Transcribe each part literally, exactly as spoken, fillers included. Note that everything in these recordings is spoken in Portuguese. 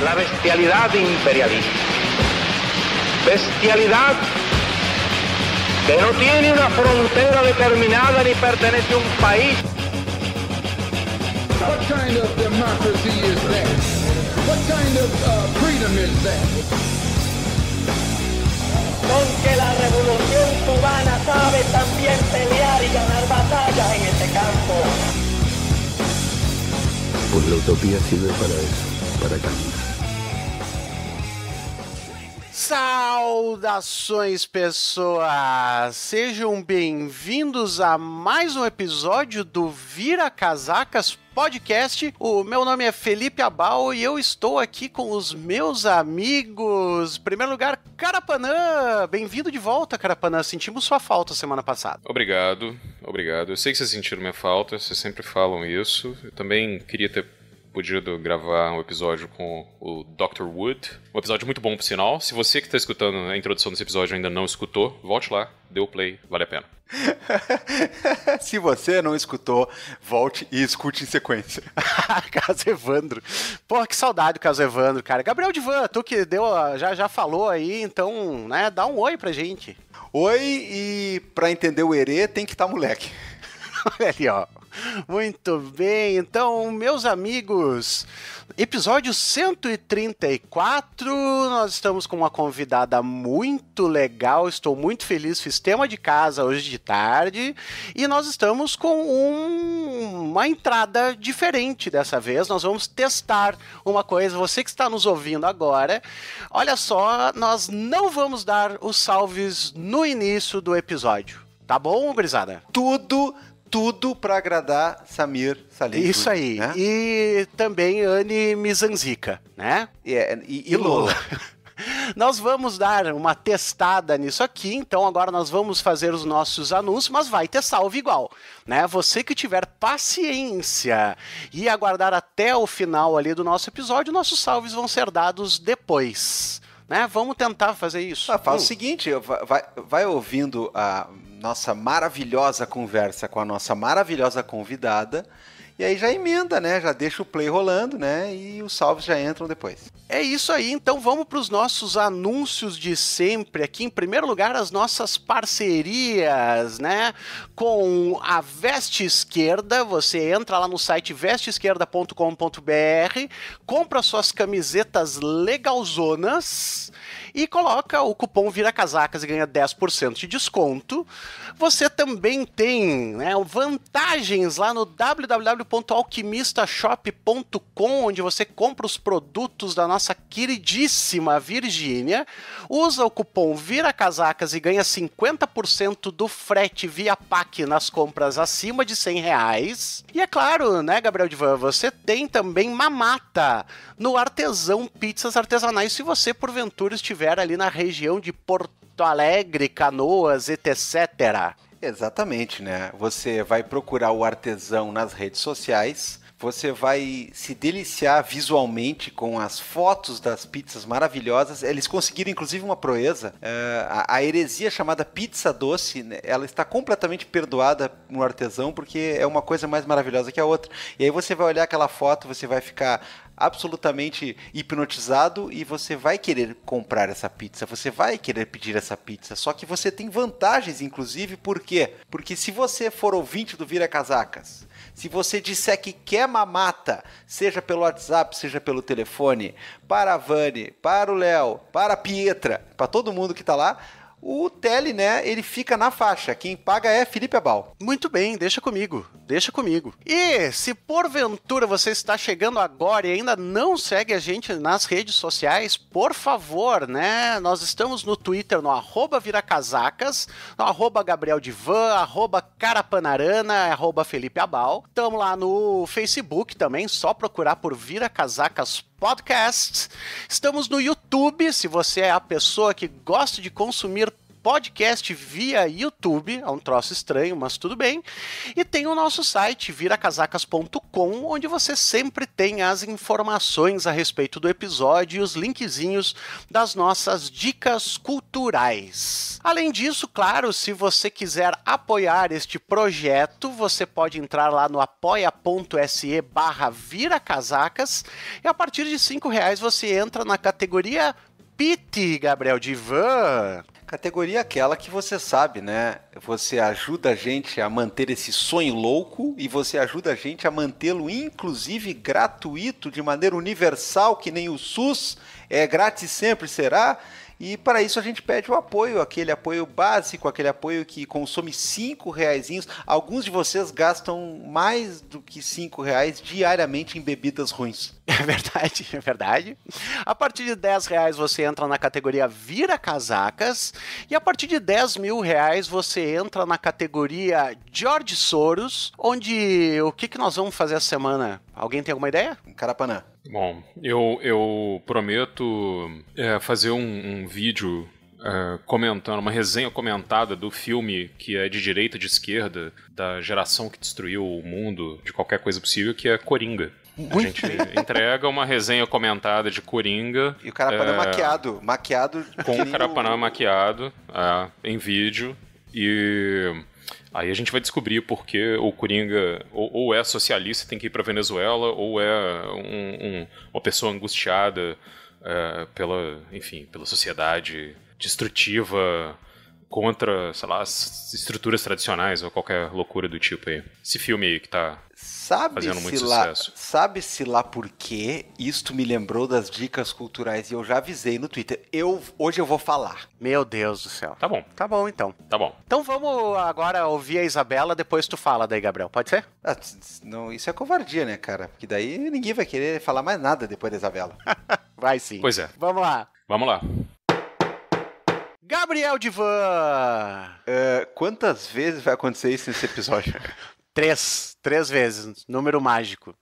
la bestialidad imperialista. Bestialidad que no tiene una frontera determinada ni pertenece a un país. What kind of democracy is that? What kind of uh, freedom is that? Con que la revolución cubana sabe también pelear y ganar batallas en este campo. Pues la utopía sirve para eso, para caminar. Saudações, pessoas! Sejam bem-vindos a mais um episódio do Vira Casacas Podcast. O meu nome é Felipe Abal e eu estou aqui com os meus amigos. Em primeiro lugar, Carapanã! Bem-vindo de volta, Carapanã. Sentimos sua falta semana passada. Obrigado, obrigado. Eu sei que vocês sentiram minha falta, vocês sempre falam isso. Eu também queria ter podido gravar um episódio com o doutor Wood. Um episódio muito bom, por sinal. Se você que está escutando a introdução desse episódio ainda não escutou, volte lá, dê o play, vale a pena. Se você não escutou, volte e escute em sequência. Caso Evandro. Pô, que saudade do Caso Evandro, cara. Gabriel Divan, tu que deu, já, já falou aí, então, né, dá um oi pra gente. Oi, e pra entender o erê tem que estar moleque. Olha ali, ó. Muito bem, então, meus amigos, episódio cento e trinta e quatro, nós estamos com uma convidada muito legal, estou muito feliz, fiz tema de casa hoje de tarde, e nós estamos com um, uma entrada diferente dessa vez, nós vamos testar uma coisa, você que está nos ouvindo agora, olha só, nós não vamos dar os salves no início do episódio, tá bom, gurizada? Tudo... Tudo para agradar Samir Salim. Isso aí. Né? E também Anne Mizanzica, né? Yeah, e, e Lola. Nós vamos dar uma testada nisso aqui, então agora nós vamos fazer os nossos anúncios, mas vai ter salve igual, né? Você que tiver paciência e aguardar até o final ali do nosso episódio, nossos salves vão ser dados depois, né? Vamos tentar fazer isso. Ah, faz hum. o seguinte, vai, vai ouvindo a nossa maravilhosa conversa com a nossa maravilhosa convidada, e aí já emenda, né? Já deixa o play rolando, né? E os salves já entram depois. É isso aí, então vamos para os nossos anúncios de sempre. Aqui, em primeiro lugar, as nossas parcerias, né? Com a Veste Esquerda, você entra lá no site veste esquerda ponto com ponto b r, compra suas camisetas legalzonas e coloca o cupom VIRACASACAS e ganha dez por cento de desconto. Você também tem, né, vantagens lá no w w w ponto alquimista shop ponto com, onde você compra os produtos da nossa queridíssima Virgínia, usa o cupom VIRACASACAS e ganha cinquenta por cento do frete via P A C nas compras acima de cem reais. E é claro, né, Gabriel Divan, você tem também mamata no Artesão Pizzas Artesanais, se você porventura estiver ali na região de Porto Alegre, Canoas, etcétera. Exatamente, né? Você vai procurar o artesão nas redes sociais, você vai se deliciar visualmente com as fotos das pizzas maravilhosas. Eles conseguiram, inclusive, uma proeza. É, a, a heresia chamada pizza doce, né, ela está completamente perdoada no artesão, porque é uma coisa mais maravilhosa que a outra. E aí você vai olhar aquela foto, você vai ficar absolutamente hipnotizado e você vai querer comprar essa pizza, você vai querer pedir essa pizza, só que você tem vantagens, inclusive, por quê? Porque se você for ouvinte do Vira Casacas, se você disser que quer mamata, seja pelo WhatsApp, seja pelo telefone, para a Vani, para o Léo, para a Pietra, para todo mundo que tá lá, o tele, né, ele fica na faixa. Quem paga é Felipe Abal. Muito bem, deixa comigo, deixa comigo. E se porventura você está chegando agora e ainda não segue a gente nas redes sociais, por favor, né, nós estamos no Twitter, no arroba viracasacas, no arroba Gabriel Divan, arroba Carapanarana, arroba Felipe Abal. Estamos lá no Facebook também, só procurar por Vira Casacas Podcast. Estamos no YouTube, se você é a pessoa que gosta de consumir podcast via YouTube, é um troço estranho, mas tudo bem. E tem o nosso site, viracasacas ponto com, onde você sempre tem as informações a respeito do episódio e os linkzinhos das nossas dicas culturais. Além disso, claro, se você quiser apoiar este projeto, você pode entrar lá no apoia.se barra viracasacas e a partir de cinco reais você entra na categoria P I T, Gabriel Divan. Categoria aquela que você sabe, né? Você ajuda a gente a manter esse sonho louco e você ajuda a gente a mantê-lo, inclusive, gratuito, de maneira universal, que nem o SUS. É grátis sempre será. E para isso a gente pede o apoio, aquele apoio básico, aquele apoio que consome cinco reaisinhos. Alguns de vocês gastam mais do que cinco reais diariamente em bebidas ruins. É verdade, é verdade. A partir de dez reais você entra na categoria Vira Casacas e a partir de dez mil reais você entra na categoria George Soros, onde o que, que nós vamos fazer essa semana? Alguém tem alguma ideia? Carapanã. Bom, eu, eu prometo é, fazer um, um vídeo é, comentando, uma resenha comentada do filme que é de direita e de esquerda, da geração que destruiu o mundo de qualquer coisa possível, que é Coringa. A gente entrega uma resenha comentada de Coringa. E o Carapanã é, maquiado. Maquiado. Com o Carapanã maquiado é, em vídeo. E aí a gente vai descobrir porque o Coringa ou, ou é socialista e tem que ir pra Venezuela, ou é um, um, uma pessoa angustiada é, pela, enfim, pela sociedade destrutiva contra, sei lá, as estruturas tradicionais ou qualquer loucura do tipo aí. Esse filme aí que tá sabe fazendo muito lá, sucesso. Sabe-se lá por quê? Isto me lembrou das dicas culturais e eu já avisei no Twitter. Eu, hoje eu vou falar. Meu Deus do céu. Tá bom. Tá bom, então. Tá bom. Então vamos agora ouvir a Isabela, depois tu fala daí, Gabriel. Pode ser? Ah, não, isso é covardia, né, cara? Porque daí ninguém vai querer falar mais nada depois da Isabela. Vai sim. Pois é. Vamos lá. Vamos lá. Gabriel Divan! Uh, quantas vezes vai acontecer isso nesse episódio? Três. Três vezes. Número mágico.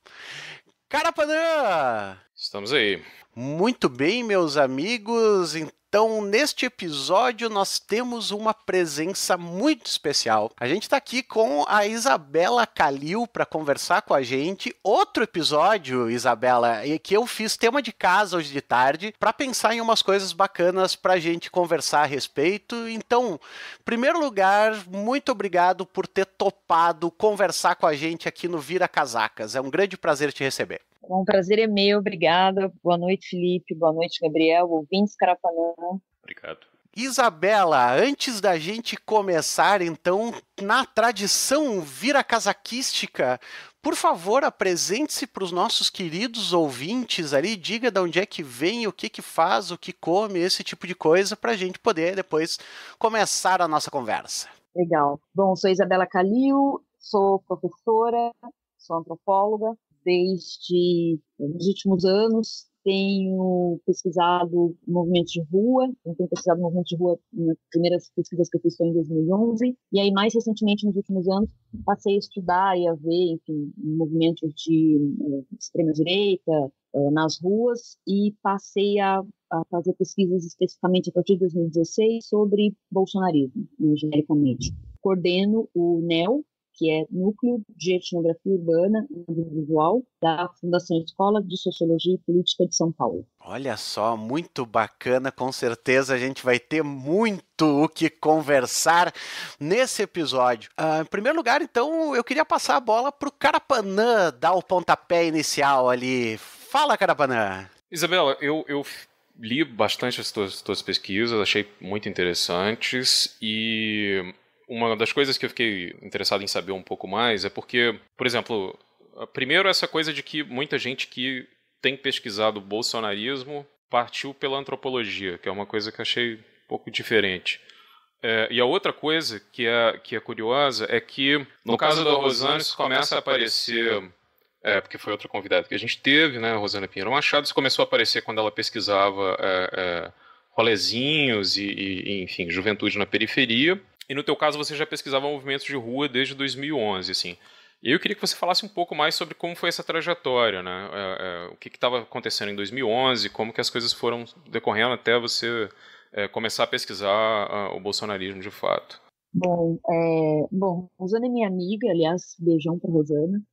Carapanã! Estamos aí. Muito bem, meus amigos. Então, neste episódio, nós temos uma presença muito especial. A gente está aqui com a Isabela Calil para conversar com a gente. Outro episódio, Isabela, que eu fiz tema de casa hoje de tarde para pensar em umas coisas bacanas para a gente conversar a respeito. Então, em primeiro lugar, muito obrigado por ter topado conversar com a gente aqui no Vira Casacas. É um grande prazer te receber. Um prazer é meu, obrigada. Boa noite, Felipe. Boa noite, Gabriel. Ouvintes Carapanã. Obrigado. Isabela, antes da gente começar, então, na tradição viracasaquística, por favor, apresente-se para os nossos queridos ouvintes ali, diga de onde é que vem, o que que faz, o que come, esse tipo de coisa, para a gente poder depois começar a nossa conversa. Legal. Bom, sou Isabela Calil, sou professora, sou antropóloga. Desde os últimos anos tenho pesquisado movimentos de rua, eu tenho pesquisado movimentos de rua nas primeiras pesquisas que eu fiz foi em dois mil e onze, e aí mais recentemente, nos últimos anos, passei a estudar e a ver, enfim, movimentos de eh, extrema-direita eh, nas ruas, e passei a, a fazer pesquisas especificamente a partir de dois mil e dezesseis sobre bolsonarismo, genericamente. Coordeno o NEL, que é Núcleo de Etnografia Urbana e Audiovisual da Fundação Escola de Sociologia e Política de São Paulo. Olha só, muito bacana, com certeza a gente vai ter muito o que conversar nesse episódio. Uh, em primeiro lugar, então, eu queria passar a bola para o Carapanã dar o pontapé inicial ali. Fala, Carapanã! Isabela, eu, eu li bastante as tuas, tuas pesquisas, achei muito interessantes e uma das coisas que eu fiquei interessado em saber um pouco mais é porque, por exemplo, primeiro essa coisa de que muita gente que tem pesquisado o bolsonarismo partiu pela antropologia, que é uma coisa que eu achei um pouco diferente. É, e a outra coisa que é, que é curiosa é que, no, no caso da Rosana, isso começa a aparecer, é, porque foi outra convidada que a gente teve, né, a Rosana Pinheiro Machado, isso começou a aparecer quando ela pesquisava é, é, rolezinhos e, e, enfim, juventude na periferia. E no teu caso você já pesquisava movimentos de rua desde dois mil e onze, assim. E eu queria que você falasse um pouco mais sobre como foi essa trajetória, né? É, é, o que estava acontecendo em dois mil e onze, como que as coisas foram decorrendo até você é, começar a pesquisar uh, o bolsonarismo de fato? Bom, é, bom, Rosana é minha amiga, aliás, beijão para Rosana.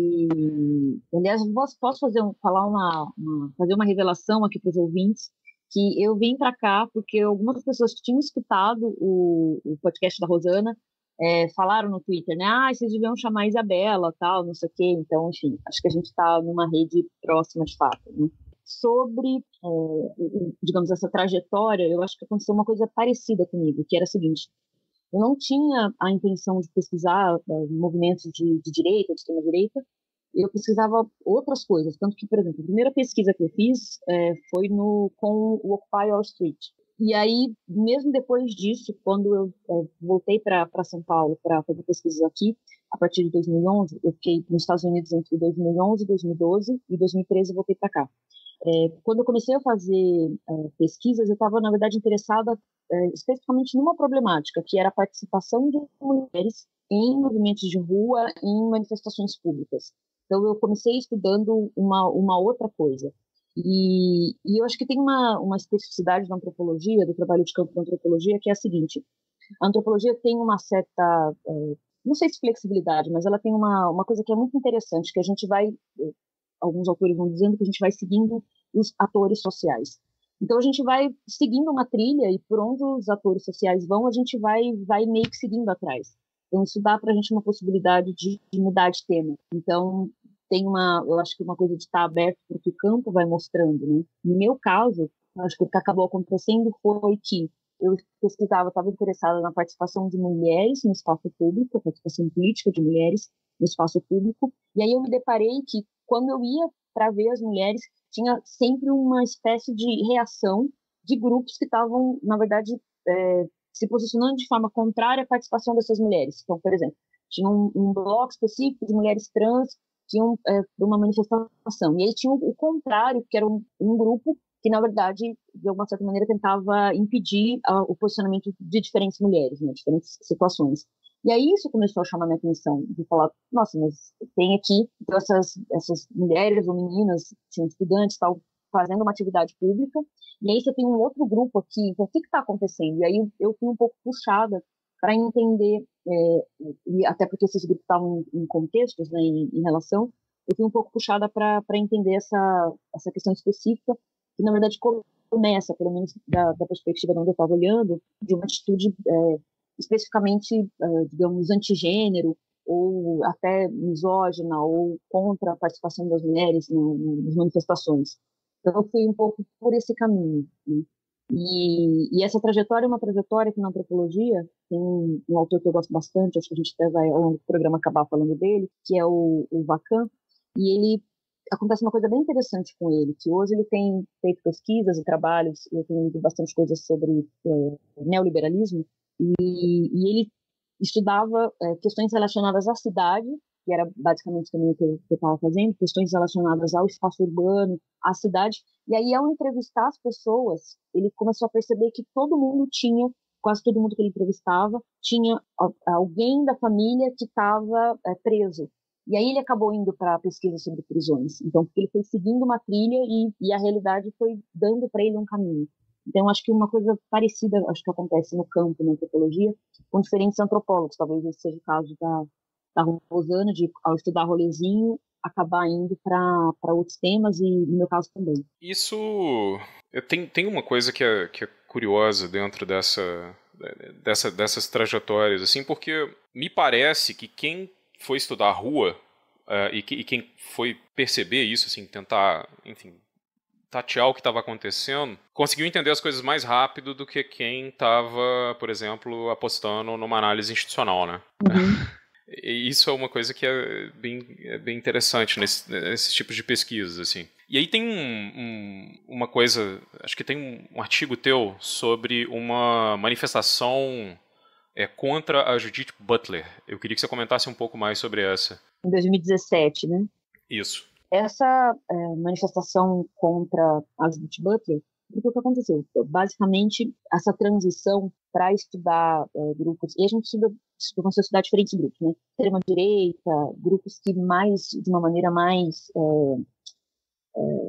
E, aliás, posso, posso fazer um, falar uma, uma, fazer uma revelação aqui para os ouvintes, que eu vim para cá porque algumas pessoas que tinham escutado o, o podcast da Rosana é, falaram no Twitter, né? Ah, vocês deviam chamar a Isabela, tal, não sei o quê. Então, enfim, acho que a gente está numa rede próxima de fato, né? Sobre, é, digamos, essa trajetória, eu acho que aconteceu uma coisa parecida comigo, que era a seguinte: eu não tinha a intenção de pesquisar é, movimentos de, de direita, de extrema-direita, eu pesquisava outras coisas. Tanto que, por exemplo, a primeira pesquisa que eu fiz é, foi no, com o Occupy Wall Street. E aí, mesmo depois disso, quando eu é, voltei para São Paulo para fazer pesquisas aqui, a partir de dois mil e onze, eu fiquei nos Estados Unidos entre dois mil e onze e dois mil e doze, e dois mil e treze eu voltei para cá. É, quando eu comecei a fazer é, pesquisas, eu estava, na verdade, interessada é, especificamente numa problemática, que era a participação de mulheres em movimentos de rua, em manifestações públicas. Então, eu comecei estudando uma, uma outra coisa. E, e eu acho que tem uma, uma especificidade da antropologia, do trabalho de campo da antropologia, que é a seguinte: a antropologia tem uma certa, é, não sei se flexibilidade, mas ela tem uma, uma coisa que é muito interessante, que a gente vai... alguns autores vão dizendo que a gente vai seguindo os atores sociais. Então, a gente vai seguindo uma trilha e por onde os atores sociais vão, a gente vai, vai meio que seguindo atrás. Então, isso dá para a gente uma possibilidade de, de mudar de tema. Então, tem uma, eu acho que uma coisa de estar aberto para o que o campo vai mostrando, né? No meu caso, acho que o que acabou acontecendo foi que eu pesquisava, estava interessada na participação de mulheres no espaço público, a participação política de mulheres no espaço público, e aí eu me deparei que quando eu ia para ver as mulheres, tinha sempre uma espécie de reação de grupos que estavam, na verdade, é, se posicionando de forma contrária à participação dessas mulheres. Então, por exemplo, tinha um, um bloco específico de mulheres trans que iam é, de uma manifestação. E aí tinha o contrário, que era um, um grupo que, na verdade, de alguma certa maneira, tentava impedir a, o posicionamento de diferentes mulheres, né, diferentes situações. E aí isso começou a chamar minha atenção, de falar, nossa, mas tem aqui então, essas, essas mulheres ou meninas, assim, estudantes, tal, fazendo uma atividade pública, e aí você tem um outro grupo aqui, então o que está acontecendo? E aí eu, eu fui um pouco puxada para entender, é, e até porque esses grupos estavam em, em contextos, né, em, em relação, eu fui um pouco puxada para entender essa, essa questão específica, que na verdade começa, pelo menos da, da perspectiva de onde eu estava olhando, de uma atitude é, especificamente, uh, digamos, antigênero, ou até misógina, ou contra a participação das mulheres no, no, nas manifestações. Então, eu fui um pouco por esse caminho, né? E, e essa trajetória é uma trajetória que na antropologia tem um, um autor que eu gosto bastante, acho que a gente até vai ao longo do programa acabar falando dele, que é o, o Vacan, e ele acontece uma coisa bem interessante com ele, que hoje ele tem feito pesquisas e trabalhos, eu tenho lido bastante coisas sobre é, neoliberalismo, e, e ele estudava é, questões relacionadas à cidade, que era basicamente também o que eu estava fazendo, questões relacionadas ao espaço urbano, à cidade, e aí ao entrevistar as pessoas, ele começou a perceber que todo mundo tinha, quase todo mundo que ele entrevistava, tinha alguém da família que estava é, preso. E aí ele acabou indo para a pesquisa sobre prisões, então porque ele foi seguindo uma trilha e, e a realidade foi dando para ele um caminho. Então, acho que uma coisa parecida, acho que acontece no campo, na antropologia, com diferentes antropólogos. Talvez esse seja o caso da, da Rosana, de, ao estudar rolezinho, acabar indo para outros temas, e no meu caso também. Isso... Tem, tem uma coisa que é, que é curiosa dentro dessa, dessa, dessas trajetórias, assim, porque me parece que quem foi estudar a rua uh, e, que, e quem foi perceber isso, assim, tentar, enfim... tatear o que estava acontecendo, conseguiu entender as coisas mais rápido do que quem estava, por exemplo, apostando numa análise institucional, né? Uhum. E isso é uma coisa que é bem, é bem interessante nesse, nesses tipos de pesquisas, assim. E aí tem um, um, uma coisa, acho que tem um, um artigo teu sobre uma manifestação é, contra a Judith Butler. Eu queria que você comentasse um pouco mais sobre essa. Em dois mil e dezessete, né? Isso. Essa é, manifestação contra a Judith Butler, o que aconteceu? Basicamente, essa transição para estudar é, grupos, e a gente estuda, começou a estudar diferentes grupos, né? Extrema-direita, grupos que mais, de uma maneira mais é, é,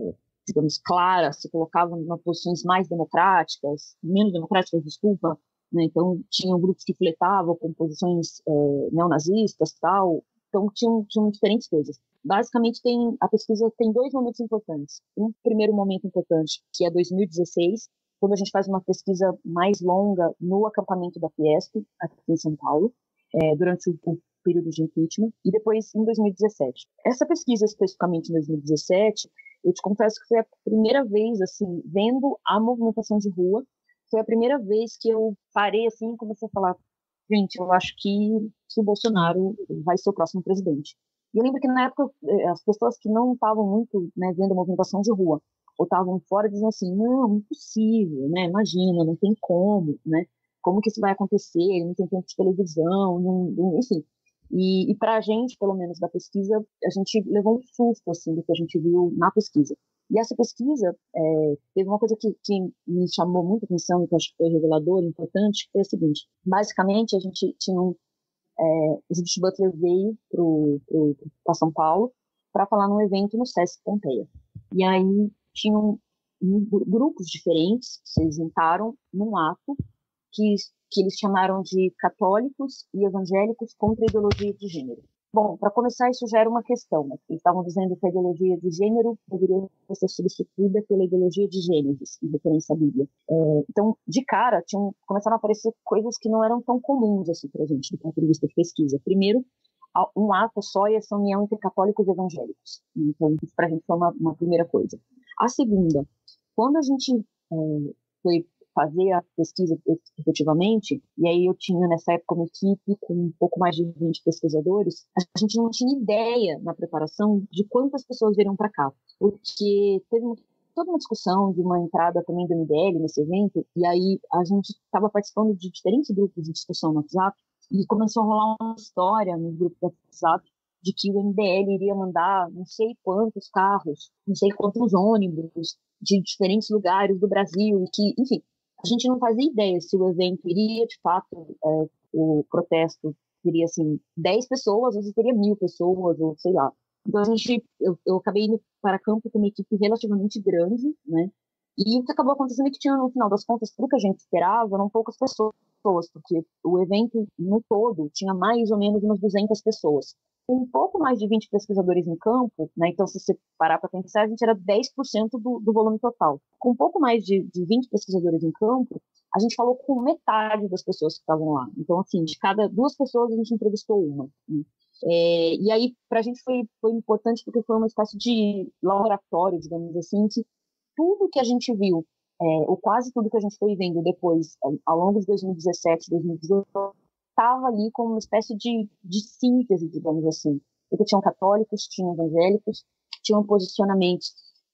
digamos, claras, se colocavam em posições mais democráticas, menos democráticas, desculpa, né? Então tinham grupos que fletavam com posições é, neonazistas, tal. Então tinham, tinham diferentes coisas. Basicamente tem a pesquisa tem dois momentos importantes. Um primeiro momento importante, que é dois mil e dezesseis, quando a gente faz uma pesquisa mais longa no acampamento da Fiesp, aqui em São Paulo, é, durante o, o período de impeachment, e depois em dois mil e dezessete. Essa pesquisa, especificamente em dois mil e dezessete, eu te confesso que foi a primeira vez, assim, vendo a movimentação de rua, foi a primeira vez que eu parei, assim, e comecei a falar, gente, eu acho que, que o Bolsonaro vai ser o próximo presidente. E eu lembro que, na época, as pessoas que não estavam muito, né, vendo a movimentação de rua, ou estavam fora, diziam assim, não, impossível, né, imagina, não tem como, né, como que isso vai acontecer, ele não tem tempo de televisão, não, não, enfim. E, e para a gente, pelo menos da pesquisa, a gente levou um susto, assim, do que a gente viu na pesquisa. E essa pesquisa, é, teve uma coisa que, que me chamou muita atenção, que eu acho que foi revelador, importante, que foi o seguinte, basicamente a gente tinha um, é, o Judith Butler veio para São Paulo para falar num evento no Sesc Pompeia. E aí tinham um, grupos diferentes que se juntaram num ato que, que eles chamaram de católicos e evangélicos contra a ideologia de gênero. Bom, para começar, isso já era uma questão, né? Eles estavam dizendo que a ideologia de gênero deveria ser substituída pela ideologia de Gênesis, em referência à Bíblia. É, então, de cara, tinham, começaram a aparecer coisas que não eram tão comuns assim, para a gente, do ponto de vista de pesquisa. Primeiro, um ato só e essa união entre católicos e evangélicos. Então, isso para a gente foi uma, uma primeira coisa. A segunda, quando a gente é, foi fazer a pesquisa efetivamente, e aí eu tinha nessa época uma equipe com um pouco mais de vinte pesquisadores, a gente não tinha ideia na preparação de quantas pessoas viriam para cá, porque teve toda uma discussão de uma entrada também do M B L nesse evento, e aí a gente estava participando de diferentes grupos de discussão no WhatsApp, e começou a rolar uma história no grupo do WhatsApp de que o M B L iria mandar não sei quantos carros, não sei quantos ônibus de diferentes lugares do Brasil, e que, enfim, a gente não fazia ideia se o evento iria, de fato, é, o protesto teria, assim, dez pessoas, ou se teria mil pessoas, ou sei lá. Então, a gente, eu, eu acabei indo para campo com uma equipe relativamente grande, né? E o que acabou acontecendo é que tinha, no final das contas, tudo que a gente esperava, eram poucas pessoas, porque o evento, no todo, tinha mais ou menos umas duzentas pessoas. Com um pouco mais de vinte pesquisadores em campo, né? Então, se você parar para pensar, a gente era dez por cento do, do volume total. Com um pouco mais de, de vinte pesquisadores em campo, a gente falou com metade das pessoas que estavam lá. Então, assim, de cada duas pessoas, a gente entrevistou uma. Né? É, e aí, para a gente foi, foi importante porque foi uma espécie de laboratório, digamos assim, que tudo que a gente viu, é, ou quase tudo que a gente foi vendo depois, ao longo de dois mil e dezessete, dois mil e dezoito, estava ali como uma espécie de, de síntese, digamos assim. Porque tinham católicos, tinham evangélicos, tinham posicionamentos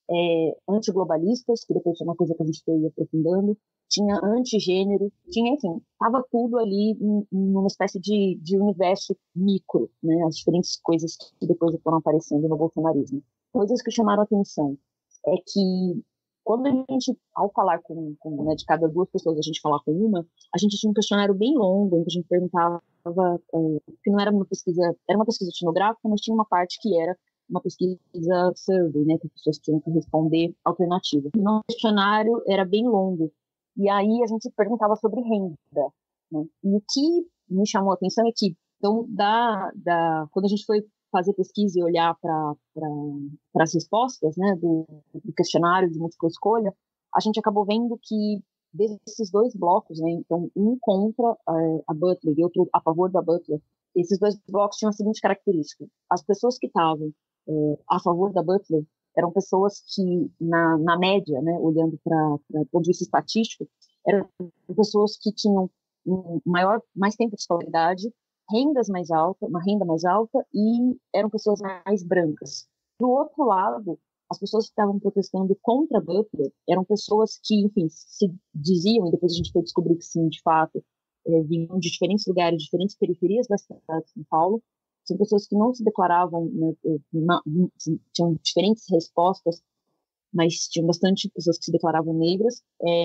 é, antiglobalistas, que depois é uma coisa que a gente foi aprofundando, tinha antigênero, tinha, enfim, estava tudo ali em, em uma espécie de, de universo micro, né? As diferentes coisas que depois foram aparecendo no bolsonarismo. Coisas que chamaram a atenção é que quando a gente, ao falar com, com né, de cada duas pessoas, a gente falar com uma, a gente tinha um questionário bem longo, em que a gente perguntava, é, que não era uma pesquisa, era uma pesquisa etnográfica, mas tinha uma parte que era uma pesquisa survey, né, que as pessoas tinham que responder alternativa. O nosso questionário era bem longo, e aí a gente perguntava sobre renda, né, e o que me chamou a atenção é que, então, da, da, quando a gente foi fazer pesquisa e olhar para pra, as respostas, né, do, do questionário de múltipla escolha, a gente acabou vendo que desses dois blocos, né, então um contra uh, a Butler e outro a favor da Butler, esses dois blocos tinham a seguinte característica: as pessoas que estavam uh, a favor da Butler eram pessoas que, na, na média, né, olhando para o ponto de vista estatístico, eram pessoas que tinham um maior, mais tempo de escolaridade, rendas mais altas, uma renda mais alta, e eram pessoas mais brancas. Do outro lado, as pessoas que estavam protestando contra Butler eram pessoas que, enfim, se diziam, e depois a gente foi descobrir que sim, de fato, é, vinham de diferentes lugares, diferentes periferias da cidade de São Paulo. São pessoas que não se declaravam, né, na, tinham diferentes respostas, mas tinham bastante pessoas que se declaravam negras,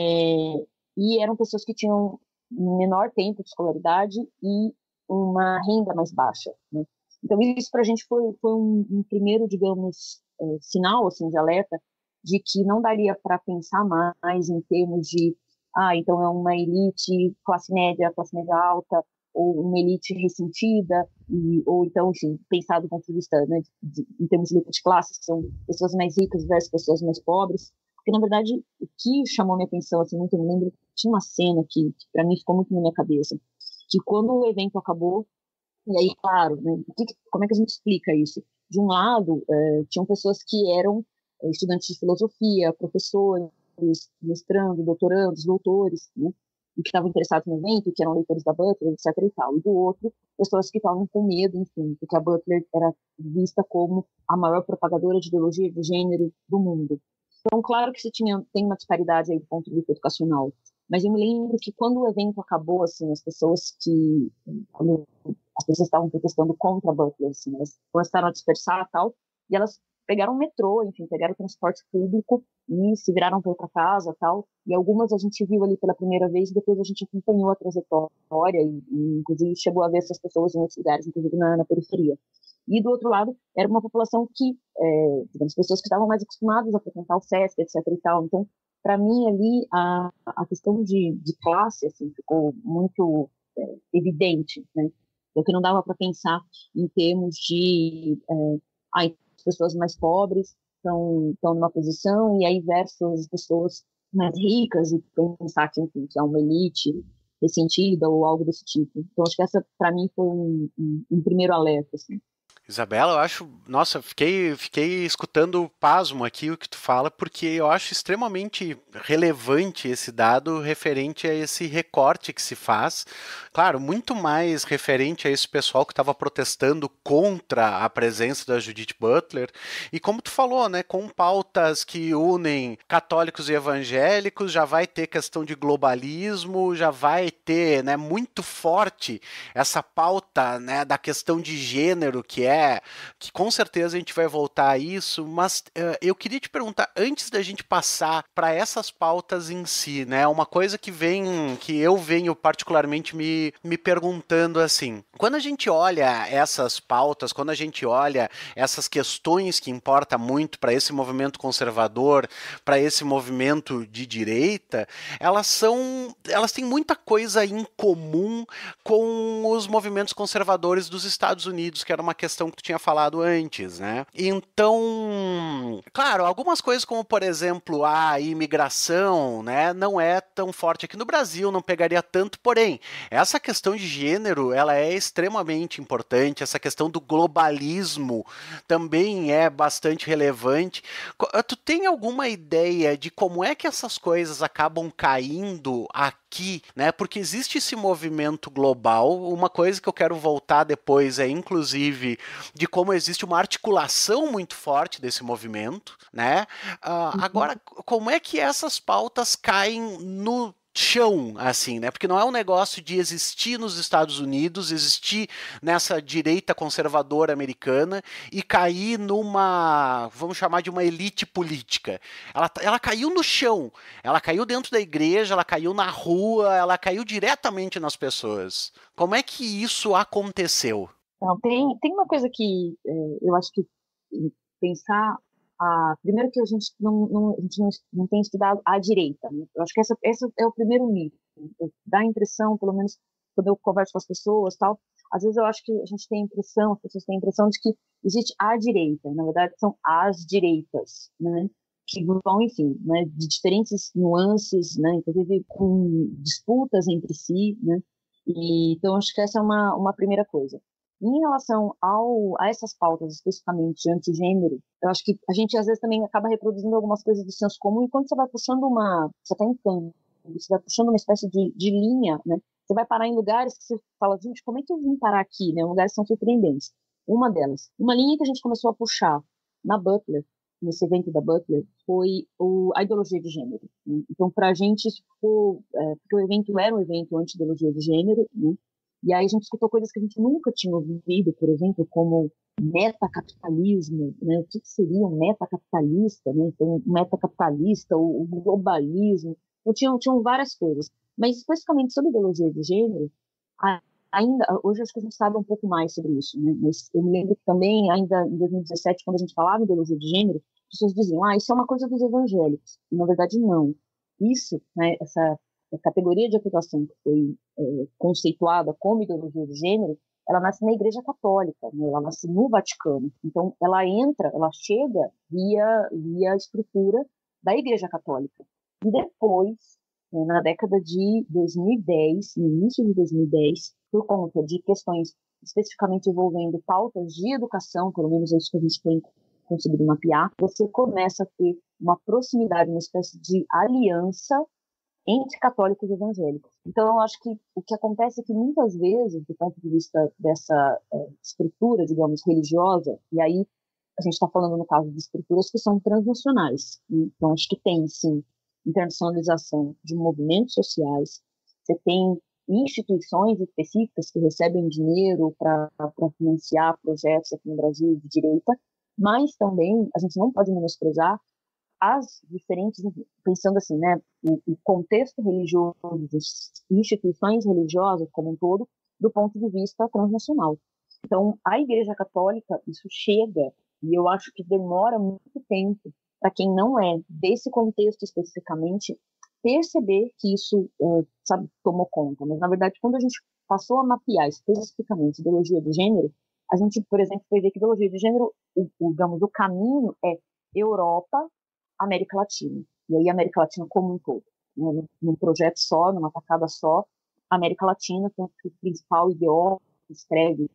é, e eram pessoas que tinham menor tempo de escolaridade e uma renda mais baixa, né? Então isso para a gente foi, foi um, um primeiro, digamos, é, sinal assim, de alerta de que não daria para pensar mais em termos de, ah, então é uma elite classe média, classe média alta, ou uma elite ressentida, e, ou então, enfim, pensar do ponto de vista, né, de, de, em termos de luta de classes, que são pessoas mais ricas versus pessoas mais pobres, porque, na verdade, o que chamou minha atenção, assim, muito, eu me lembro, tinha uma cena que, que para mim ficou muito na minha cabeça, que quando o evento acabou, e aí, claro, né, que, como é que a gente explica isso? De um lado, é, tinham pessoas que eram estudantes de filosofia, professores, mestrando, doutorandos, doutores, né, e que estavam interessados no evento, que eram leitores da Butler, etc e tal. E do outro, pessoas que estavam com medo, enfim, porque a Butler era vista como a maior propagadora de ideologia de gênero do mundo. Então, claro que você tinha, tem uma disparidade aí do ponto de vista educacional, mas eu me lembro que quando o evento acabou, assim, as pessoas que, quando as pessoas estavam protestando contra a Butler, assim, elas começaram a dispersar e tal, e elas pegaram o metrô, enfim, pegaram o transporte público e se viraram para outra casa, tal. E algumas a gente viu ali pela primeira vez e depois a gente acompanhou a trajetória e, e inclusive chegou a ver essas pessoas em outros lugares, inclusive na, na periferia. E do outro lado, era uma população que, é, digamos, pessoas que estavam mais acostumadas a frequentar o SESC, etc e tal. Então, para mim ali a, a questão de, de classe assim ficou muito é, evidente, né? Porque não dava para pensar em termos de é, ah, as pessoas mais pobres estão estão numa posição e aí versus as pessoas mais ricas e pensar que, enfim, que é uma elite ressentida ou algo desse tipo. Então acho que essa para mim foi um, um, um primeiro alerta, assim. Isabela, eu acho, nossa, fiquei, fiquei escutando pasmo aqui o que tu fala, porque eu acho extremamente relevante esse dado referente a esse recorte que se faz. Claro, muito mais referente a esse pessoal que estava protestando contra a presença da Judith Butler. E como tu falou, né, com pautas que unem católicos e evangélicos, já vai ter questão de globalismo, já vai ter, né, muito forte essa pauta, né, da questão de gênero, que é que com certeza a gente vai voltar a isso, mas uh, eu queria te perguntar, antes da gente passar para essas pautas em si, né, uma coisa que vem, que eu venho particularmente me, me perguntando assim, quando a gente olha essas pautas, quando a gente olha essas questões que importam muito para esse movimento conservador, para esse movimento de direita, elas são, elas têm muita coisa em comum com os movimentos conservadores dos Estados Unidos, que era uma questão que tu tinha falado antes, né? Então, claro, algumas coisas como, por exemplo, a imigração, né, não é tão forte aqui no Brasil, não pegaria tanto, porém, essa questão de gênero, ela é extremamente importante, essa questão do globalismo também é bastante relevante. Tu tem alguma ideia de como é que essas coisas acabam caindo aqui, né? Porque existe esse movimento global, uma coisa que eu quero voltar depois é, inclusive, de como existe uma articulação muito forte desse movimento, né? Uh, agora, como é que essas pautas caem no chão, assim, né? Porque não é um negócio de existir nos Estados Unidos, existir nessa direita conservadora americana e cair numa, vamos chamar de uma elite política. Ela, ela caiu no chão, ela caiu dentro da igreja, ela caiu na rua, ela caiu diretamente nas pessoas. Como é que isso aconteceu? Não, tem, tem uma coisa que é, eu acho que pensar, a, primeiro que a gente não, não, a gente não, não tem estudado a direita, né? Eu acho que essa, esse é o primeiro mito. Dá a impressão, pelo menos quando eu converso com as pessoas, tal, às vezes eu acho que a gente tem a impressão, as pessoas têm a impressão de que existe a direita, na verdade são as direitas, né? Que vão, enfim, né, de diferentes nuances, né, inclusive com disputas entre si, né? E, então acho que essa é uma, uma primeira coisa. Em relação ao, a essas pautas, especificamente anti-gênero, eu acho que a gente às vezes também acaba reproduzindo algumas coisas do senso comum, e quando você vai puxando uma, você está em campo, você vai puxando uma espécie de, de linha, né? Você vai parar em lugares que você fala, gente, como é que eu vim parar aqui, né? Lugares que são surpreendentes. Uma delas, uma linha que a gente começou a puxar na Butler, nesse evento da Butler, foi o, a ideologia de gênero. Né? Então, para a gente, isso ficou, é, porque o evento era um evento anti-ideologia de gênero, né? E aí a gente escutou coisas que a gente nunca tinha ouvido, por exemplo, como metacapitalismo, né? O que seria um metacapitalista, né? Então, metacapitalista, o, o globalismo, então, tinham, tinham várias coisas. Mas, especificamente sobre ideologia de gênero, ainda, hoje acho que a gente sabe um pouco mais sobre isso, né? Mas eu me lembro que também, ainda em dois mil e dezessete, quando a gente falava em ideologia de gênero, pessoas diziam, ah, isso é uma coisa dos evangélicos. E, na verdade, não. Isso, né, essa categoria de aplicação que foi é, conceituada como ideologia de gênero, ela nasce na Igreja Católica, né, ela nasce no Vaticano. Então, ela entra, ela chega via, via a estrutura da Igreja Católica. E depois, né, na década de dois mil e dez, no início de dois mil e dez, por conta de questões especificamente envolvendo pautas de educação, pelo menos é isso que a gente tem conseguido mapear, você começa a ter uma proximidade, uma espécie de aliança entre católicos e evangélicos. Então, eu acho que o que acontece é que muitas vezes, do ponto de vista dessa é, estrutura, digamos, religiosa, e aí a gente está falando no caso de estruturas que são transnacionais, então acho que tem, sim, internacionalização de movimentos sociais, você tem instituições específicas que recebem dinheiro para financiar projetos aqui no Brasil de direita, mas também a gente não pode menosprezar as diferentes, pensando assim, né, o, o contexto religioso, das instituições religiosas como um todo, do ponto de vista transnacional. Então, a Igreja Católica, isso chega, e eu acho que demora muito tempo para quem não é desse contexto especificamente, perceber que isso, é, sabe, tomou conta. Mas, na verdade, quando a gente passou a mapear especificamente ideologia de gênero, a gente, por exemplo, foi ver que ideologia de gênero, o, o, digamos, o caminho é Europa, América Latina. E aí, América Latina como um todo. Né, num projeto só, numa tacada só, América Latina, que o principal ideólogo que escreve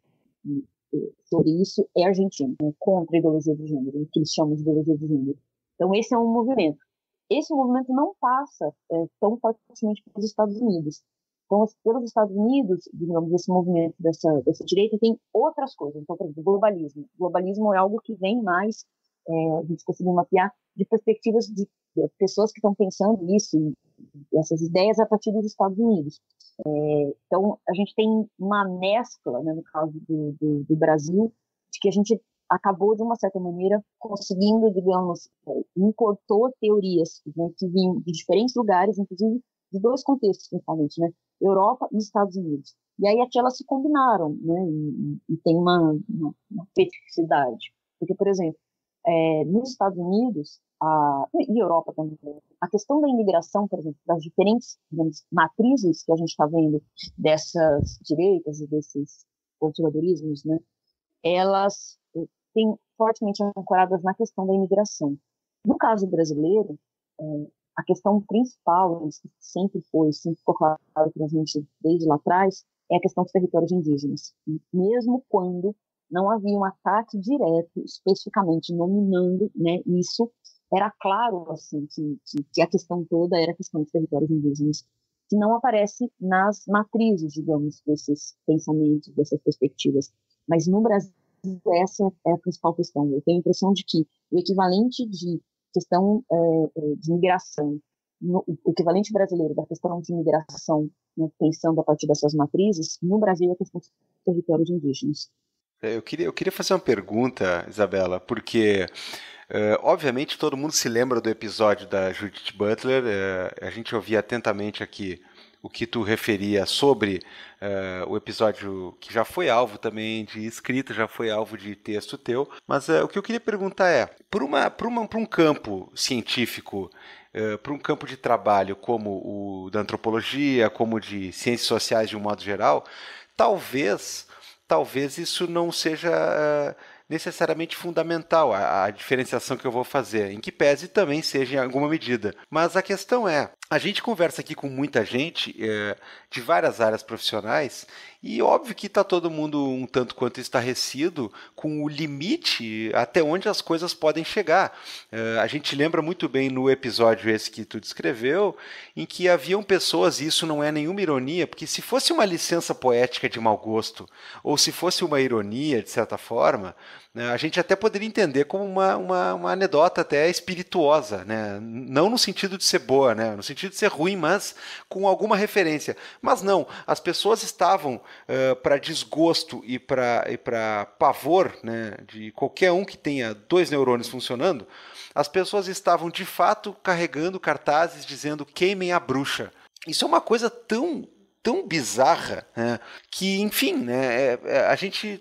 sobre isso é argentino, né, contra a ideologia de gênero, o que eles chamam de ideologia de gênero. Então, esse é um movimento. Esse movimento não passa é, tão fortemente pelos Estados Unidos. Então, pelos Estados Unidos, digamos, esse movimento dessa, dessa direita tem outras coisas. Então, por exemplo, globalismo. O globalismo é algo que vem mais, é, a gente conseguiu mapear, de perspectivas de, de pessoas que estão pensando isso, e essas ideias a partir dos Estados Unidos. É, então, a gente tem uma mescla, né, no caso do, do, do Brasil, de que a gente acabou, de uma certa maneira, conseguindo, digamos, incorporou teorias, né, que vinham de diferentes lugares, inclusive de dois contextos, principalmente, né, Europa e Estados Unidos. E aí aqui elas se combinaram, né, e, e tem uma, uma, uma especificidade. Porque, por exemplo, é, nos Estados Unidos, a, e Europa também, a questão da imigração, por exemplo, das diferentes, digamos, matrizes que a gente está vendo dessas direitas e desses conservadorismos, né, elas têm fortemente ancoradas na questão da imigração. No caso brasileiro, é, a questão principal, que sempre foi, sempre ficou claro para a gente desde lá atrás, é a questão dos territórios indígenas. Mesmo quando não havia um ataque direto, especificamente nominando, né, isso, era claro assim, que, que, que a questão toda era a questão dos territórios indígenas, que não aparece nas matrizes, digamos, desses pensamentos, dessas perspectivas. Mas no Brasil, essa é a principal questão. Eu tenho a impressão de que o equivalente de questão é, de migração, no, o equivalente brasileiro da questão de migração, né, pensando a partir dessas matrizes, no Brasil é a questão dos territórios indígenas. Eu queria, eu queria fazer uma pergunta, Isabela, porque Uh, obviamente todo mundo se lembra do episódio da Judith Butler, uh, a gente ouvia atentamente aqui o que tu referia sobre uh, o episódio que já foi alvo também de escrita, já foi alvo de texto teu, mas uh, o que eu queria perguntar é, por, uma, por, uma, por um campo científico, uh, por um campo de trabalho como o da antropologia, como de ciências sociais de um modo geral, talvez, talvez isso não seja Uh, necessariamente fundamental, a, a diferenciação que eu vou fazer, em que pese também seja em alguma medida. Mas a questão é, a gente conversa aqui com muita gente é, de várias áreas profissionais e óbvio que está todo mundo um tanto quanto estarrecido com o limite até onde as coisas podem chegar. É, a gente lembra muito bem no episódio esse que tu descreveu, em que haviam pessoas, e isso não é nenhuma ironia, porque se fosse uma licença poética de mau gosto, ou se fosse uma ironia, de certa forma, a gente até poderia entender como uma, uma, uma anedota até espirituosa, né? Não no sentido de ser boa, né? No sentido de ser ruim, mas com alguma referência. Mas não, as pessoas estavam uh, para desgosto e para e para pavor, né, de qualquer um que tenha dois neurônios funcionando, as pessoas estavam de fato carregando cartazes dizendo queimem a bruxa. Isso é uma coisa tão, tão bizarra, né, que, enfim, né, é, é, a gente...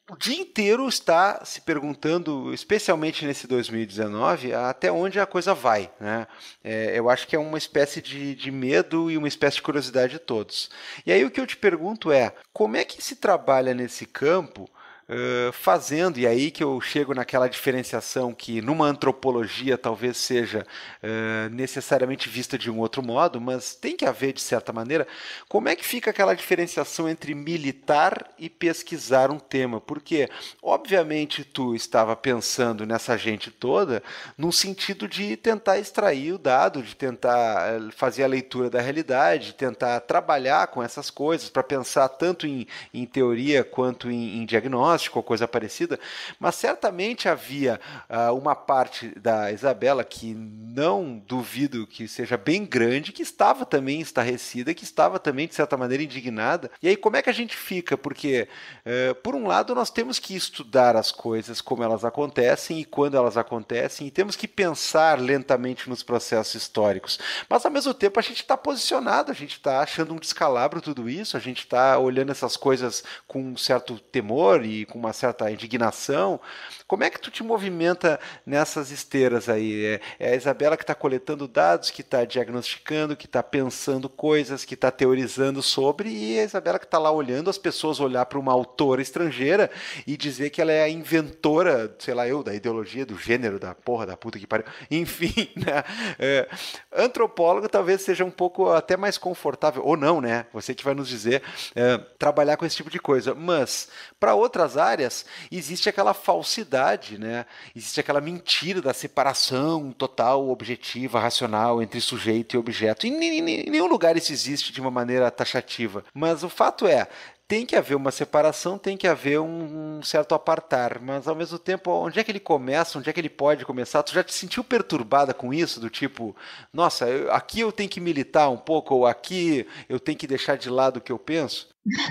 o dia inteiro está se perguntando, especialmente nesse dois mil e dezenove, até onde a coisa vai, né? É, eu acho que é uma espécie de, de medo e uma espécie de curiosidade de todos. E aí o que eu te pergunto é, como é que se trabalha nesse campo, Uh, fazendo, e aí que eu chego naquela diferenciação que numa antropologia talvez seja uh, necessariamente vista de um outro modo, mas tem que haver de certa maneira, como é que fica aquela diferenciação entre militar e pesquisar um tema? Porque, obviamente, tu estava pensando nessa gente toda no sentido de tentar extrair o dado, de tentar fazer a leitura da realidade, de tentar trabalhar com essas coisas, para pensar tanto em, em teoria quanto em, em diagnóstico, ou coisa parecida, mas certamente havia uh, uma parte da Isabela que não duvido que seja bem grande, que estava também estarrecida, que estava também de certa maneira indignada. E aí como é que a gente fica? Porque uh, por um lado nós temos que estudar as coisas como elas acontecem e quando elas acontecem, e temos que pensar lentamente nos processos históricos, mas ao mesmo tempo a gente está posicionado, a gente está achando um descalabro tudo isso, a gente está olhando essas coisas com um certo temor e com uma certa indignação. Como é que tu te movimenta nessas esteiras aí? É, é a Isabela que está coletando dados, que está diagnosticando, que está pensando coisas, que está teorizando sobre, e a Isabela que está lá olhando as pessoas olhar para uma autora estrangeira e dizer que ela é a inventora, sei lá eu, da ideologia, do gênero, da porra, da puta que pariu. Enfim, né? É, antropólogo talvez seja um pouco até mais confortável, ou não, né? Você que vai nos dizer, é, trabalhar com esse tipo de coisa. Mas, para outras áreas, existe aquela falsidade, né? Existe aquela mentira da separação total, objetiva, racional entre sujeito e objeto. Em, em, em nenhum lugar isso existe de uma maneira taxativa. Mas o fato é, tem que haver uma separação, tem que haver um, um certo apartar, mas ao mesmo tempo, onde é que ele começa, onde é que ele pode começar? Tu já te sentiu perturbada com isso? Do tipo, nossa, eu, aqui eu tenho que militar um pouco, ou aqui eu tenho que deixar de lado o que eu penso?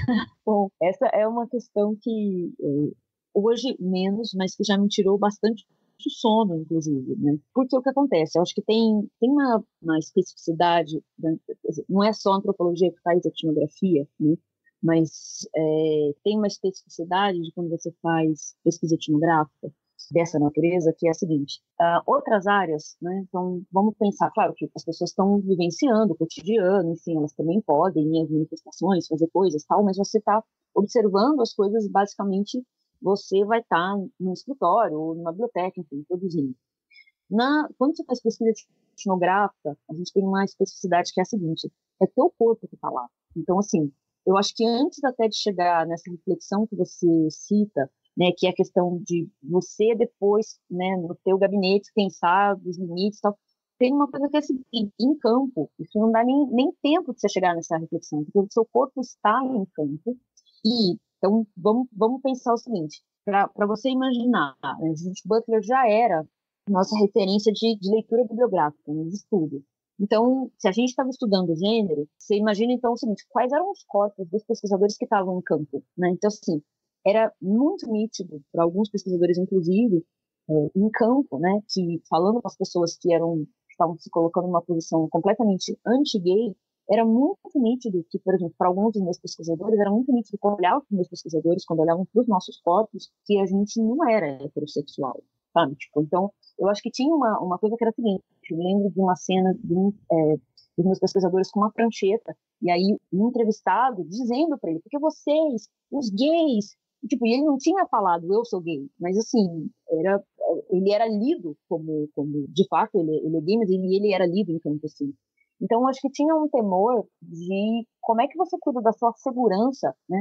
Bom, essa é uma questão que hoje menos, mas que já me tirou bastante de sono, inclusive, né? Porque o que acontece? Eu acho que tem, tem uma, uma especificidade, não é só a antropologia que faz etnografia, né? Mas é, tem uma especificidade de quando você faz pesquisa etnográfica dessa natureza, que é a seguinte, uh, outras áreas, né, então vamos pensar, claro que as pessoas estão vivenciando o cotidiano, enfim, elas também podem ir às manifestações, fazer coisas, tal, mas você está observando as coisas, basicamente, você vai estar tá no escritório, ou numa biblioteca, enfim, produzindo. Na, quando você faz pesquisa etnográfica, a gente tem uma especificidade que é a seguinte, é teu corpo que está lá. Então, assim, eu acho que antes até de chegar nessa reflexão que você cita, né, que é a questão de você depois, né, no teu gabinete, pensar dos limites e tal, tem uma coisa que é assim, em campo, isso não dá nem, nem tempo de você chegar nessa reflexão, porque o seu corpo está em campo, e, então, vamos, vamos pensar o seguinte, para você imaginar, né, Judith Butler já era nossa referência de, de leitura bibliográfica, né, de estudo. Então, se a gente estava estudando gênero, você imagina, então, o seguinte, quais eram os corpos dos pesquisadores que estavam em campo, né? Então, assim, era muito nítido, para alguns pesquisadores, inclusive, é, em campo, né, que falando com as pessoas que eram que estavam se colocando numa posição completamente anti-gay, era muito nítido que, por exemplo, para alguns dos meus pesquisadores, era muito nítido quando olhavam para os meus pesquisadores, quando olhavam para os nossos corpos, que a gente não era heterossexual, sabe? Tipo, então, eu acho que tinha uma, uma coisa que era a seguinte, eu lembro de uma cena de um, é, dos meus pesquisadores com uma prancheta, e aí um entrevistado dizendo para ele, porque vocês, os gays, tipo, e ele não tinha falado eu sou gay, mas assim, era, ele era lido como, como de fato, ele, ele é gay, mas ele, ele era lido em campo assim. Então, eu acho que tinha um temor de como é que você cuida da sua segurança, né?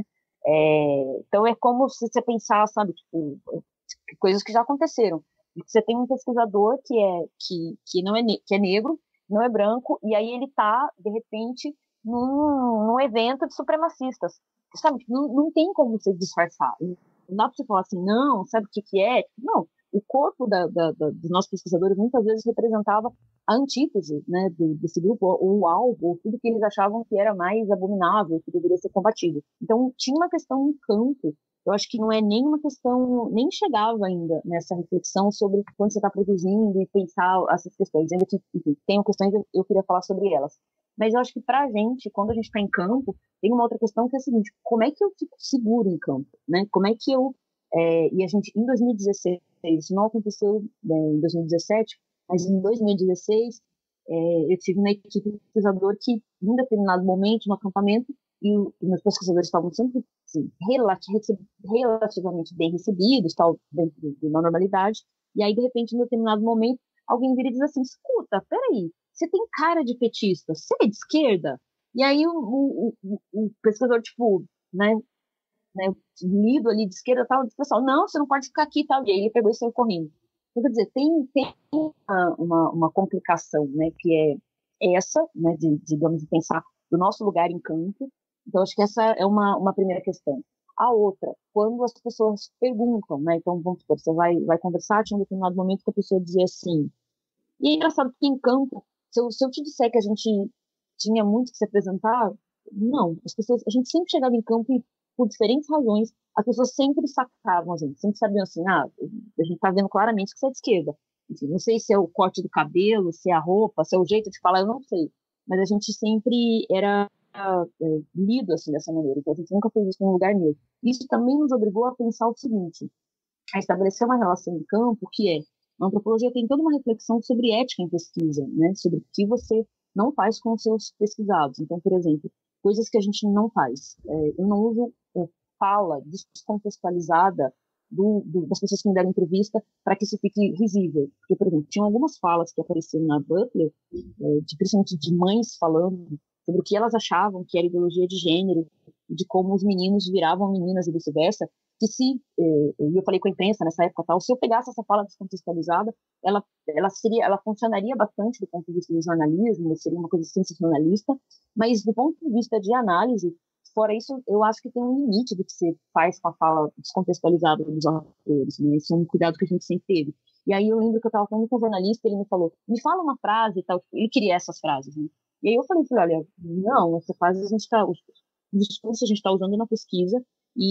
É, então, é como se você pensar, sabe, tipo, coisas que já aconteceram. Você tem um pesquisador que é, que, que não é, que é negro, não é branco, e aí ele está, de repente, num, num evento de supremacistas. Sabe, não, não tem como você disfarçar. Não dá para você falar assim, não, sabe o que, que é? Não, o corpo da, da, da, dos nossos pesquisadores muitas vezes representava a antítese, né, desse grupo, ou o alvo, ou tudo que eles achavam que era mais abominável, que deveria ser combatido. Então, tinha uma questão em campo. Eu acho que não é nem uma questão, nem chegava ainda nessa reflexão sobre quando você está produzindo e pensar essas questões. Ainda que, enfim, tem questões que eu queria falar sobre elas. Mas eu acho que para a gente, quando a gente está em campo, tem uma outra questão que é a seguinte, como é que eu fico seguro em campo? Né? Como é que eu, É, e a gente, em dois mil e dezesseis, isso não aconteceu é, em dois mil e dezessete, mas em dois mil e dezesseis, é, eu tive uma equipe de pesquisador que, em determinado momento, no acampamento, e os meus pesquisadores estavam sempre assim, relativamente bem recebidos, tal, dentro de uma normalidade, e aí, de repente, em determinado momento, alguém vira e diz assim, escuta, peraí, você tem cara de petista, você é de esquerda? E aí o, o, o, o pesquisador, tipo, né, né, lido ali de esquerda tal, disse, pessoal, não, você não pode ficar aqui tal, e aí ele pegou e saiu correndo. Então, quer dizer, tem, tem uma, uma, uma complicação, né, que é essa, né, de, digamos, de pensar do nosso lugar em campo. Então, acho que essa é uma, uma primeira questão. A outra, quando as pessoas perguntam, né, então, vamos supor, você vai, vai conversar, tinha um determinado momento que a pessoa dizia assim, e é engraçado que em campo, se eu, se eu te disser que a gente tinha muito que se apresentar, não, as pessoas, a gente sempre chegava em campo e, por diferentes razões, as pessoas sempre sacavam a gente, sempre sabiam assim, ah, a gente tá vendo claramente que você é de esquerda. Enfim, não sei se é o corte do cabelo, se é a roupa, se é o jeito de falar, eu não sei. Mas a gente sempre era é, lido assim dessa maneira, então a gente nunca fez isso em um lugar neutro. Isso também nos obrigou a pensar o seguinte, a estabelecer uma relação em campo que é, a antropologia tem toda uma reflexão sobre ética em pesquisa, né, sobre o que você não faz com os seus pesquisados. Então, por exemplo, coisas que a gente não faz. É, eu não uso é, fala descontextualizada do, do, das pessoas que me deram entrevista para que isso fique visível. Porque, por exemplo, tinham algumas falas que apareceram na Butler, é, de, principalmente de mães falando sobre o que elas achavam que era ideologia de gênero, de como os meninos viravam meninas e vice-versa, que se, eh, eu falei com a imprensa nessa época tal, se eu pegasse essa fala descontextualizada, ela, ela seria, ela funcionaria bastante do ponto de vista do jornalismo, seria uma coisa sensacionalista, mas do ponto de vista de análise, fora isso, eu acho que tem um limite do que você faz com a fala descontextualizada dos autores, né? Isso é um cuidado que a gente sempre teve. E aí eu lembro que eu estava falando com um jornalista, ele me falou, me fala uma frase e tal, ele queria essas frases, né? E aí eu falei, olha, não, essa frase a gente está, os discursos a gente está usando na pesquisa,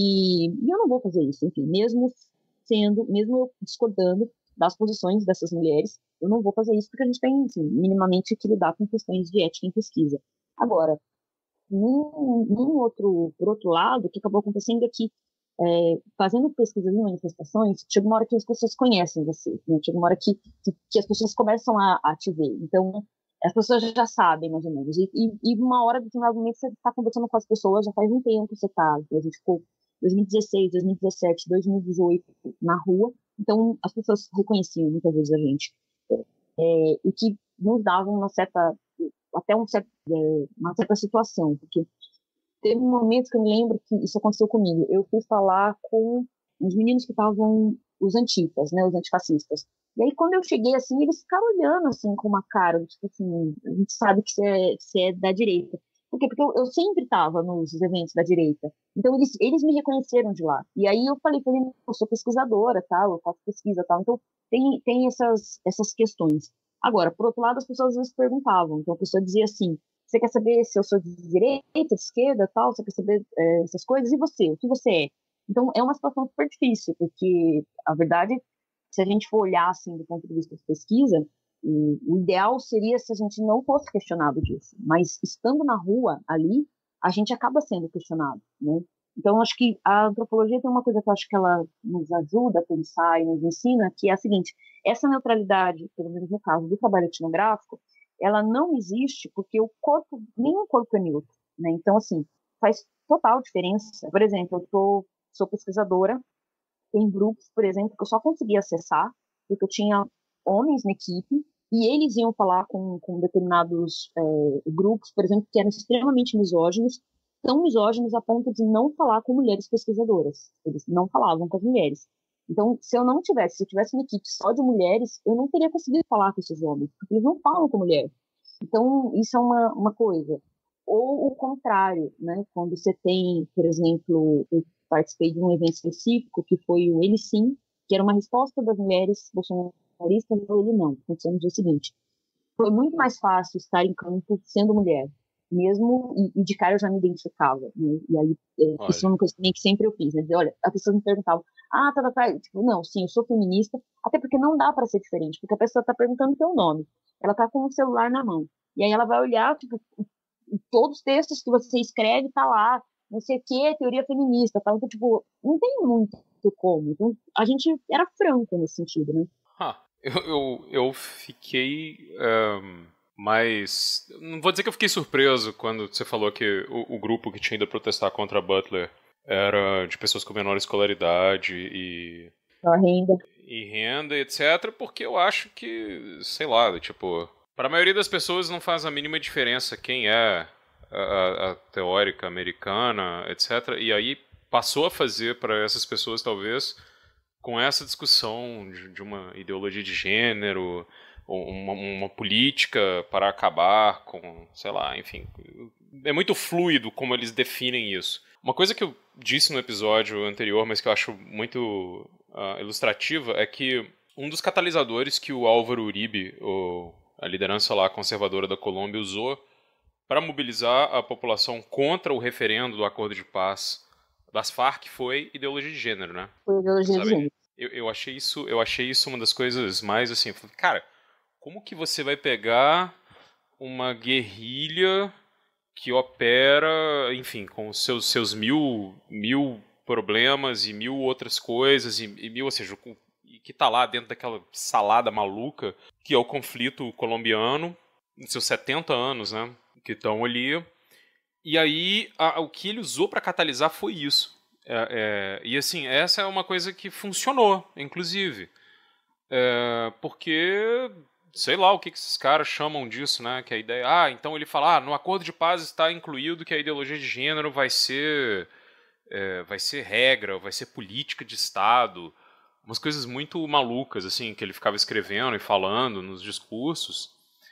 e, e eu não vou fazer isso, enfim, mesmo sendo, mesmo eu discordando das posições dessas mulheres, eu não vou fazer isso porque a gente tem, assim, minimamente que lidar com questões de ética em pesquisa. Agora, num, num outro, por outro lado, o que acabou acontecendo é que, é, fazendo pesquisas em manifestações, chega uma hora que as pessoas conhecem você, né? Chega uma hora que, que, que as pessoas começam a, a te ver, então as pessoas já sabem, mais ou menos, e, e, e uma hora, de final do mês, você está conversando com as pessoas, já faz um tempo que você está, a gente ficou dois mil e dezesseis, dois mil e dezessete, dois mil e dezoito na rua, então as pessoas reconheciam muitas vezes a gente, é, e que nos davam uma certa, até um certo, é, uma certa situação, porque teve um momento que eu me lembro que isso aconteceu comigo, eu fui falar com os meninos que estavam, os antifas, né, os antifascistas, e aí quando eu cheguei assim, eles ficaram olhando assim com uma cara, tipo assim, a gente sabe que você é, você é da direita. Por quê? Porque eu, eu sempre estava nos eventos da direita. Então, eles, eles me reconheceram de lá. E aí eu falei, falei, eu sou pesquisadora, tal, eu faço pesquisa, tal. Então, tem, tem essas, essas questões. Agora, por outro lado, as pessoas às vezes perguntavam. Então, a pessoa dizia assim, você quer saber se eu sou de direita, de esquerda, tal? Você quer saber é, essas coisas? E você? O que você é? Então, é uma situação super difícil, porque, a verdade, se a gente for olhar, assim, do ponto de vista de pesquisa, o ideal seria se a gente não fosse questionado disso, mas estando na rua ali, a gente acaba sendo questionado, né? Então, acho que a antropologia tem uma coisa que eu acho que ela nos ajuda a pensar e nos ensina, que é a seguinte, essa neutralidade, pelo menos no caso do trabalho etnográfico, ela não existe porque o corpo, nenhum corpo é neutro, né? Então, assim, faz total diferença. Por exemplo, eu tô, sou pesquisadora, tem grupos, por exemplo, que eu só conseguia acessar porque eu tinha homens na equipe, e eles iam falar com, com determinados é, grupos, por exemplo, que eram extremamente misóginos, tão misóginos a ponto de não falar com mulheres pesquisadoras. Eles não falavam com as mulheres. Então, se eu não tivesse, se eu tivesse uma equipe só de mulheres, eu não teria conseguido falar com esses homens, porque eles não falam com mulher. Então, isso é uma, uma coisa. Ou o contrário, né? Quando você tem, por exemplo, eu participei de um evento específico, que foi o Ele Sim, que era uma resposta das mulheres bolsonaristas, ou ele não, aconteceu no dia seguinte. Foi muito mais fácil estar em campo sendo mulher, mesmo, e, e de cara eu já me identificava, né? E aí, é, isso é uma coisa também que sempre eu fiz, né? Dizer, olha, as pessoas me perguntavam, ah, tá, tá, tá, tipo, não, sim, eu sou feminista, até porque não dá para ser diferente, porque a pessoa tá perguntando o teu nome, ela tá com o celular na mão, e aí ela vai olhar, tipo, todos os textos que você escreve, tá lá, não sei o que, teoria feminista, tá? Então, tipo, não tem muita como. Então, a gente era franco nesse sentido, né? Ah, eu, eu, eu fiquei um, mais... Não vou dizer que eu fiquei surpreso quando você falou que o, o grupo que tinha ido protestar contra Butler era de pessoas com menor escolaridade e... A renda. E renda, etcétera, porque eu acho que, sei lá, tipo... Para a maioria das pessoas não faz a mínima diferença quem é a, a teórica americana, etcétera. E aí passou a fazer para essas pessoas, talvez, com essa discussão de, de uma ideologia de gênero, uma, uma política para acabar com, sei lá, enfim. É muito fluido como eles definem isso. Uma coisa que eu disse no episódio anterior, mas que eu acho muito uh, ilustrativa, é que um dos catalisadores que o Álvaro Uribe, o a liderança lá conservadora da Colômbia, usou para mobilizar a população contra o referendo do Acordo de Paz das Farc foi ideologia de gênero, né? Foi ideologia Sabe? de gênero. Eu, eu, achei isso, eu achei isso uma das coisas mais assim... Cara, como que você vai pegar uma guerrilha que opera, enfim, com os seus, seus mil, mil problemas e mil outras coisas, e, e mil, ou seja, com, que está lá dentro daquela salada maluca, que é o conflito colombiano, seus setenta anos, né, que estão ali. E aí, a, o que ele usou para catalisar foi isso. É, é, e assim, essa é uma coisa que funcionou, inclusive. É, porque, sei lá o que, que esses caras chamam disso, né, que a ideia... Ah, então ele fala, ah, no acordo de paz está incluído que a ideologia de gênero vai ser, é, vai ser regra, vai ser política de Estado... Umas coisas muito malucas, assim, que ele ficava escrevendo e falando nos discursos.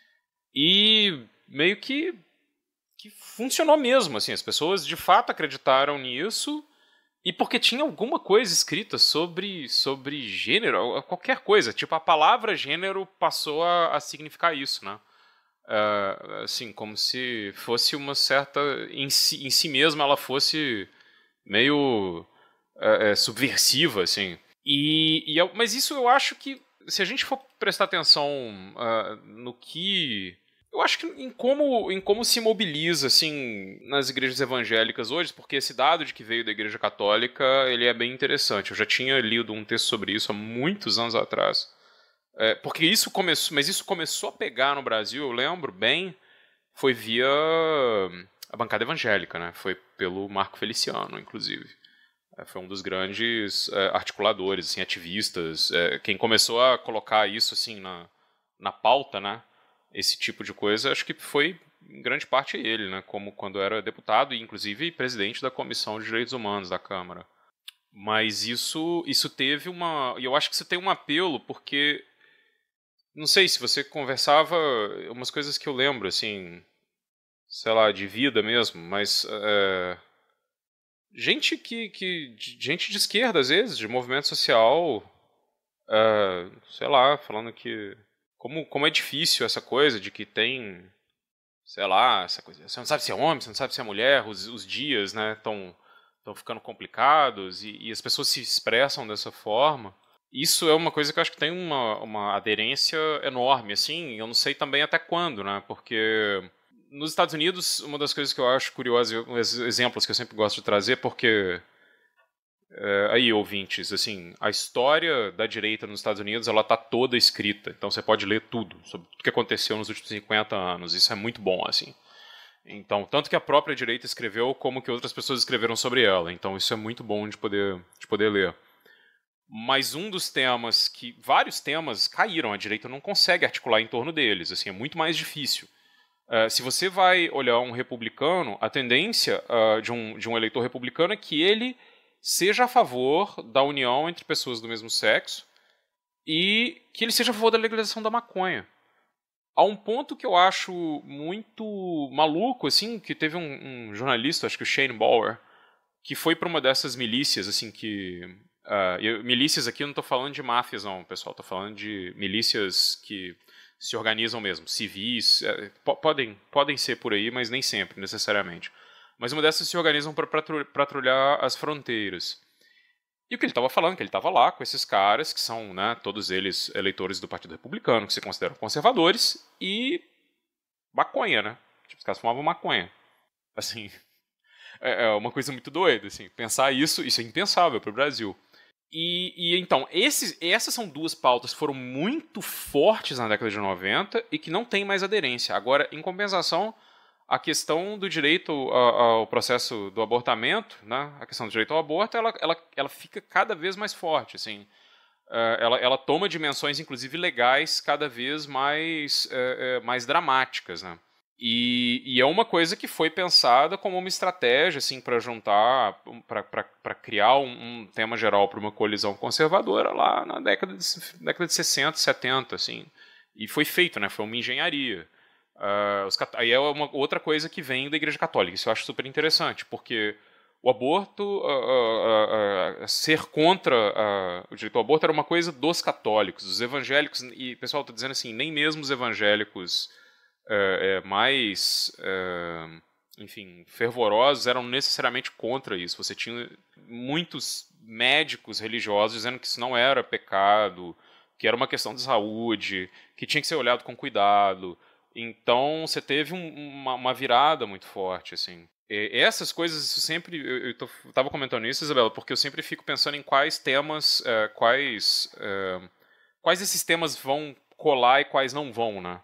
E meio que, que funcionou mesmo, assim. As pessoas, de fato, acreditaram nisso. E porque tinha alguma coisa escrita sobre, sobre gênero, qualquer coisa. Tipo, a palavra gênero passou a, a significar isso, né? Uh, assim, como se fosse uma certa... Em si, em si mesma, ela fosse meio uh, subversiva, assim. E, e eu, mas isso eu acho que, se a gente for prestar atenção uh, no que... Eu acho que em como, em como se mobiliza, assim, nas igrejas evangélicas hoje, porque esse dado de que veio da igreja católica, ele é bem interessante. Eu já tinha lido um texto sobre isso há muitos anos atrás. É, porque isso começou, mas isso começou a pegar no Brasil, eu lembro bem, foi via a bancada evangélica, né? Foi pelo Marco Feliciano, inclusive. Foi um dos grandes é, articuladores, assim, ativistas. É, quem começou a colocar isso assim, na, na pauta, né, esse tipo de coisa, acho que foi em grande parte ele, né, como quando era deputado e inclusive presidente da Comissão de Direitos Humanos da Câmara. Mas isso, isso teve uma... E eu acho que isso tem um apelo, porque... Não sei se você conversava... Umas coisas que eu lembro, assim... Sei lá, de vida mesmo, mas... É, Gente que, que gente de esquerda, às vezes, de movimento social, uh, sei lá, falando que como, como é difícil essa coisa de que tem, sei lá, essa coisa, você não sabe se é homem, você não sabe se é mulher, os, os dias, né, estão estão ficando complicados e, e as pessoas se expressam dessa forma. Isso é uma coisa que eu acho que tem uma, uma aderência enorme, assim, eu não sei também até quando, né, porque... Nos Estados Unidos, uma das coisas que eu acho curiosas, exemplos que eu sempre gosto de trazer, porque, é, aí, ouvintes, assim, a história da direita nos Estados Unidos, ela está toda escrita, então você pode ler tudo, sobre tudo que aconteceu nos últimos cinquenta anos, isso é muito bom, assim. Então, tanto que a própria direita escreveu, como que outras pessoas escreveram sobre ela, então isso é muito bom de poder, de poder ler. Mas um dos temas que, vários temas caíram, a direita não consegue articular em torno deles, assim, é muito mais difícil. Uh, se você vai olhar um republicano, a tendência uh, de, um, de um eleitor republicano é que ele seja a favor da união entre pessoas do mesmo sexo e que ele seja a favor da legalização da maconha. Há um ponto que eu acho muito maluco, assim, que teve um, um jornalista, acho que o Shane Bauer, que foi para uma dessas milícias, assim, que... Uh, eu, milícias aqui eu não estou falando de máfias, não, pessoal, estou falando de milícias que... se organizam mesmo, civis, é, podem, podem ser por aí, mas nem sempre, necessariamente. Mas uma dessas se organizam para patrulhar as fronteiras. E o que ele estava falando, que ele estava lá com esses caras, que são, né, todos eles eleitores do Partido Republicano, que se consideram conservadores, e maconha, né? Tipo, os caras fumavam maconha. Assim, é uma coisa muito doida, assim. Pensar isso, isso é impensável para o Brasil. E, e então, esses, essas são duas pautas que foram muito fortes na década de noventa e que não têm mais aderência. Agora, em compensação, a questão do direito ao processo do abortamento, né, a questão do direito ao aborto, ela, ela, ela fica cada vez mais forte. Assim, uh, ela, ela toma dimensões, inclusive legais, cada vez mais, uh, uh, mais dramáticas, né? E, e é uma coisa que foi pensada como uma estratégia assim, para juntar, para criar um, um tema geral para uma colisão conservadora lá na década de, década de sessenta, setenta. Assim. E foi feito, né? Foi uma engenharia. Uh, os, aí é uma outra coisa que vem da Igreja Católica. Isso eu acho super interessante, porque o aborto, uh, uh, uh, uh, ser contra uh, o direito ao aborto era uma coisa dos católicos. Os evangélicos, e o pessoal está dizendo assim, nem mesmo os evangélicos Uh, é, mais, uh, enfim, fervorosos eram necessariamente contra isso. Você tinha muitos médicos religiosos dizendo que isso não era pecado, que era uma questão de saúde, que tinha que ser olhado com cuidado. Então, você teve um, uma, uma virada muito forte, assim. E essas coisas, isso sempre... Eu estava comentando isso, Isabela, porque eu sempre fico pensando em quais temas, uh, quais, uh, quais esses temas vão colar e quais não vão, né?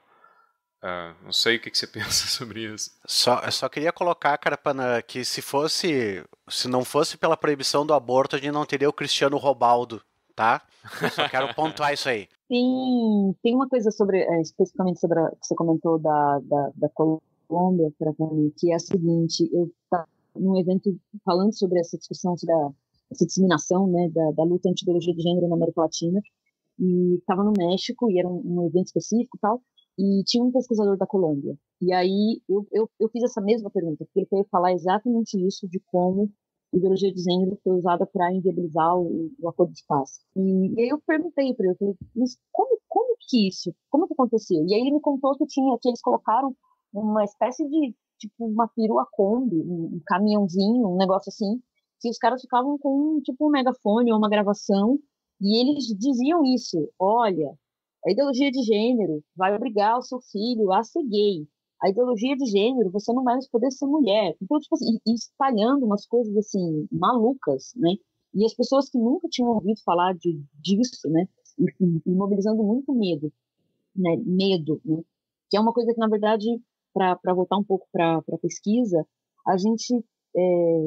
Uh, não sei o que, que você pensa sobre isso. Só, eu só queria colocar, Carapana, que se fosse, se não fosse pela proibição do aborto, a gente não teria o Cristiano Ronaldo, tá? Eu só quero pontuar isso aí. Tem, tem uma coisa sobre, é, especificamente sobre a que você comentou da, da, da Colômbia, que é a seguinte, eu estava num evento falando sobre essa discussão, sobre a, essa disseminação, né, da, da luta anti-ideologia de gênero na América Latina, e estava no México, e era um, um evento específico e tal, e tinha um pesquisador da Colômbia. E aí eu, eu, eu fiz essa mesma pergunta, porque ele foi falar exatamente isso, de como a ideologia de gênero foi usada para inviabilizar o, o acordo de paz. E, e aí eu perguntei para ele, eu falei, mas como, como que isso, como que aconteceu? E aí ele me contou que, tinha, que eles colocaram uma espécie de, tipo, uma perua Kombi, um, um caminhãozinho, um negócio assim, que os caras ficavam com, tipo, um megafone ou uma gravação, e eles diziam isso, olha, a ideologia de gênero vai obrigar o seu filho a ser gay. A ideologia de gênero, você não vai mais poder ser mulher. Então, tipo assim, e espalhando umas coisas, assim, malucas, né? E as pessoas que nunca tinham ouvido falar de, disso, né? E, e mobilizando muito medo, né? Medo, né? Que é uma coisa que, na verdade, para voltar um pouco para a pesquisa, a gente, é,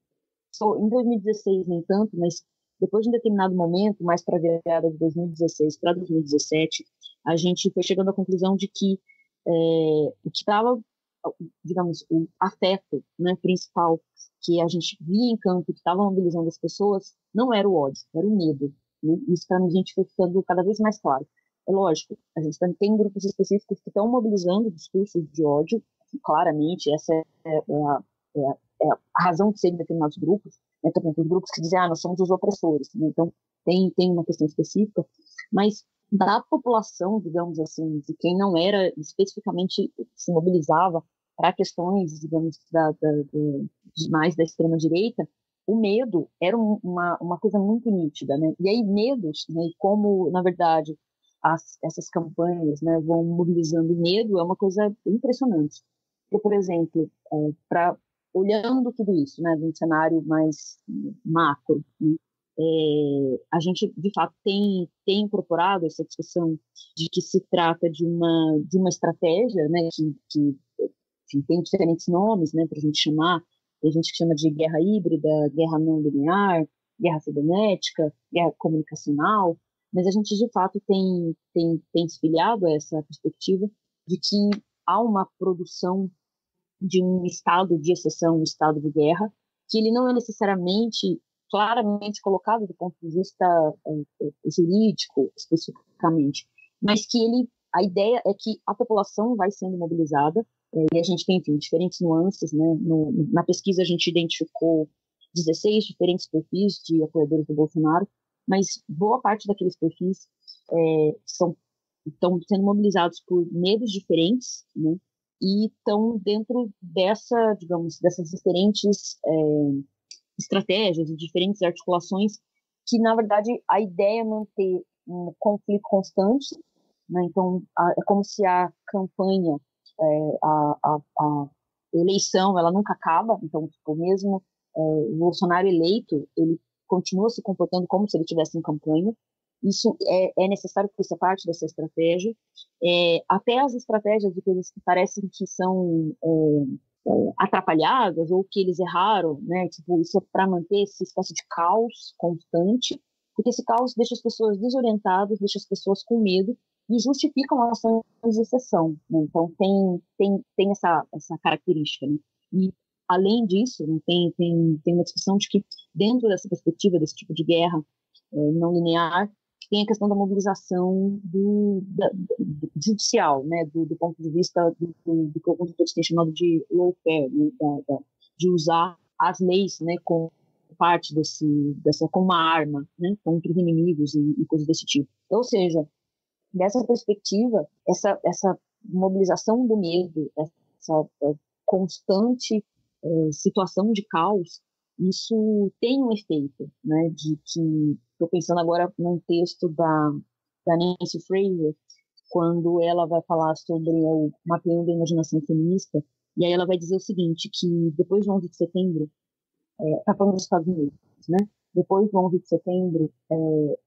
só, em dois mil e dezesseis, nem tanto, mas depois de um determinado momento, mais para a virada de dois mil e dezesseis para dois mil e dezessete, a gente foi chegando à conclusão de que é, o que estava, digamos, o afeto, né, principal que a gente via em campo, que estava mobilizando as pessoas, não era o ódio, era o medo. Né? Isso para a gente foi ficando cada vez mais claro. É lógico, a gente também tem grupos específicos que estão mobilizando discursos de ódio, claramente, essa é, é, a, é, a, é a razão de ser de determinados grupos, né, também os grupos que dizem, ah, nós somos os opressores, né? Então tem, tem uma questão específica, mas da população, digamos assim, de quem não era especificamente, se mobilizava para questões, digamos, da, da, da, de mais da extrema-direita, o medo era um, uma, uma coisa muito nítida, né? E aí medos, né, como, na verdade, as, essas campanhas, né, vão mobilizando medo, é uma coisa impressionante. Porque, por exemplo, é, para olhando tudo isso, né, de um cenário mais macro, né, é, a gente, de fato, tem, tem incorporado essa discussão de que se trata de uma, de uma estratégia, né, que, que enfim, tem diferentes nomes, né, para a gente chamar, tem gente que chama de guerra híbrida, guerra não linear, guerra cibernética, guerra comunicacional, mas a gente, de fato, tem, tem, tem se filiado a essa perspectiva de que há uma produção de um estado de exceção, um estado de guerra, que ele não é necessariamente claramente colocado do ponto de vista é, jurídico, especificamente, mas que ele, a ideia é que a população vai sendo mobilizada, é, e a gente tem, enfim, diferentes nuances, né? No, na pesquisa a gente identificou dezesseis diferentes perfis de apoiadores do Bolsonaro, mas boa parte daqueles perfis é, são, estão sendo mobilizados por medos diferentes, né? E estão dentro dessa, digamos, dessas diferentes é, estratégias e diferentes articulações que, na verdade, a ideia é manter um conflito constante, né? Então, a, é como se a campanha, é, a, a, a eleição, ela nunca acaba, então, tipo, mesmo é, o Bolsonaro eleito, ele continua se comportando como se ele estivesse em campanha. Isso é, é necessário que isso parte dessa estratégia. É, até as estratégias de coisas que parecem que são é, é, atrapalhadas ou que eles erraram, né? Tipo, isso é para manter essa espécie de caos constante, porque esse caos deixa as pessoas desorientadas, deixa as pessoas com medo e justificam ações de exceção. Né? Então, tem, tem, tem essa, essa característica. Né? E, além disso, né, tem, tem, tem uma discussão de que, dentro dessa perspectiva, desse tipo de guerra é, não linear, tem a questão da mobilização do, da, do judicial, né, do, do ponto de vista do, do, do que alguns autores têm chamado de lawfare, né, da, da, de usar as leis, né, como parte desse, dessa, como uma arma, né, contra os inimigos e, e coisas desse tipo. Ou seja, dessa perspectiva, essa, essa mobilização do medo, essa é, constante é, situação de caos, isso tem um efeito, né, de que, estou pensando agora num texto da, da Nancy Fraser, quando ela vai falar sobre o mapeamento da imaginação feminista, e aí ela vai dizer o seguinte, que depois do onze de setembro, está é, falando dos Estados Unidos, né, depois do onze de setembro, é,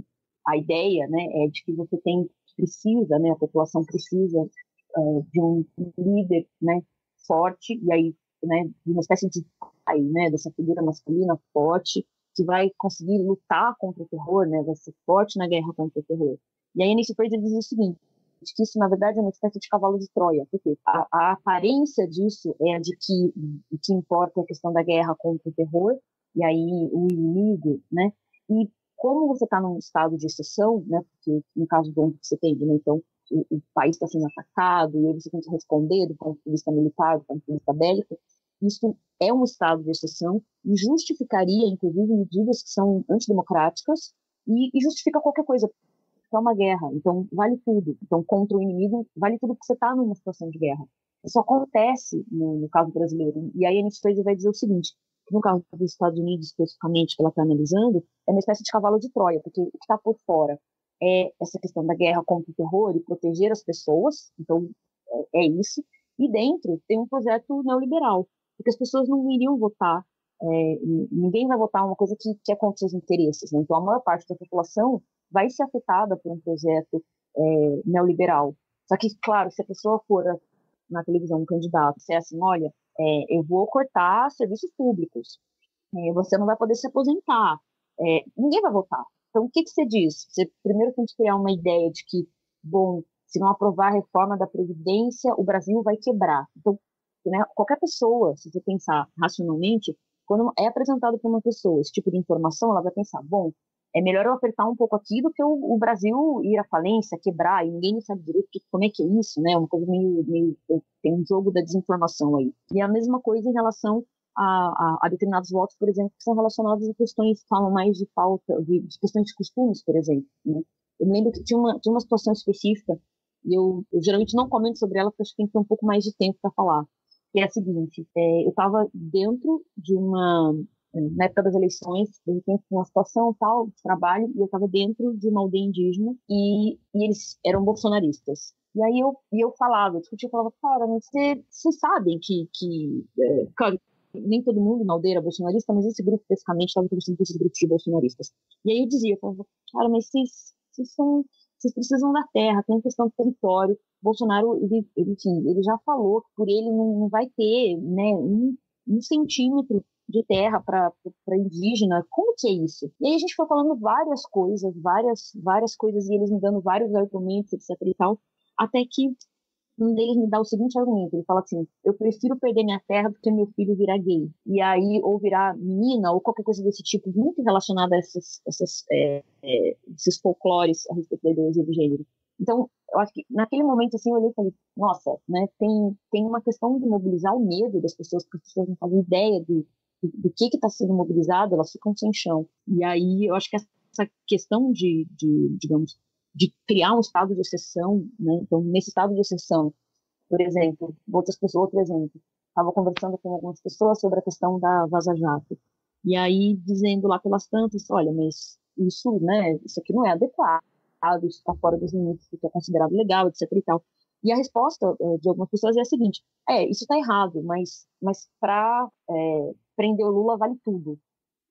a ideia, né, é de que você tem, precisa, né, a população precisa é, de um líder, né, forte, e aí, né, de uma espécie de pai, né, dessa figura masculina forte, que vai conseguir lutar contra o terror, né, vai ser forte na guerra contra o terror. E aí, nesse Fraser diz o seguinte, que isso, na verdade, é uma espécie de cavalo de Troia, porque a, a aparência disso é a de que o que importa é a questão da guerra contra o terror, e aí o inimigo, né, e como você está num estado de exceção, né, porque no caso do onze de setembro, né, então o, o país está sendo atacado, e aí você tem que responder do ponto de vista militar, do ponto de vista bélico, isso é um estado de exceção e justificaria, inclusive, medidas que são antidemocráticas e, e justifica qualquer coisa, porque é uma guerra, então vale tudo. Então, contra o inimigo, vale tudo porque você está numa situação de guerra. Isso acontece no, no caso brasileiro. E aí a Nancy Fraser vai dizer o seguinte, que no caso dos Estados Unidos, especificamente, que ela está analisando, é uma espécie de cavalo de Troia, porque o que está por fora é essa questão da guerra contra o terror e proteger as pessoas, então é, é isso, e dentro tem um projeto neoliberal, porque as pessoas não iriam votar, é, ninguém vai votar uma coisa que, que é contra os interesses, né? Então a maior parte da população vai ser afetada por um projeto é, neoliberal. Só que, claro, se a pessoa for na televisão um candidato, se é assim, olha, é, eu vou cortar serviços públicos, é, você não vai poder se aposentar, é, ninguém vai votar. Então o que, que você diz? Você primeiro tem que criar uma ideia de que, bom, se não aprovar a reforma da Previdência, o Brasil vai quebrar. Então, né, qualquer pessoa, se você pensar racionalmente, quando é apresentado para uma pessoa esse tipo de informação, ela vai pensar, bom, é melhor eu apertar um pouco aqui do que o, o Brasil ir à falência, quebrar, e ninguém sabe direito como é que é isso, né? Uma coisa meio, meio... Tem um jogo da desinformação aí. E a mesma coisa em relação a, a, a determinados votos, por exemplo, que são relacionados a questões que falam mais de falta, de, de questões de costumes, por exemplo, né? Eu me lembro que tinha uma, tinha uma situação específica, e eu, eu geralmente não comento sobre ela, porque acho que tem que ter um pouco mais de tempo para falar, que é a seguinte, é, eu estava dentro de uma... na época das eleições, de repente, uma situação tal, de trabalho, e eu estava dentro de uma aldeia indígena, e, e eles eram bolsonaristas. E aí eu, e eu falava, eu discutia, eu falava, cara, mas vocês sabem que, que é, claro, nem todo mundo na aldeia era bolsonarista, mas esse grupo, especificamente, estava entrevistando esses grupos de bolsonaristas. E aí eu dizia, eu falava, cara, mas vocês, vocês, são, vocês precisam da terra, tem questão do território. Bolsonaro, ele, ele, enfim, ele já falou que por ele não, não vai ter, né, um, um centímetro de terra para indígena, como que é isso? E aí a gente foi falando várias coisas, várias, várias coisas, e eles me dando vários argumentos, etc e tal, até que um deles me dá o seguinte argumento, ele fala assim, eu prefiro perder minha terra do que meu filho virar gay. E aí, ou virar menina, ou qualquer coisa desse tipo, muito relacionada a essas, essas, é, é, esses folclores a respeito da ideologia do gênero. Então, eu acho que naquele momento, assim, eu olhei e falei, nossa, né, tem, tem uma questão de mobilizar o medo das pessoas, porque as pessoas não fazem ideia de do que está sendo mobilizado, elas ficam sem chão. E aí eu acho que essa questão de, de digamos, de criar um estado de exceção, né? Então, nesse estado de exceção, por exemplo, outras pessoas, outro exemplo, estava conversando com algumas pessoas sobre a questão da Vaza Jato, e aí dizendo lá pelas tantas, olha, mas isso, né, isso aqui não é adequado, isso está fora dos limites do que é considerado legal, etc e tal. E a resposta é, de algumas pessoas é a seguinte, é, isso está errado, mas, mas para é, prender o Lula vale tudo.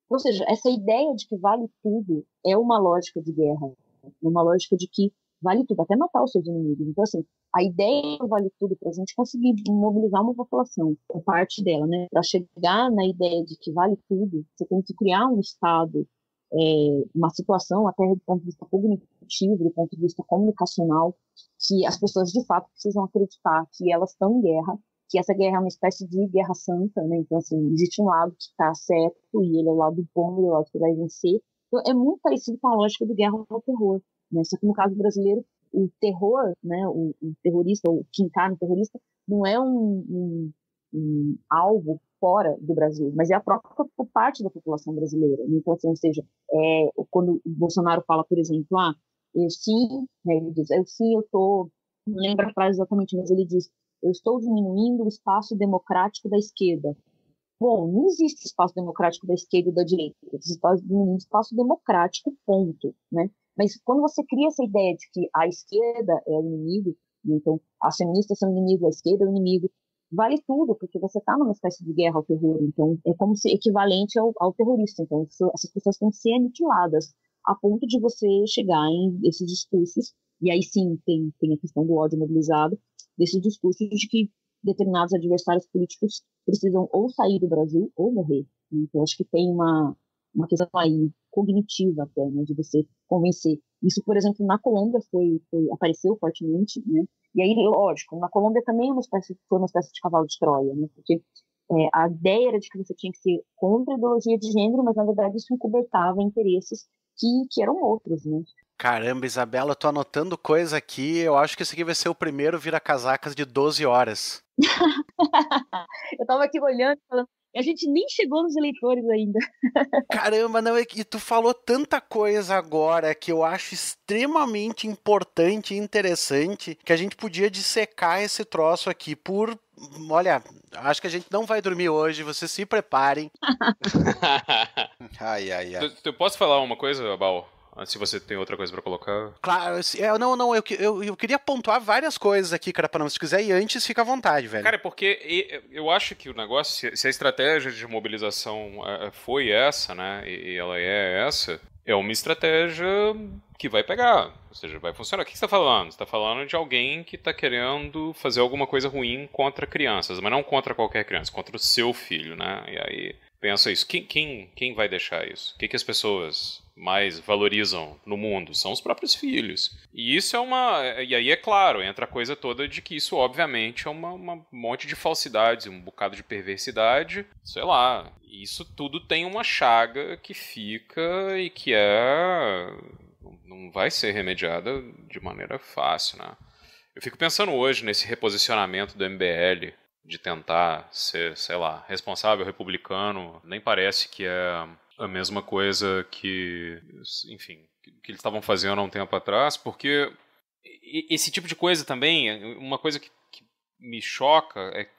Ou seja, essa ideia de que vale tudo é uma lógica de guerra, uma lógica de que vale tudo, até matar os seus inimigos. Então, assim, a ideia vale tudo para a gente conseguir mobilizar uma população, ou parte dela, né? Para chegar na ideia de que vale tudo, você tem que criar um Estado, é, uma situação, até do ponto de vista cognitivo, do ponto de vista comunicacional, que as pessoas de fato precisam acreditar que elas estão em guerra, que essa guerra é uma espécie de guerra santa, né? Então, assim, existe um lado que está certo e ele é o lado bom, e o lado que vai vencer. Então, é muito parecido com a lógica do guerra ao terror, né? Só que no caso brasileiro, o terror, né, o, o terrorista, o que encarna o terrorista, não é um, um, um alvo fora do Brasil, mas é a própria parte da população brasileira. Então, assim, ou seja, é, quando o Bolsonaro fala, por exemplo, ah, eu sim, né, ele diz, eu sim, eu estou, não lembro a frase exatamente, mas ele diz, eu estou diminuindo o espaço democrático da esquerda. Bom, não existe espaço democrático da esquerda e da direita, existe um espaço democrático, ponto, né? Mas quando você cria essa ideia de que a esquerda é o inimigo, então as feministas são o inimigo, a esquerda é o inimigo, vale tudo, porque você está numa espécie de guerra ao terror, então é como se equivalente ao, ao terrorista, então isso, essas pessoas têm que ser aniquiladas, a ponto de você chegar em esses discursos, e aí sim tem, tem a questão do ódio mobilizado, desse discurso de que determinados adversários políticos precisam ou sair do Brasil ou morrer. Então, acho que tem uma, uma questão aí cognitiva até, né, de você convencer. Isso, por exemplo, na Colômbia foi, foi, apareceu fortemente, né? E aí, lógico, na Colômbia também é uma espécie, foi uma espécie de cavalo de Troia, né? Porque é, a ideia era de que você tinha que ser contra a ideologia de gênero, mas, na verdade, isso encobertava interesses que, que eram outros, né? Caramba, Isabela, eu tô anotando coisa aqui. Eu acho que esse aqui vai ser o primeiro vira-casacas de doze horas. Eu tava aqui olhando e falando, a gente nem chegou nos eleitores ainda. Caramba, não, e tu falou tanta coisa agora que eu acho extremamente importante e interessante que a gente podia dissecar esse troço aqui por... Olha, acho que a gente não vai dormir hoje, vocês se preparem. Ai, ai, ai. Eu, eu posso falar uma coisa, Bal? Se você tem outra coisa pra colocar. Claro, eu, não, não, eu, eu, eu queria pontuar várias coisas aqui, cara, para não, se quiser ir antes, fica à vontade, velho. Cara, porque eu acho que o negócio, se a estratégia de mobilização foi essa, né, e ela é essa, é uma estratégia que vai pegar, ou seja, vai funcionar. O que você tá falando? Você tá falando de alguém que tá querendo fazer alguma coisa ruim contra crianças, mas não contra qualquer criança, contra o seu filho, né, e aí pensa isso, quem, quem, quem vai deixar isso? O que, que as pessoas mais valorizam no mundo? São os próprios filhos. E isso é uma... E aí, é claro, entra a coisa toda de que isso, obviamente, é uma, uma monte de falsidades, um bocado de perversidade, sei lá. Isso tudo tem uma chaga que fica e que é... não vai ser remediada de maneira fácil, né? Eu fico pensando hoje nesse reposicionamento do M B L, de tentar ser, sei lá, responsável republicano. Nem parece que é a mesma coisa que, enfim, que eles estavam fazendo há um tempo atrás, porque esse tipo de coisa também, uma coisa que, que me choca é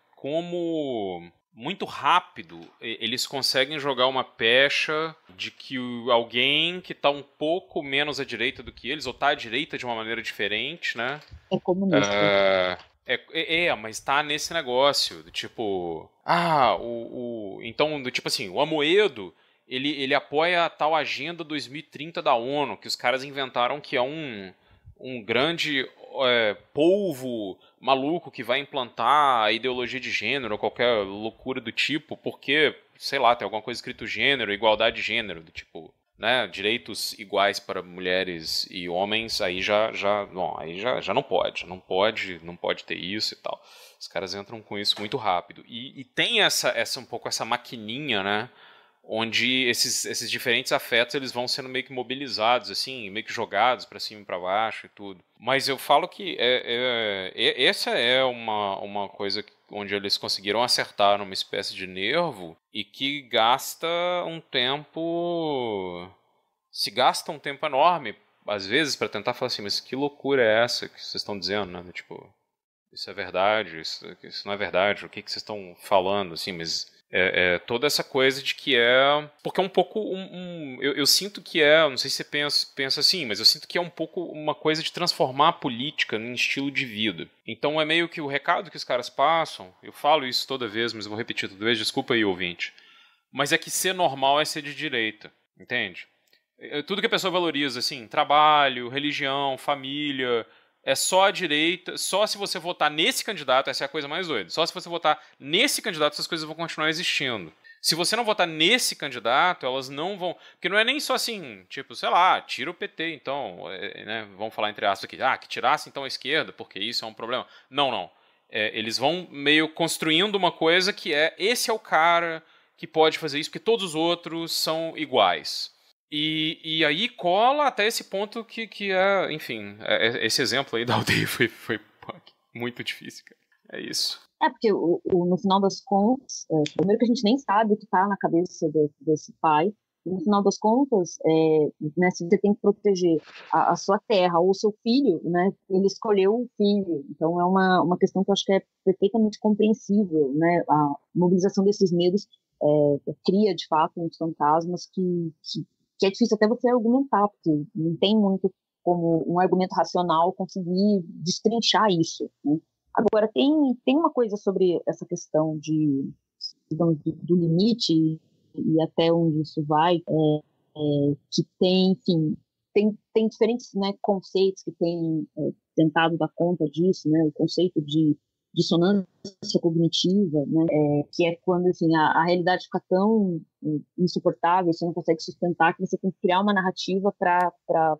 como muito rápido eles conseguem jogar uma pecha de que alguém que está um pouco menos à direita do que eles, ou está à direita de uma maneira diferente, né? É comunista. É, é, é mas está nesse negócio, do tipo, ah, o, o então, do tipo assim, o Amoedo, Ele, ele apoia a tal Agenda dois mil e trinta da ONU, que os caras inventaram que é um, um grande é, polvo maluco que vai implantar a ideologia de gênero ou qualquer loucura do tipo, porque, sei lá, tem alguma coisa escrito gênero, igualdade de gênero, do tipo, né, direitos iguais para mulheres e homens, aí já, já, bom, aí já, já não pode, não pode, não pode ter isso e tal. Os caras entram com isso muito rápido. E, e tem essa, essa um pouco essa maquininha, né, onde esses, esses diferentes afetos eles vão sendo meio que mobilizados, assim, meio que jogados para cima e para baixo e tudo. Mas eu falo que é, é, é, essa é uma, uma coisa onde eles conseguiram acertar numa espécie de nervo e que gasta um tempo... se gasta um tempo enorme, às vezes, para tentar falar assim, mas que loucura é essa que vocês estão dizendo, né? Tipo, isso é verdade, isso, isso não é verdade, o que, que vocês estão falando, assim, mas... É, é, toda essa coisa de que é... Porque é um pouco... Um, um, eu, eu sinto que é... Não sei se você pensa, pensa assim, mas eu sinto que é um pouco uma coisa de transformar a política em estilo de vida. Então é meio que o recado que os caras passam... Eu falo isso toda vez, mas eu vou repetir toda vez. Desculpa aí, ouvinte. mas é que ser normal é ser de direita, entende? Tudo que a pessoa valoriza, assim, trabalho, religião, família, é só a direita, só se você votar nesse candidato, essa é a coisa mais doida, só se você votar nesse candidato essas coisas vão continuar existindo. Se você não votar nesse candidato, elas não vão... Porque não é nem só assim, tipo, sei lá, tira o P T, então, é, né, vamos falar entre aspas aqui, ah, que tirasse então a esquerda, porque isso é um problema. Não, não. É, eles vão meio construindo uma coisa que é, esse é o cara que pode fazer isso, porque todos os outros são iguais. E, e aí cola até esse ponto que, que é, enfim, é, esse exemplo aí da aldeia foi, foi muito difícil, cara. É isso. É, porque o, o, no final das contas, é, primeiro que a gente nem sabe o que está na cabeça de, desse pai, e no final das contas, é, né, se você tem que proteger a, a sua terra ou o seu filho, né, ele escolheu o filho, então é uma, uma questão que eu acho que é perfeitamente compreensível, né, a mobilização desses medos é, cria, de fato, uns fantasmas que, que, que é difícil até você argumentar, porque não tem muito como um argumento racional conseguir destrinchar isso, né. Agora, tem, tem uma coisa sobre essa questão de, do, do limite e até onde isso vai, é, é, que tem, enfim, tem, tem diferentes, né, conceitos que têm é, tentado dar conta disso, né, o conceito de dissonância cognitiva, né, é, que é quando, enfim, a, a realidade fica tão insuportável, você não consegue sustentar, que você tem que criar uma narrativa para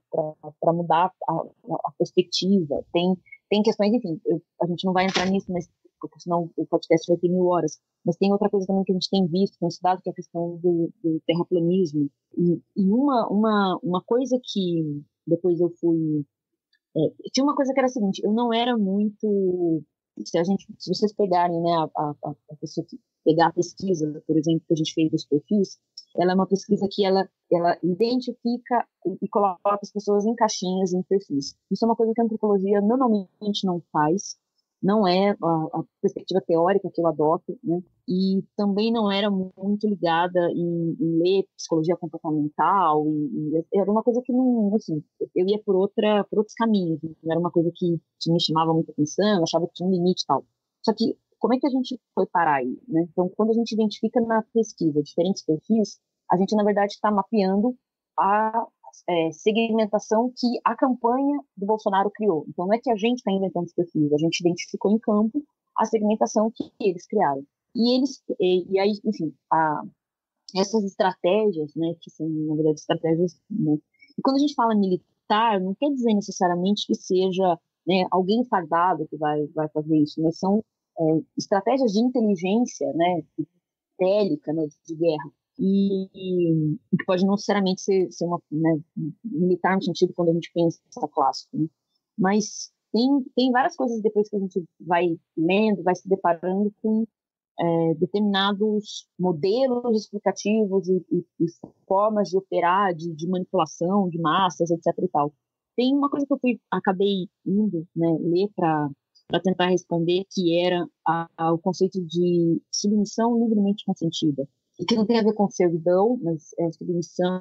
mudar a, a perspectiva. Tem Tem questões, enfim, eu, a gente não vai entrar nisso, mas porque senão o podcast vai ter mil horas. Mas tem outra coisa também que a gente tem visto, tem estudado, que é a questão do, do terraplanismo. E, e uma, uma, uma coisa que depois eu fui... É, tinha uma coisa que era a seguinte, eu não era muito... Se, a gente, se vocês pegarem, né, a, a, a pessoa que pegar a pesquisa, por exemplo, que a gente fez dos perfis, ela é uma pesquisa que ela, ela identifica e coloca as pessoas em caixinhas, em perfis. Isso é uma coisa que a antropologia normalmente não faz, não é a, a perspectiva teórica que eu adoto, né? E também não era muito ligada em, em ler psicologia comportamental, e, e era uma coisa que não, assim, eu ia por, outra, por outros caminhos, não era uma coisa que, que me chamava muita atenção, eu achava que tinha um limite e tal. Só que como é que a gente foi parar aí, né? Então, quando a gente identifica na pesquisa diferentes perfis, a gente, na verdade, está mapeando a é, segmentação que a campanha do Bolsonaro criou. Então, não é que a gente está inventando os perfis, a gente identificou em campo a segmentação que eles criaram. E eles, e, e aí, enfim, a, essas estratégias, né, que são, na verdade, estratégias, né? E quando a gente fala militar, não quer dizer necessariamente que seja, né, alguém fardado que vai, vai fazer isso, mas são É, estratégias de inteligência, né, bélica, né, de guerra, e, e que pode não necessariamente ser, ser uma, né, militar no sentido quando a gente pensa clássico, né, mas tem, tem várias coisas depois que a gente vai lendo, vai se deparando com é, determinados modelos explicativos e, e, e formas de operar, de, de manipulação de massas, etc e tal. Tem uma coisa que eu fui, acabei indo, né, ler para para tentar responder, que era a, a, o conceito de submissão livremente consentida, e que não tem a ver com servidão, mas é submissão,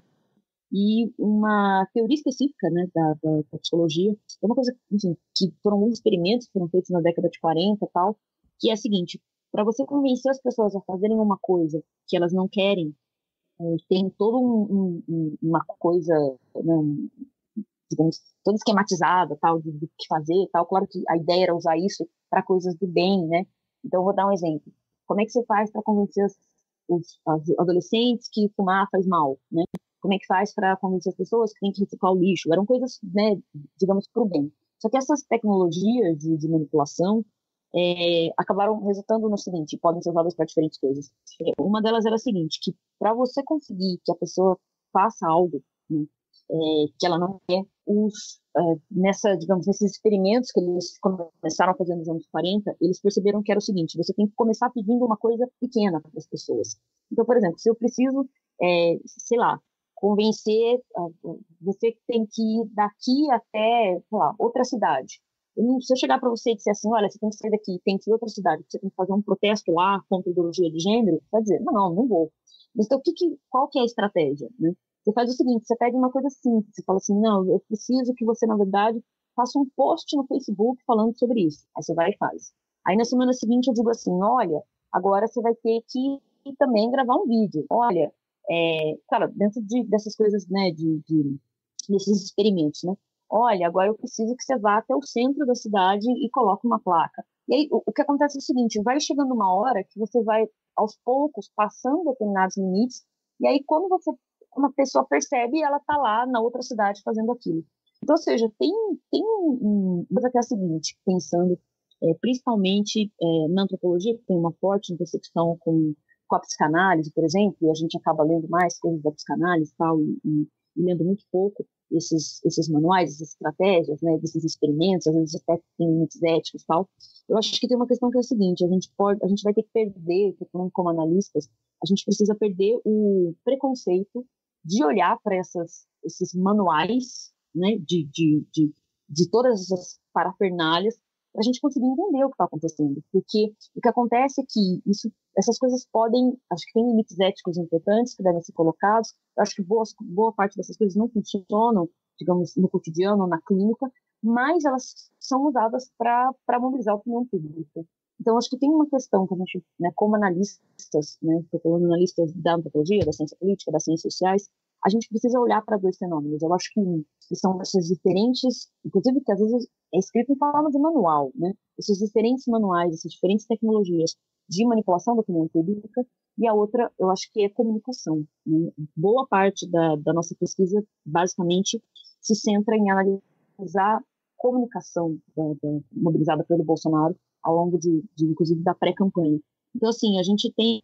e uma teoria específica, né, da, da, da psicologia, é uma coisa, enfim, que foram alguns experimentos que foram feitos na década de quarenta e tal, que é a seguinte: para você convencer as pessoas a fazerem uma coisa que elas não querem, é, tem toda um, um, uma coisa, né, um, digamos, toda esquematizada, tal, do, do que fazer, tal. Claro que a ideia era usar isso para coisas do bem, né? Então, eu vou dar um exemplo. Como é que você faz para convencer os, os, os adolescentes que fumar faz mal, né? Como é que faz para convencer as pessoas que tem que reciclar o lixo? Eram coisas, né, digamos, para o bem. Só que essas tecnologias de, de manipulação é, acabaram resultando no seguinte, podem ser usadas para diferentes coisas. Uma delas era a seguinte, que para você conseguir que a pessoa faça algo, né, é, que ela não quer, os, é, nessa, digamos, nesses experimentos que eles começaram a fazer nos anos quarenta, eles perceberam que era o seguinte: você tem que começar pedindo uma coisa pequena para as pessoas. Então, por exemplo, se eu preciso, é, sei lá, convencer, uh, você tem que ir daqui até, sei lá, outra cidade. Eu, se eu chegar para você e disser assim, olha, você tem que sair daqui, tem que ir outra cidade, você tem que fazer um protesto lá contra a ideologia de gênero, você vai dizer, não, não, não vou. Então, que que, qual que é a estratégia, né? Você faz o seguinte, você pede uma coisa simples, você fala assim, não, eu preciso que você, na verdade, faça um post no Facebook falando sobre isso. Aí você vai e faz. Aí na semana seguinte eu digo assim, olha, agora você vai ter que também gravar um vídeo. Olha, é, cara, dentro de, dessas coisas, né, de, de, desses experimentos, né? Olha, agora eu preciso que você vá até o centro da cidade e coloque uma placa. E aí, o, o que acontece é o seguinte, vai chegando uma hora que você vai, aos poucos, passando determinados limites, e aí quando você, uma pessoa percebe, ela está lá na outra cidade fazendo aquilo. Então, ou seja, tem, tem uma coisa que é a seguinte, pensando é, principalmente é, na antropologia, que tem uma forte intersecção com, com a psicanálise, por exemplo, e a gente acaba lendo mais coisas da psicanálise e tal, e, e, e lendo muito pouco esses, esses manuais, essas estratégias, né, desses experimentos, às vezes até tem limites éticos e tal. Eu acho que tem uma questão que é a seguinte, a gente, pode, a gente vai ter que perder, como analistas, a gente precisa perder o preconceito de olhar para esses manuais, né, de, de, de, de todas essas parafernálias, para a gente conseguir entender o que está acontecendo. Porque o que acontece é que isso, essas coisas podem, acho que tem limites éticos importantes que devem ser colocados, eu acho que boa, boa parte dessas coisas não funcionam, digamos, no cotidiano, na clínica, mas elas são usadas para mobilizar a opinião pública. Então, acho que tem uma questão que a gente, né, como analistas, né, estou falando analistas da antropologia, da ciência política, das ciências sociais, a gente precisa olhar para dois fenômenos. Eu acho que, que são essas diferentes, inclusive que às vezes é escrito em forma de manual, né? Esses diferentes manuais, essas diferentes tecnologias de manipulação da opinião pública, e a outra, eu acho que é comunicação, né? Boa parte da, da nossa pesquisa, basicamente, se centra em analisar a comunicação da, da, mobilizada pelo Bolsonaro ao longo de, de inclusive, da pré-campanha. Então, assim, a gente tem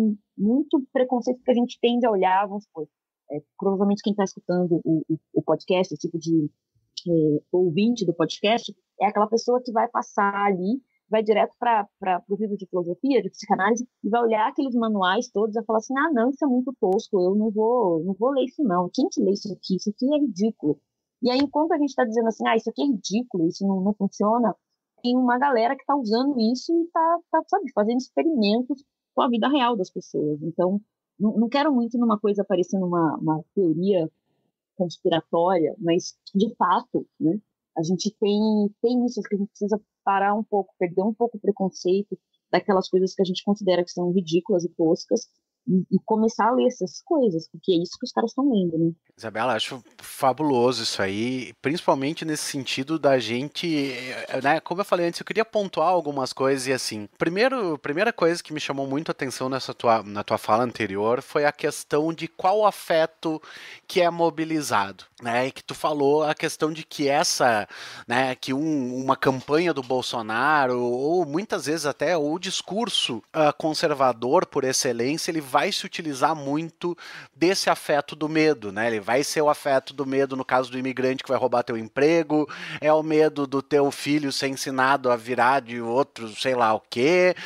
muito preconceito que a gente tende a olhar, vamos supor, É, provavelmente quem está escutando o, o, o podcast, o tipo de é, ouvinte do podcast, é aquela pessoa que vai passar ali, vai direto para o livro de filosofia, de psicanálise, e vai olhar aqueles manuais todos e vai falar assim, ah, não, isso é muito tosco, eu não vou, não vou ler isso não, quem que lê isso aqui? Isso aqui é ridículo. E aí, enquanto a gente está dizendo assim, ah, isso aqui é ridículo, isso não, não funciona, tem uma galera que está usando isso e está, tá, sabe, fazendo experimentos com a vida real das pessoas. Então, não quero muito numa coisa parecendo uma, uma teoria conspiratória, mas, de fato, né, a gente tem, tem isso, que a gente precisa parar um pouco, perder um pouco o preconceito daquelas coisas que a gente considera que são ridículas e toscas, e, e começar a ler essas coisas, porque é isso que os caras estão lendo, né? Isabela, acho fabuloso isso aí, principalmente nesse sentido da gente, né, como eu falei antes, eu queria pontuar algumas coisas e assim, primeiro, primeira coisa que me chamou muito a atenção nessa tua, na tua fala anterior foi a questão de qual afeto que é mobilizado, né, e que tu falou a questão de que essa, né, que um, uma campanha do Bolsonaro, ou muitas vezes até o discurso uh, conservador por excelência, ele vai se utilizar muito desse afeto do medo, né, ele vai ser o afeto do medo no caso do imigrante que vai roubar teu emprego, é o medo do teu filho ser ensinado a virar de outro sei lá o quê.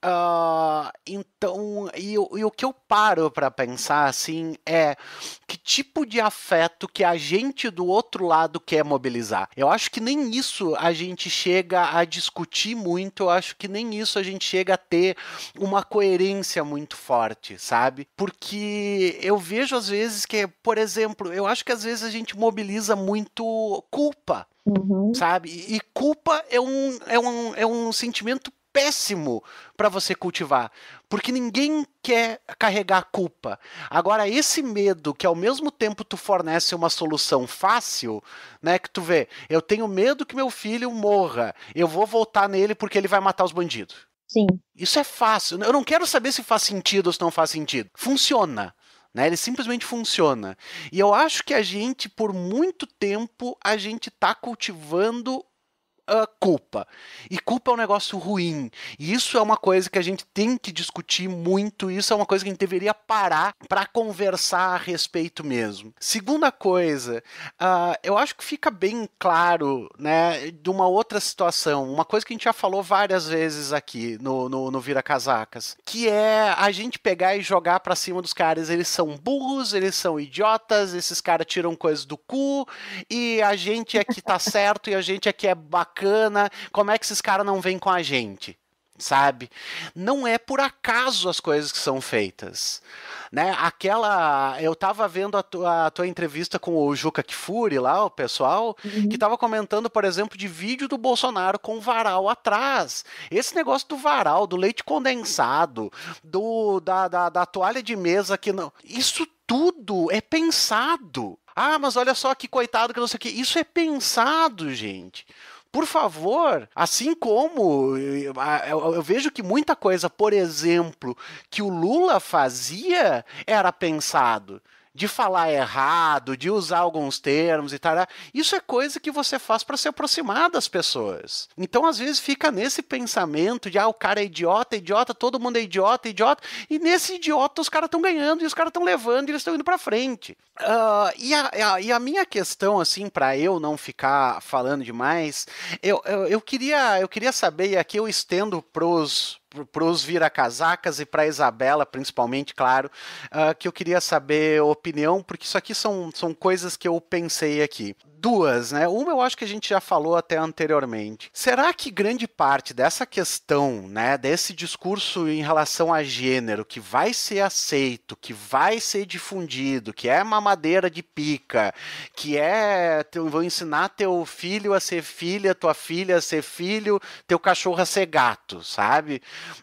Uh, então, e, e o que eu paro para pensar assim é que tipo de afeto que a gente do outro lado quer mobilizar. Eu acho que nem isso a gente chega a discutir muito, eu acho que nem isso a gente chega a ter uma coerência muito forte, sabe? Porque eu vejo às vezes que, por exemplo, eu acho que às vezes a gente mobiliza muito culpa, uhum. sabe? E culpa é um, é um, é um sentimento péssimo para você cultivar, porque ninguém quer carregar culpa. Agora, esse medo que ao mesmo tempo tu fornece uma solução fácil, né, que tu vê, eu tenho medo que meu filho morra, eu vou voltar nele porque ele vai matar os bandidos. Sim. Isso é fácil. Eu não quero saber se faz sentido ou se não faz sentido. Funciona. Né, ele simplesmente funciona. E eu acho que a gente, por muito tempo, a gente está cultivando a culpa. E culpa é um negócio ruim. E isso é uma coisa que a gente tem que discutir muito. Isso é uma coisa que a gente deveria parar para conversar a respeito mesmo. Segunda coisa, uh, eu acho que fica bem claro, né, de uma outra situação. Uma coisa que a gente já falou várias vezes aqui no, no, no Vira Casacas, que é a gente pegar e jogar para cima dos caras. Eles são burros, eles são idiotas, esses caras tiram coisas do cu e a gente é que tá certo e a gente é que é bacana. Como é que esses caras não vêm com a gente? sabe? Não é por acaso as coisas que são feitas. Né? Aquela. Eu tava vendo a tua, a tua entrevista com o Juca Kfouri lá, o pessoal, uhum. que tava comentando, por exemplo, de vídeo do Bolsonaro com o varal atrás. Esse negócio do varal, do leite condensado, do, da, da, da toalha de mesa que não. Isso tudo é pensado. Ah, mas olha só que coitado que não sei o que. Isso é pensado, gente. Por favor, assim como eu, eu, eu vejo que muita coisa, por exemplo, que o Lula fazia era pensado. De falar errado, de usar alguns termos e tal. Isso é coisa que você faz para se aproximar das pessoas. Então, às vezes, fica nesse pensamento de, ah, o cara é idiota, é idiota, todo mundo é idiota, é idiota. E nesse idiota os caras estão ganhando, e os caras estão levando, e eles estão indo para frente. Uh, e, a, a, e a minha questão, assim, para eu não ficar falando demais, eu, eu, eu, queria, eu queria saber, e aqui eu estendo pros... para os vira-casacas e para a Isabela, principalmente, claro, uh, que eu queria saber a opinião, porque isso aqui são, são coisas que eu pensei aqui. Duas, né? Uma eu acho que a gente já falou até anteriormente. Será que grande parte dessa questão, né, desse discurso em relação a gênero, que vai ser aceito, que vai ser difundido, que é mamadeira de pica, que é, vão ensinar teu filho a ser filha, tua filha a ser filho, teu cachorro a ser gato, sabe?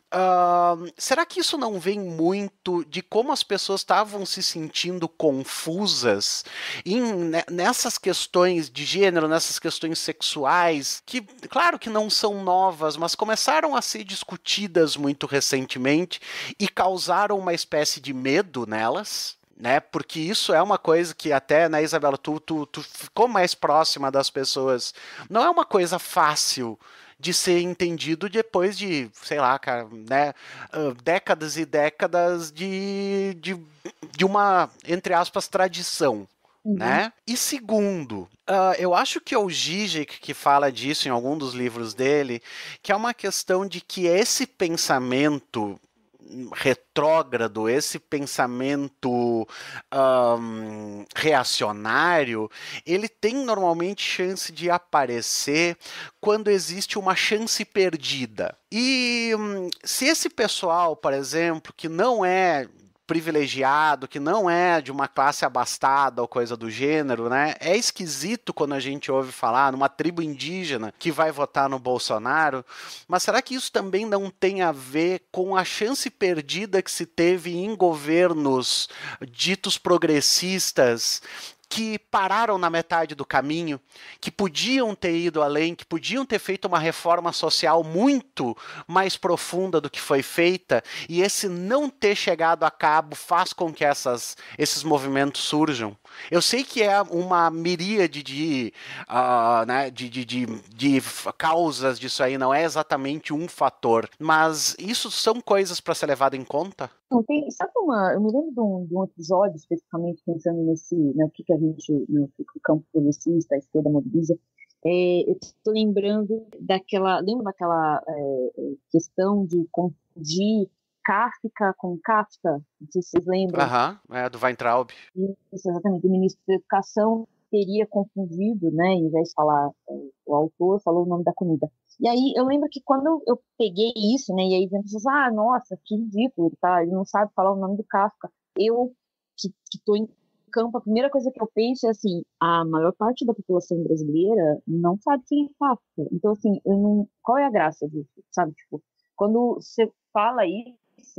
Uh, será que isso não vem muito de como as pessoas estavam se sentindo confusas em, nessas questões de gênero, nessas questões sexuais, que, claro que não são novas, mas começaram a ser discutidas muito recentemente e causaram uma espécie de medo nelas? Né? Porque isso é uma coisa que até, né, Isabela, tu, tu, tu ficou mais próxima das pessoas. Não é uma coisa fácil de ser entendido depois de, sei lá, cara, né, uh, décadas e décadas de, de, de uma, entre aspas, tradição. Uhum. Né? E segundo, uh, eu acho que é o Zizek que fala disso em algum dos livros dele, que é uma questão de que esse pensamento retrógrado, esse pensamento um, reacionário, ele tem normalmente chance de aparecer quando existe uma chance perdida. E um, se esse pessoal, por exemplo, que não é privilegiado, que não é de uma classe abastada ou coisa do gênero, né? É esquisito quando a gente ouve falar numa tribo indígena que vai votar no Bolsonaro, mas será que isso também não tem a ver com a chance perdida que se teve em governos ditos progressistas que pararam na metade do caminho, que podiam ter ido além, que podiam ter feito uma reforma social muito mais profunda do que foi feita, e esse não ter chegado a cabo faz com que essas, esses movimentos surjam? Eu sei que é uma miríade de, uh, né, de, de, de, de causas disso aí, não é exatamente um fator, mas isso são coisas para ser levado em conta? Não, tem, sabe uma, eu me lembro de um, de um episódio, especificamente pensando nesse, né, o que, que a gente, né, o campo progressista, a esquerda mobiliza, é, eu estou lembrando daquela, lembra daquela é, questão de confundir Kafka com Kafka, não sei se vocês lembram. Aham, é, do Weintraub. Isso, exatamente, o ministro da Educação teria confundido, né, em vez de falar o autor, falou o nome da comida. E aí eu lembro que quando eu, eu peguei isso, né, e aí vem pessoas, ah, nossa, que ridículo, tá, ele não sabe falar o nome do Kafka. Eu, que estou em campo, a primeira coisa que eu penso é assim, a maior parte da população brasileira não sabe quem é Kafka. Então, assim, eu não, qual é a graça disso, sabe? Tipo, quando você fala isso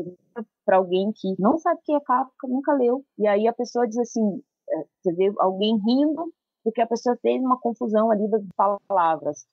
para alguém que não sabe quem é Kafka, nunca leu, e aí a pessoa diz assim, você vê alguém rindo porque a pessoa fez uma confusão ali das palavras.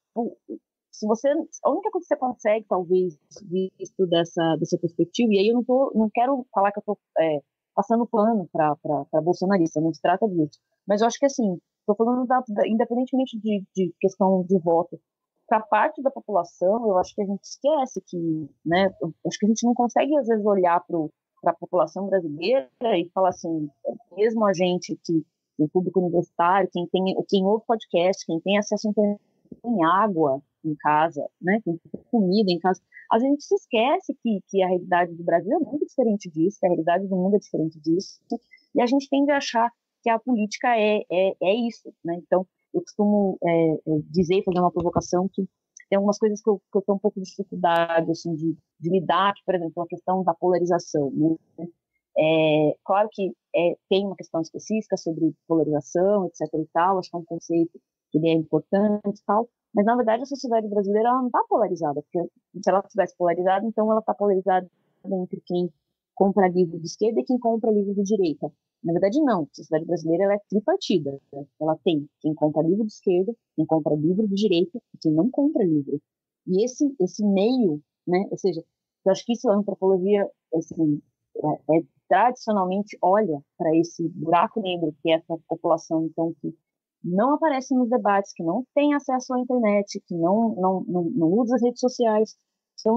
Se você, a única coisa que você consegue, talvez, visto dessa, dessa perspectiva, e aí eu não, tô, não quero falar que eu estou é, passando pano para bolsonarista, não se trata disso, mas eu acho que assim, estou falando da, da, independentemente de, de questão de voto, para parte da população, eu acho que a gente esquece que, né, eu acho que a gente não consegue às vezes olhar para a população brasileira e falar assim, mesmo a gente que tem público universitário, quem tem, quem ouve podcast, quem tem acesso à internet, tem água em casa, né, tem comida em casa, a gente se esquece que, que a realidade do Brasil é muito diferente disso, que a realidade do mundo é diferente disso, e a gente tende a achar que a política é, é, é isso, né, então eu costumo é, dizer, fazer uma provocação que tem algumas coisas que eu, que eu tenho um pouco de dificuldade, assim, de, de lidar, por exemplo, a questão da polarização, né? É, claro que é, tem uma questão específica sobre polarização, etc e tal, acho que é um conceito que ele é importante e tal, mas na verdade a sociedade brasileira ela não está polarizada, porque se ela estivesse polarizada, então ela está polarizada entre quem compra livro de esquerda e quem compra livro de direita. Na verdade não, a sociedade brasileira ela é tripartida, né? Ela tem quem compra livro de esquerda, quem compra livro de direita e quem não compra livro. E esse, esse meio, né, ou seja, eu acho que isso a antropologia, assim, é, é tradicionalmente olha para esse buraco negro que é essa população, então, que não aparece nos debates, que não tem acesso à internet, que não, não, não, não usa as redes sociais. Então,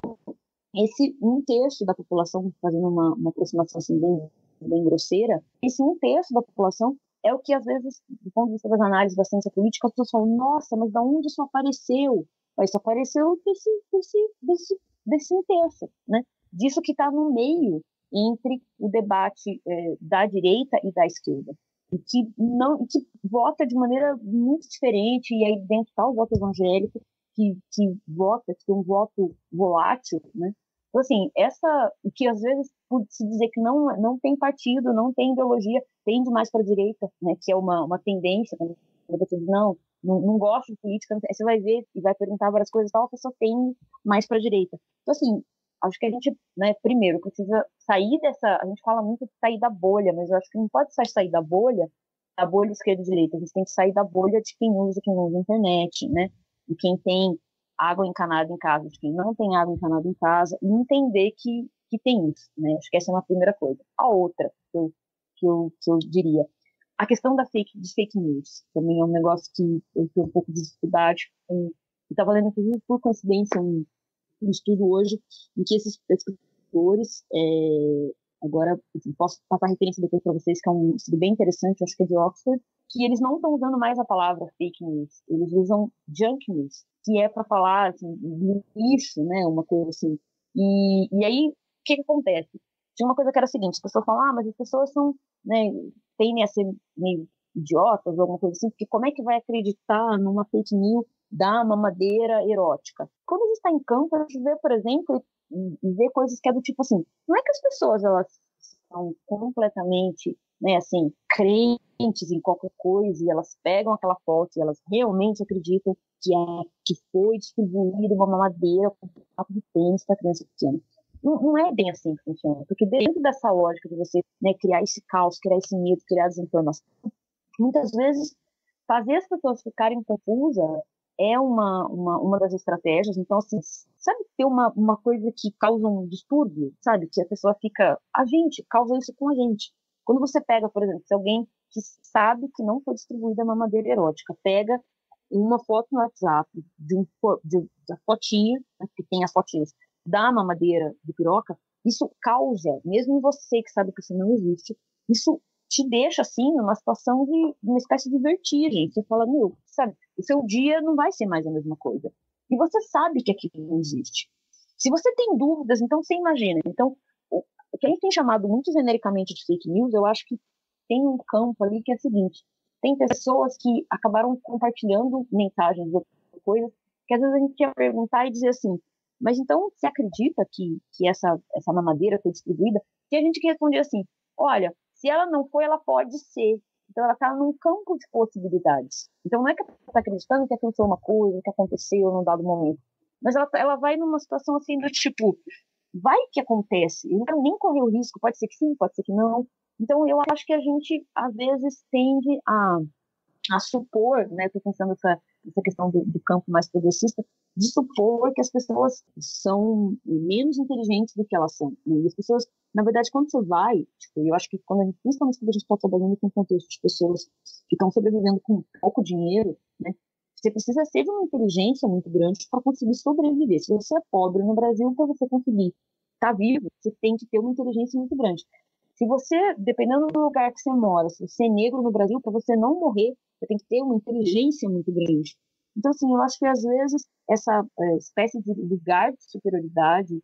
esse um terço da população, fazendo uma, uma aproximação assim, bem, bem grosseira, esse um terço da população é o que, às vezes, do ponto de vista das análises da ciência política, as pessoas falam, nossa, mas da onde isso apareceu? Mas isso apareceu desse, desse, desse, desse um terço, né? Disso que está no meio entre o debate eh, da direita e da esquerda, e que, não, e que vota de maneira muito diferente, e aí dentro está o voto evangélico, que, que vota, que tem um voto volátil, né? Então, assim, essa, que às vezes se dizer que não, não tem partido, não tem ideologia, tende mais para a direita, né? Que é uma, uma tendência, quando você diz, não, não, não gosto de política, aí você vai ver e vai perguntar várias coisas e tal, a pessoa tende mais para a direita. Então, assim, acho que a gente, né, primeiro, precisa sair dessa, a gente fala muito de sair da bolha, mas eu acho que não pode só sair da bolha, da bolha esquerda e direita, a gente tem que sair da bolha de quem usa, quem usa a internet, né, de quem tem água encanada em casa, de quem não tem água encanada em casa, e entender que, que tem isso, né, acho que essa é uma primeira coisa. A outra, que eu, que eu, que eu diria, a questão da fake, de fake news, também é um negócio que eu tenho um pouco de dificuldade, eu estava lendo, inclusive, por coincidência, um um estudo hoje em que esses pesquisadores, é, agora assim, posso passar referência depois para vocês, que é um estudo bem interessante, acho que é de Oxford, que eles não estão usando mais a palavra fake news, eles usam junk news, que é para falar assim, lixo, né, uma coisa assim. E, e aí, o que, que acontece? Tinha uma coisa que era a seguinte, as pessoas falam, ah, mas as pessoas são, né, tendem a ser meio idiotas, ou alguma coisa assim, porque como é que vai acreditar numa fake news da mamadeira erótica? Quando a gente está em campo, a gente vê, por exemplo, e, e vê coisas que é do tipo assim, não é que as pessoas, elas são completamente, né, assim, crentes em qualquer coisa, e elas pegam aquela foto e elas realmente acreditam que, é, que foi distribuída uma mamadeira com um papo de pênis para criança pequena. Não, não é bem assim que funciona, porque dentro dessa lógica de você, né, criar esse caos, criar esse medo, criar desinformação, muitas vezes fazer as pessoas ficarem confusas é uma, uma, uma das estratégias. Então, assim, sabe, ter uma, uma coisa que causa um distúrbio, sabe? Que a pessoa fica, a gente, causa isso com a gente. Quando você pega, por exemplo, se alguém que sabe que não foi distribuída uma mamadeira erótica, pega uma foto no WhatsApp de, um, de, de fotinha, né, que tem as fotinhas da mamadeira de piroca, isso causa, mesmo em você que sabe que isso não existe, isso te deixa, assim, numa situação de uma espécie de vertigem. Você fala, meu, sabe, o seu dia não vai ser mais a mesma coisa. E você sabe que aquilo não existe. Se você tem dúvidas, então você imagina. Então, o que a gente tem chamado muito genericamente de fake news, eu acho que tem um campo ali que é o seguinte, tem pessoas que acabaram compartilhando mensagens ou coisas que às vezes a gente ia perguntar e dizer assim, mas então você acredita que, que essa, essa mamadeira foi distribuída? E a gente que respondia assim, olha, se ela não foi, ela pode ser. Então, ela está num campo de possibilidades. Então, não é que ela está acreditando que aquilo foi uma coisa que aconteceu num dado momento. Mas ela, ela vai numa situação assim do tipo, vai que acontece. Eu não quero nem correr o risco. Pode ser que sim, pode ser que não. Então, eu acho que a gente, às vezes, tende a, a supor, né? Estou pensando essa, essa questão do, do campo mais progressista, de supor que as pessoas são menos inteligentes do que elas são. Né? E as pessoas, na verdade, quando você vai, tipo, eu acho que quando a gente, principalmente quando a gente está trabalhando com contexto de pessoas que estão sobrevivendo com pouco dinheiro, né? Você precisa ser de uma inteligência muito grande para conseguir sobreviver. Se você é pobre no Brasil, para você conseguir estar vivo, você tem que ter uma inteligência muito grande. Se você, dependendo do lugar que você mora, se você é negro no Brasil, para você não morrer, você tem que ter uma inteligência muito grande. Então, assim, eu acho que às vezes essa é, espécie de lugar de superioridade,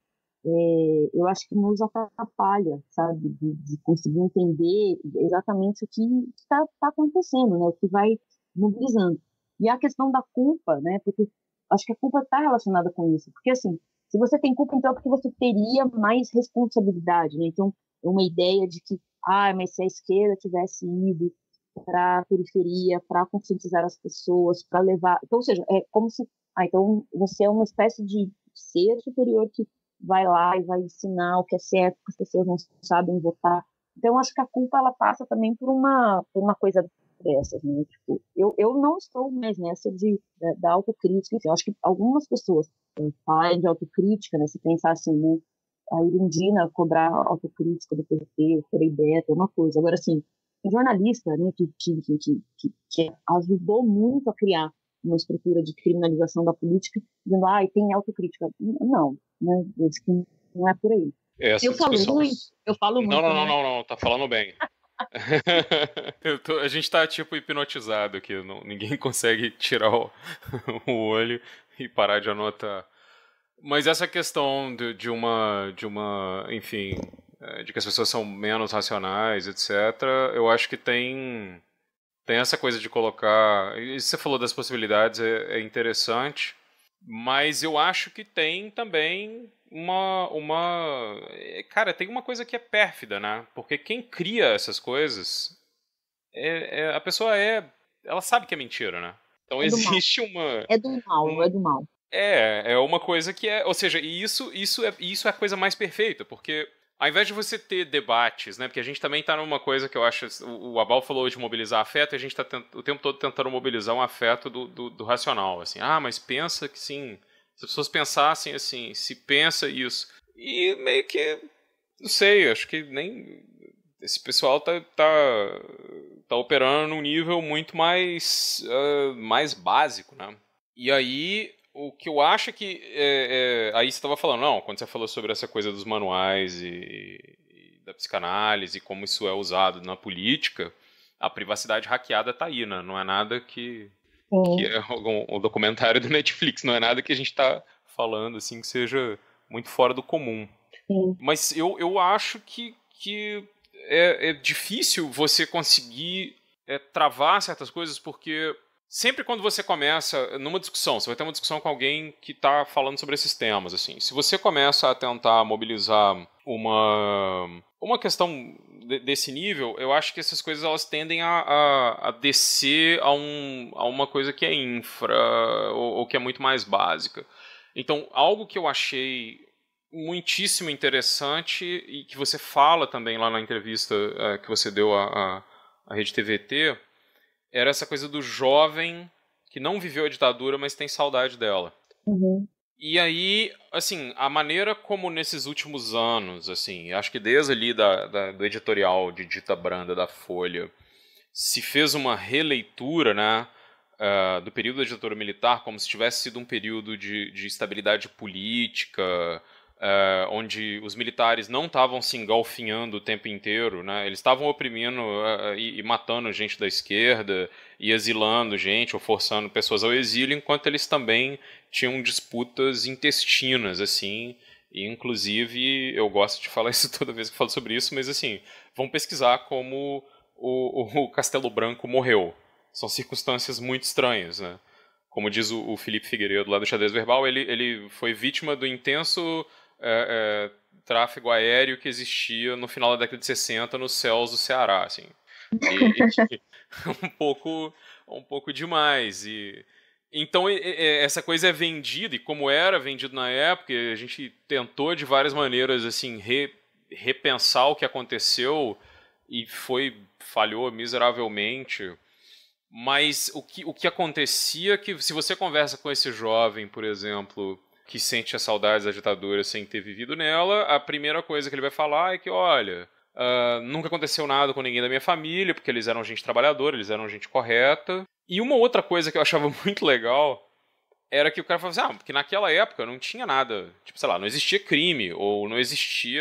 é, eu acho que nos atrapalha, sabe, de, de conseguir entender exatamente o que está tá acontecendo, né, o que vai mobilizando. E a questão da culpa, né, porque acho que a culpa está relacionada com isso. Porque, assim, se você tem culpa, então é porque você teria mais responsabilidade, né? Então, uma ideia de que, ah, mas se a esquerda tivesse ido para a periferia, para conscientizar as pessoas, para levar... Então, ou seja, é como se... Ah, então você é uma espécie de ser superior que vai lá e vai ensinar o que é certo, porque as pessoas não sabem votar. Então, acho que a culpa, ela passa também por uma, por uma coisa dessas, né? Tipo, eu, eu não estou mais nessa de, da, da autocrítica. Enfim, eu acho que algumas pessoas falam de autocrítica, né? Se pensar assim, né? A Irundina cobrar autocrítica do P T, por ideia, é uma coisa. Agora, assim, um jornalista, né, que, que, que, que, que ajudou muito a criar uma estrutura de criminalização da política, dizendo, ah, tem autocrítica. Não, né? Acho que não é por aí. Essa eu falo discussão... muito, eu falo muito. Não, não, né? não, não, não, tá falando bem. Eu tô, a gente tá, tipo, hipnotizado aqui. Não, ninguém consegue tirar o, o olho e parar de anotar. Mas essa questão de, de uma, de uma, enfim, de que as pessoas são menos racionais, etcétera, eu acho que tem, tem essa coisa de colocar... Isso você falou das possibilidades, é, é interessante, mas eu acho que tem também uma, uma... Cara, tem uma coisa que é pérfida, né? Porque quem cria essas coisas, é, é, a pessoa é... Ela sabe que é mentira, né? Então É do mal. existe uma... É do mal, um- é do mal. É, é uma coisa que é... Ou seja, e isso, isso, é, isso é a coisa mais perfeita, porque ao invés de você ter debates, né? Porque a gente também tá numa coisa que eu acho... O, o Abal falou de mobilizar afeto, e a gente tá tent, o tempo todo tentando mobilizar um afeto do, do, do racional, assim. Ah, mas pensa que sim... Se as pessoas pensassem assim, se pensa isso. E meio que... Não sei, acho que nem... Esse pessoal tá, tá, tá operando num nível muito mais, uh, mais básico, né? E aí... O que eu acho é que... É, é, aí você estava falando, não, quando você falou sobre essa coisa dos manuais e, e da psicanálise, como isso é usado na política, a privacidade hackeada tá aí, né? Não é nada que, que é um, um documentário do Netflix, não é nada que a gente está falando, assim, que seja muito fora do comum. Sim. Mas eu, eu acho que, que é, é difícil você conseguir é, travar certas coisas, porque... Sempre quando você começa numa discussão, você vai ter uma discussão com alguém que está falando sobre esses temas, assim. Se você começa a tentar mobilizar uma, uma questão de, desse nível, eu acho que essas coisas elas tendem a, a, a descer a, um, a uma coisa que é infra ou, ou que é muito mais básica. Então, algo que eu achei muitíssimo interessante e que você fala também lá na entrevista uh, que você deu à, à Rede T V T... era essa coisa do jovem que não viveu a ditadura, mas tem saudade dela. Uhum. E aí, assim, a maneira como nesses últimos anos, assim, acho que desde ali da, da, do editorial de Dita Branda da Folha, se fez uma releitura, né, uh, do período da ditadura militar como se tivesse sido um período de, de estabilidade política, Uh, onde os militares não estavam se engalfinhando o tempo inteiro, né? Eles estavam oprimindo uh, e, e matando gente da esquerda, e exilando gente, ou forçando pessoas ao exílio, enquanto eles também tinham disputas intestinas, assim, e inclusive, eu gosto de falar isso toda vez que falo sobre isso, mas assim, vão pesquisar como o, o Castelo Branco morreu. São circunstâncias muito estranhas, né? Como diz o, o Felipe Figueiredo lá do Xadrez Verbal, ele, ele foi vítima do intenso É, é, tráfego aéreo que existia no final da década de sessenta nos céus do Ceará, assim. E, e, um pouco um pouco demais. E, então e, e, essa coisa é vendida, e como era vendido na época, a gente tentou de várias maneiras assim, re, repensar o que aconteceu e foi, falhou miseravelmente. Mas o que, o que acontecia é que se você conversa com esse jovem, por exemplo, que sente as saudades da ditadura sem ter vivido nela, a primeira coisa que ele vai falar é que, olha, uh, nunca aconteceu nada com ninguém da minha família, porque eles eram gente trabalhadora, eles eram gente correta. E uma outra coisa que eu achava muito legal era que o cara falava assim, ah, porque naquela época não tinha nada, tipo, sei lá, não existia crime, ou não existia,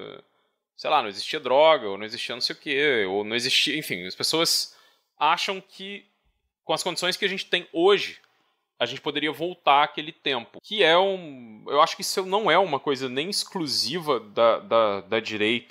sei lá, não existia droga, ou não existia não sei o quê, ou não existia, enfim, as pessoas acham que com as condições que a gente tem hoje, a gente poderia voltar àquele tempo. Que é um... Eu acho que isso não é uma coisa nem exclusiva da, da, da direita...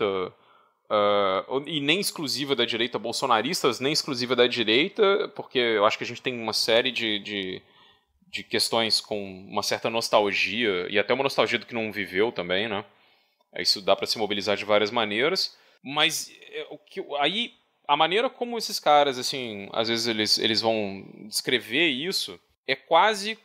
Uh, e nem exclusiva da direita bolsonaristas, nem exclusiva da direita, porque eu acho que a gente tem uma série de, de, de questões com uma certa nostalgia, e até uma nostalgia do que não viveu também, né? Isso dá para se mobilizar de várias maneiras, mas o que, aí a maneira como esses caras, assim, às vezes eles, eles vão descrever isso, é quase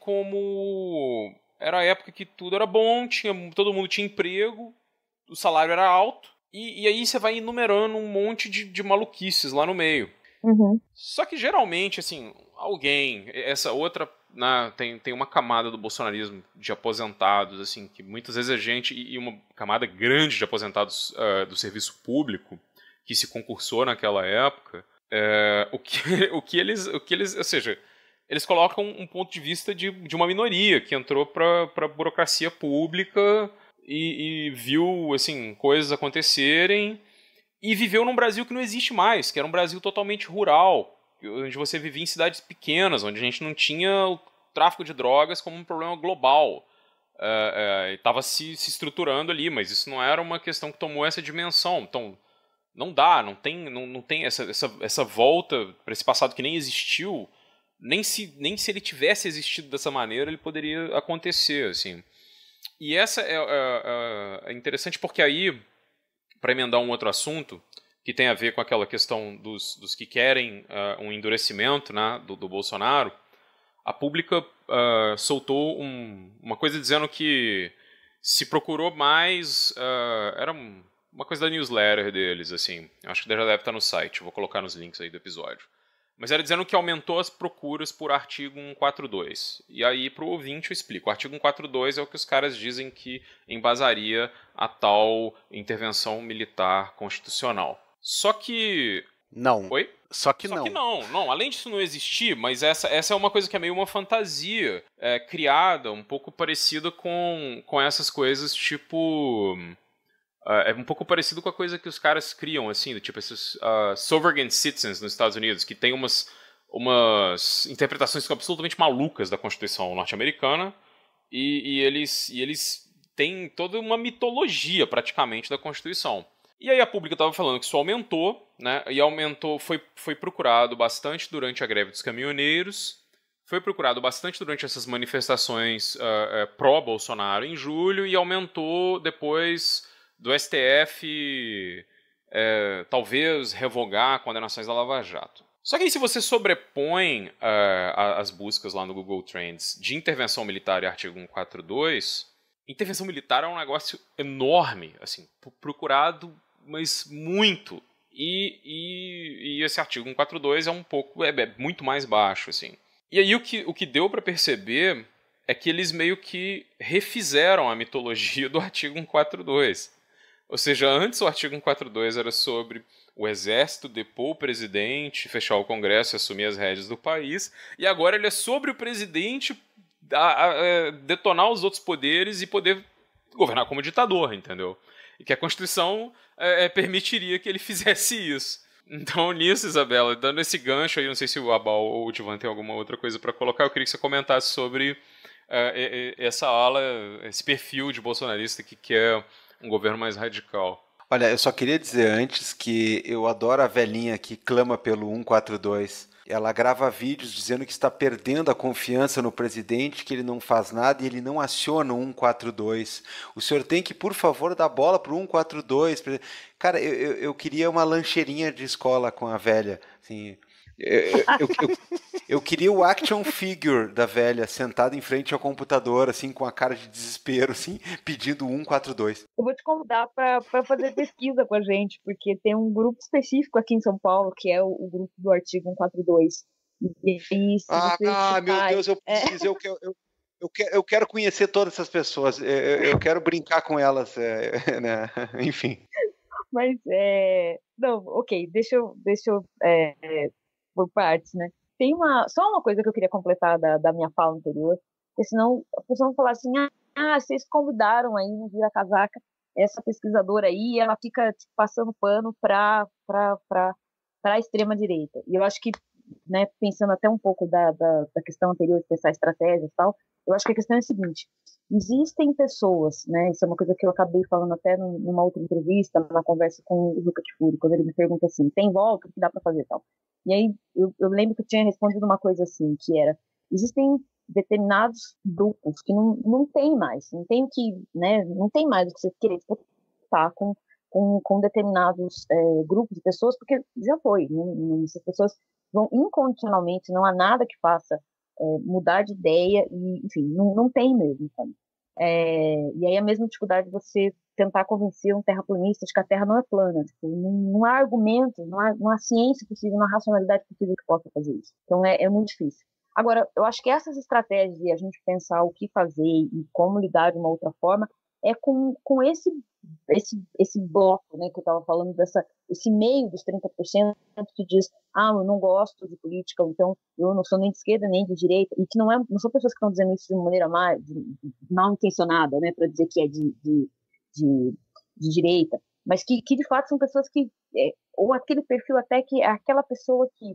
como era a época que tudo era bom, tinha, todo mundo tinha emprego, o salário era alto, e, e aí você vai enumerando um monte de, de maluquices lá no meio. Uhum. Só que geralmente, assim, alguém, essa outra, né, tem, tem uma camada do bolsonarismo de aposentados, assim, que muitas vezes a gente, e uma camada grande de aposentados uh, do serviço público, que se concursou naquela época, é, o, que, o, que eles, o que eles, ou seja, eles colocam um ponto de vista de, de uma minoria que entrou para a burocracia pública e, e viu, assim, coisas acontecerem e viveu num Brasil que não existe mais, que era um Brasil totalmente rural, onde você vivia em cidades pequenas, onde a gente não tinha o tráfico de drogas como um problema global. Estava uh, uh, se, se estruturando ali, mas isso não era uma questão que tomou essa dimensão. Então, não dá, não tem, não, não tem essa, essa, essa volta para esse passado que nem existiu, nem se, nem se ele tivesse existido dessa maneira, ele poderia acontecer, assim. E essa é, é, é interessante porque aí, para emendar um outro assunto, que tem a ver com aquela questão dos, dos que querem uh, um endurecimento, né, do, do Bolsonaro, a Pública uh, soltou um, uma coisa dizendo que se procurou mais... Uh, era um, uma coisa da newsletter deles, assim. Acho que já deve estar no site, vou colocar nos links aí do episódio. Mas era dizendo que aumentou as procuras por artigo cento e quarenta e dois. E aí, para o ouvinte, eu explico. O artigo cento e quarenta e dois é o que os caras dizem que embasaria a tal intervenção militar constitucional. Só que... Não. Oi? Só que Só não. que não. Não, além disso não existir, mas essa, essa é uma coisa que é meio uma fantasia é, criada, um pouco parecida com, com essas coisas, tipo... Uh, é um pouco parecido com a coisa que os caras criam, assim, do tipo esses uh, sovereign citizens nos Estados Unidos, que tem umas, umas interpretações absolutamente malucas da Constituição norte-americana, e, e, eles, e eles têm toda uma mitologia, praticamente, da Constituição. E aí a Pública estava falando que isso aumentou, né, e aumentou, foi, foi procurado bastante durante a greve dos caminhoneiros, foi procurado bastante durante essas manifestações uh, uh, pró-Bolsonaro em julho, e aumentou depois... do S T F é, talvez revogar condenações da Lava Jato. Só que aí se você sobrepõe uh, as buscas lá no Google Trends de intervenção militar e artigo cento e quarenta e dois, intervenção militar é um negócio enorme, assim, procurado, mas muito. E, e, e esse artigo cento e quarenta e dois é um pouco, é, é muito mais baixo, assim. E aí o que, o que deu para perceber é que eles meio que refizeram a mitologia do artigo cento e quarenta e dois. Ou seja, antes o artigo cento e quarenta e dois era sobre o exército depor o presidente, fechar o Congresso e assumir as rédeas do país, e agora ele é sobre o presidente a, a, a detonar os outros poderes e poder governar como ditador, entendeu? E que a Constituição é, permitiria que ele fizesse isso. Então, nisso, Isabela, dando esse gancho aí, não sei se o Abal ou o Divan tem alguma outra coisa para colocar, eu queria que você comentasse sobre uh, essa ala, esse perfil de bolsonarista que quer um governo mais radical. Olha, eu só queria dizer antes que eu adoro a velhinha que clama pelo cento e quarenta e dois. Ela grava vídeos dizendo que está perdendo a confiança no presidente, que ele não faz nada e ele não aciona o cento e quarenta e dois. O senhor tem que, por favor, dar bola para o cento e quarenta e dois. Cara, eu, eu, eu queria uma lancheirinha de escola com a velha, assim... Eu, eu, eu, eu queria o action figure da velha sentada em frente ao computador, assim, com a cara de desespero, assim, pedindo o cento e quarenta e dois. Eu vou te convidar para fazer pesquisa com a gente, porque tem um grupo específico aqui em São Paulo, que é o, o grupo do artigo cento e quarenta e dois. E, e ah, ah meu Deus, eu preciso, é... eu, eu, eu, eu, quero, eu quero conhecer todas essas pessoas, eu, eu quero brincar com elas, é, né? Enfim. Mas, é... não, ok, deixa eu... Deixa eu é... por partes, né? Tem uma, só uma coisa que eu queria completar da, da minha fala anterior, porque senão a pessoa vai falar assim, ah, vocês convidaram aí no Vira Casaca essa pesquisadora aí, e ela fica tipo, passando pano para a extrema-direita. E eu acho que, né, pensando até um pouco da, da, da questão anterior de pensar estratégias e tal, eu acho que a questão é a seguinte, existem pessoas, né, isso é uma coisa que eu acabei falando até numa outra entrevista, numa conversa com o Luca Tifuri, quando ele me pergunta assim, tem volta, o que dá para fazer e tal? E aí eu, eu lembro que eu tinha respondido uma coisa assim, que era, existem determinados grupos que não, não tem mais, não tem o que, né, não tem mais o que você querer disputar com, com, com determinados é, grupos de pessoas, porque já foi, né, essas pessoas vão incondicionalmente, não há nada que faça é, mudar de ideia, e, enfim, não, não tem mesmo como. É, e aí a mesma dificuldade de você tentar convencer um terraplanista de que a Terra não é plana. Tipo, não, não há argumentos, não há, não há ciência possível, não há racionalidade possível que possa fazer isso. Então é, é muito difícil. Agora, eu acho que essas estratégias de a gente pensar o que fazer e como lidar de uma outra forma é com, com esse, esse, esse bloco, né, que eu estava falando, dessa, esse meio dos trinta por cento que diz, ah, eu não gosto de política, então eu não sou nem de esquerda nem de direita, e que não, é, não são pessoas que estão dizendo isso de maneira mal, mal intencionada, né, para dizer que é de, de, de, de direita, mas que, que de fato são pessoas que, é, ou aquele perfil até que é aquela pessoa que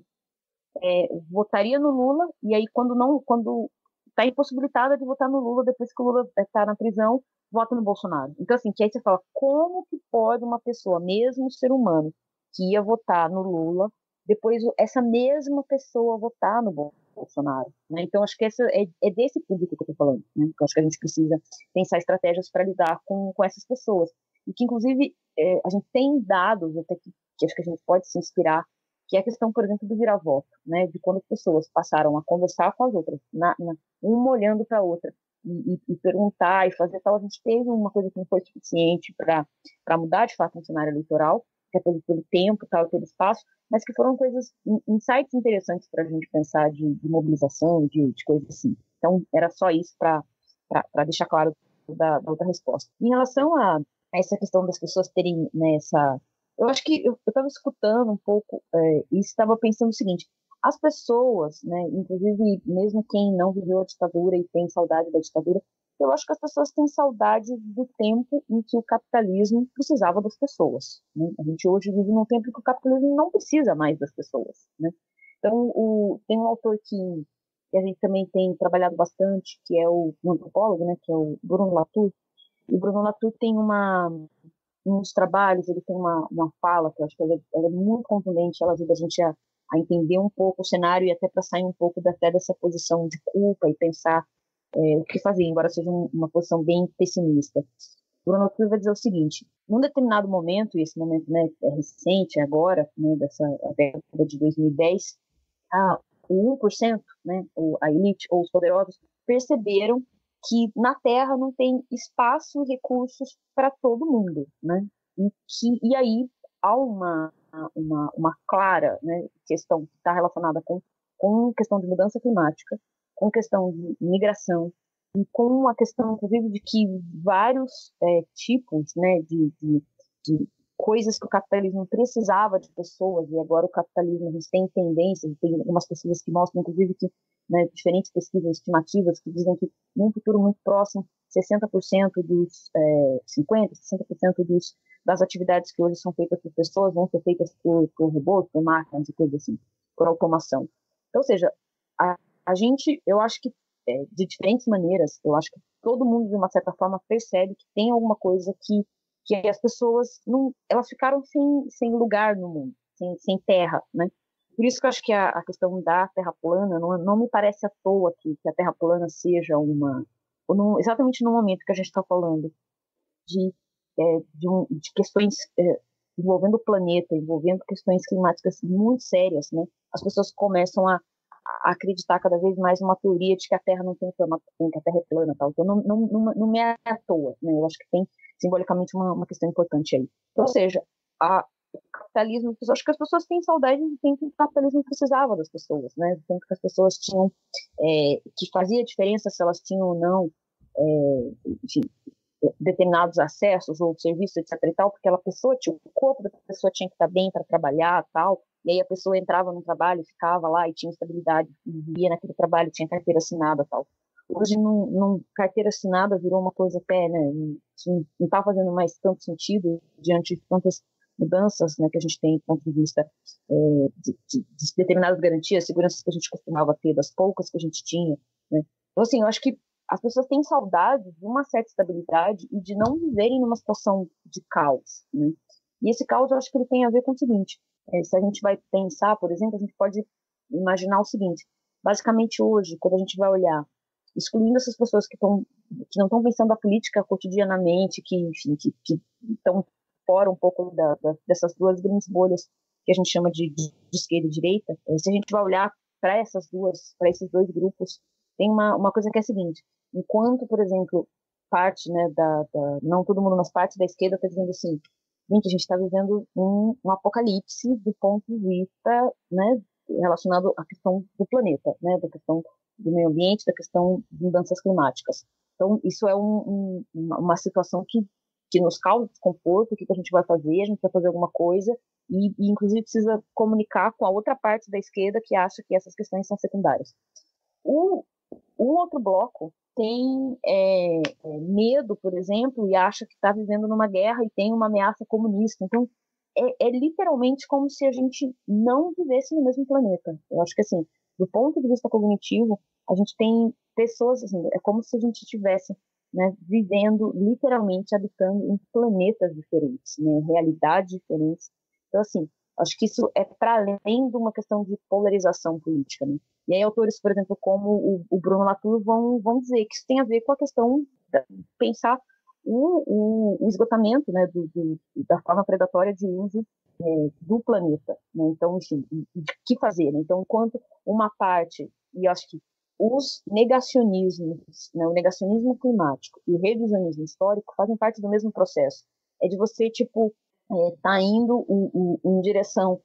é, votaria no Lula, e aí quando não, quando está impossibilitada de votar no Lula depois que o Lula está na prisão, vota no Bolsonaro. Então, assim, que aí você fala, como que pode uma pessoa, mesmo ser humano, que ia votar no Lula, depois essa mesma pessoa votar no Bolsonaro, né? Então, acho que essa é, é desse público que eu estou falando, né? Eu acho que a gente precisa pensar estratégias para lidar com, com essas pessoas. E que, inclusive, é, a gente tem dados até que, que acho que a gente pode se inspirar, que é a questão, por exemplo, do vira-voto, né? De quando as pessoas passaram a conversar com as outras, na, na, uma olhando para a outra, e, e, e perguntar e fazer tal. A gente teve uma coisa que não foi suficiente para mudar, de fato, um cenário eleitoral, que é pelo, pelo tempo, tal, pelo espaço, mas que foram coisas, insights interessantes para a gente pensar de, de mobilização, de, de coisas assim. Então, era só isso para deixar claro da, da outra resposta. Em relação a, a essa questão das pessoas terem, né, essa... Eu acho que eu estava escutando um pouco é, e estava pensando o seguinte, as pessoas, né, inclusive mesmo quem não viveu a ditadura e tem saudade da ditadura, eu acho que as pessoas têm saudade do tempo em que o capitalismo precisava das pessoas, né? A gente hoje vive num tempo em que o capitalismo não precisa mais das pessoas, né? Então, o, tem um autor que, que a gente também tem trabalhado bastante, que é o um antropólogo, né, que é o Bruno Latour. E o Bruno Latour tem uma... um dos trabalhos, ele tem uma, uma fala que eu acho que ela é, ela é muito contundente, ela ajuda a gente a, a entender um pouco o cenário e até para sair um pouco até dessa posição de culpa e pensar é, o que fazer, embora seja um, uma posição bem pessimista. Bruno Latour vai dizer o seguinte, num determinado momento, e esse momento, né, é recente, agora, né, dessa década de dois mil e dez, a, o um por cento, né, a elite ou os poderosos, perceberam que na Terra não tem espaço e recursos para todo mundo, né? E, que, e aí há uma, uma, uma clara, né, questão que está relacionada com, com questão de mudança climática, com questão de migração, e com a questão, inclusive, de que vários é, tipos, né, de, de, de coisas que o capitalismo precisava de pessoas, e agora o capitalismo, a gente tem tendências, tem algumas pesquisas que mostram, inclusive, que, né, diferentes pesquisas estimativas que dizem que, num futuro muito próximo, sessenta por cento dos, é, cinquenta por cento, sessenta por cento dos, das atividades que hoje são feitas por pessoas vão ser feitas por, por robôs, por máquinas e coisas assim, por automação. Então, ou seja, a, a gente, eu acho que, é, de diferentes maneiras, eu acho que todo mundo, de uma certa forma, percebe que tem alguma coisa que que as pessoas não, elas ficaram sem, sem lugar no mundo, sem, sem terra, né? Por isso que eu acho que a, a questão da terra plana não, não me parece à toa que, que a terra plana seja uma, ou não, exatamente no momento que a gente está falando de, é, de, um, de questões é, envolvendo o planeta, envolvendo questões climáticas muito sérias, né? As pessoas começam a, a acreditar cada vez mais numa teoria de que a Terra não tem plana, que a Terra é plana, tal. Então não, não, não, não me é à toa, né? Eu acho que tem simbolicamente uma, uma questão importante aí. Ou seja, a, o capitalismo, eu acho que as pessoas têm saudade do tempo que o capitalismo precisava das pessoas, né? Do tempo que as pessoas tinham, é, que fazia diferença se elas tinham ou não, é, enfim, determinados acessos ou serviços, etc e tal, porque aquela pessoa tinha, o corpo da pessoa tinha que estar bem para trabalhar, tal, e aí a pessoa entrava no trabalho, ficava lá e tinha estabilidade, vivia naquele trabalho, tinha carteira assinada, tal. Hoje, não, não, carteira assinada virou uma coisa até, né, não está fazendo mais tanto sentido diante de tantas mudanças, né, que a gente tem do ponto de vista é, de, de, de determinadas garantias, seguranças que a gente costumava ter, das poucas que a gente tinha, né. Então, assim, eu acho que as pessoas têm saudade de uma certa estabilidade e de não viverem numa situação de caos, né. E esse caos, eu acho que ele tem a ver com o seguinte, é, se a gente vai pensar, por exemplo, a gente pode imaginar o seguinte, basicamente hoje, quando a gente vai olhar excluindo essas pessoas que, tão, que não estão pensando a política cotidianamente, que, enfim, que estão fora um pouco da, da, dessas duas grandes bolhas que a gente chama de, de esquerda e direita. Se a gente vai olhar para essas duas, para esses dois grupos, tem uma, uma coisa que é a seguinte: enquanto, por exemplo, parte, né, da, da não todo mundo, mas parte da esquerda está dizendo assim, gente, a gente está vivendo um, um apocalipse do ponto de vista, né, relacionado à questão do planeta, né, da questão do meio ambiente, da questão de mudanças climáticas. Então, isso é um, um, uma situação que, que nos causa desconforto. O que, que a gente vai fazer? A gente vai fazer alguma coisa e, e, inclusive, precisa comunicar com a outra parte da esquerda que acha que essas questões são secundárias. O, o outro bloco tem é, é, medo, por exemplo, e acha que está vivendo numa guerra e tem uma ameaça comunista. Então, é, é literalmente como se a gente não vivesse no mesmo planeta. Eu acho que, assim, do ponto de vista cognitivo, a gente tem pessoas, assim, é como se a gente estivesse, né, vivendo, literalmente, habitando em planetas diferentes, né, realidades diferentes. Então, assim, acho que isso é para além de uma questão de polarização política, né? E aí autores, por exemplo, como o, o Bruno Latour vão, vão dizer que isso tem a ver com a questão de pensar o, o, o esgotamento, né, do, do, da forma predatória de uso é, do planeta, né? Então, enfim, o que fazer, né? Então, enquanto uma parte, e acho que os negacionismos, né, o negacionismo climático e o revisionismo histórico fazem parte do mesmo processo. É de você, tipo, é, tá indo um, um, em direção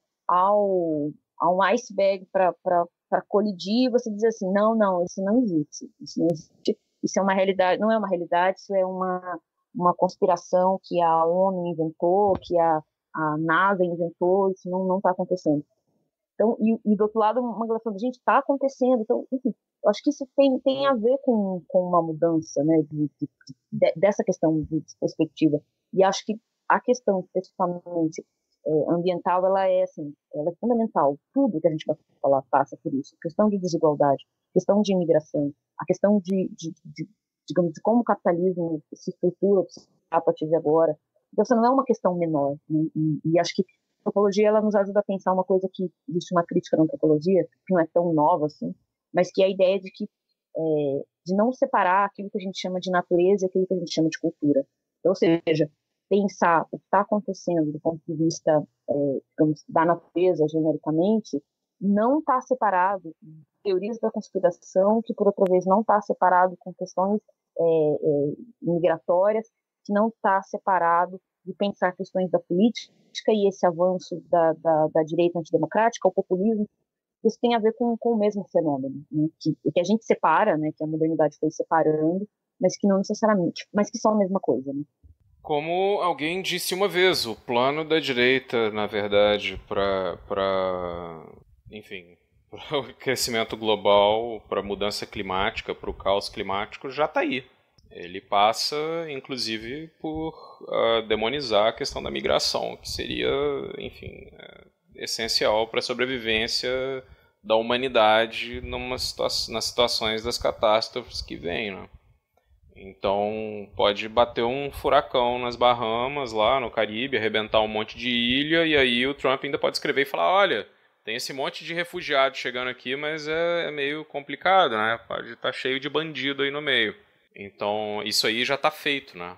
ao, a um iceberg para colidir, e você diz assim, não, não, isso não existe, isso não existe, isso é uma realidade, não é uma realidade, isso é uma, uma conspiração que a ONU inventou, que a, a NASA inventou, isso não está acontecendo. Então, e, e do outro lado, uma relação de gente, está acontecendo, então, enfim, eu acho que isso tem, tem a ver com, com uma mudança, né, de, de, de, dessa questão de perspectiva, e acho que a questão especificamente é, ambiental, ela é, assim, ela é fundamental. Tudo que a gente vai falar passa por isso. A questão de desigualdade, a questão de imigração, a questão de, de, de, digamos, de como o capitalismo se estrutura a partir de agora. Então, isso não é uma questão menor. Né? E, e acho que a antropologia, ela nos ajuda a pensar uma coisa que existe uma crítica na antropologia, que não é tão nova assim, mas que é a ideia de que é, de não separar aquilo que a gente chama de natureza e aquilo que a gente chama de cultura. Então, ou seja, pensar o que está acontecendo do ponto de vista é, digamos, da natureza, genericamente, não está separado de teorias da conspiração, que, por outra vez, não está separado com questões é, é, migratórias, que não está separado de pensar questões da política e esse avanço da, da, da direita antidemocrática, o populismo. Isso tem a ver com, com o mesmo fenômeno, né? que, que a gente separa, né? Que a modernidade foi separando, mas que não necessariamente, mas que são a mesma coisa, né? Como alguém disse uma vez, o plano da direita, na verdade, para, para, enfim, para o crescimento global, para a mudança climática, para o caos climático, já está aí. Ele passa, inclusive, por uh, demonizar a questão da migração, que seria, enfim, é, essencial para a sobrevivência da humanidade numa situa- nas situações das catástrofes que vêm, né? Então pode bater um furacão nas Bahamas, lá no Caribe, arrebentar um monte de ilha, e aí o Trump ainda pode escrever e falar, olha, tem esse monte de refugiados chegando aqui, mas é, é meio complicado, né? Pode estar cheio de bandido aí no meio. Então isso aí já está feito, né?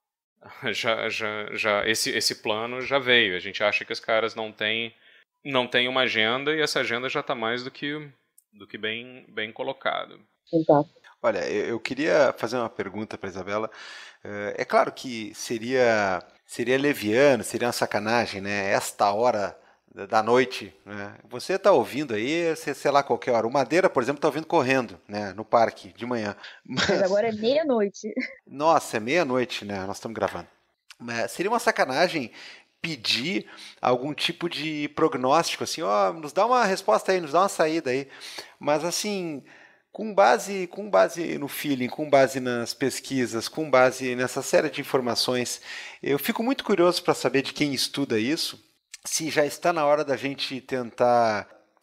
Já, já, já, esse, esse plano já veio. A gente acha que os caras não têm, não têm uma agenda, e essa agenda já está mais do que, do que bem, bem colocado. Exato. Olha, eu, eu queria fazer uma pergunta para a Isabela. É claro que seria, seria leviano, seria uma sacanagem, né? Esta hora da noite, né? Você está ouvindo aí, sei lá, qualquer hora. O Madeira, por exemplo, está ouvindo correndo, né? No parque, de manhã. Mas, Mas agora é meia-noite. Nossa, é meia-noite, né? Nós estamos gravando. Mas seria uma sacanagem pedir algum tipo de prognóstico, assim, ó, nos dá uma resposta aí, nos dá uma saída aí. Mas, assim... Com base, com base no feeling, com base nas pesquisas, com base nessa série de informações, eu fico muito curioso para saber de quem estuda isso, se já está na hora da gente tentar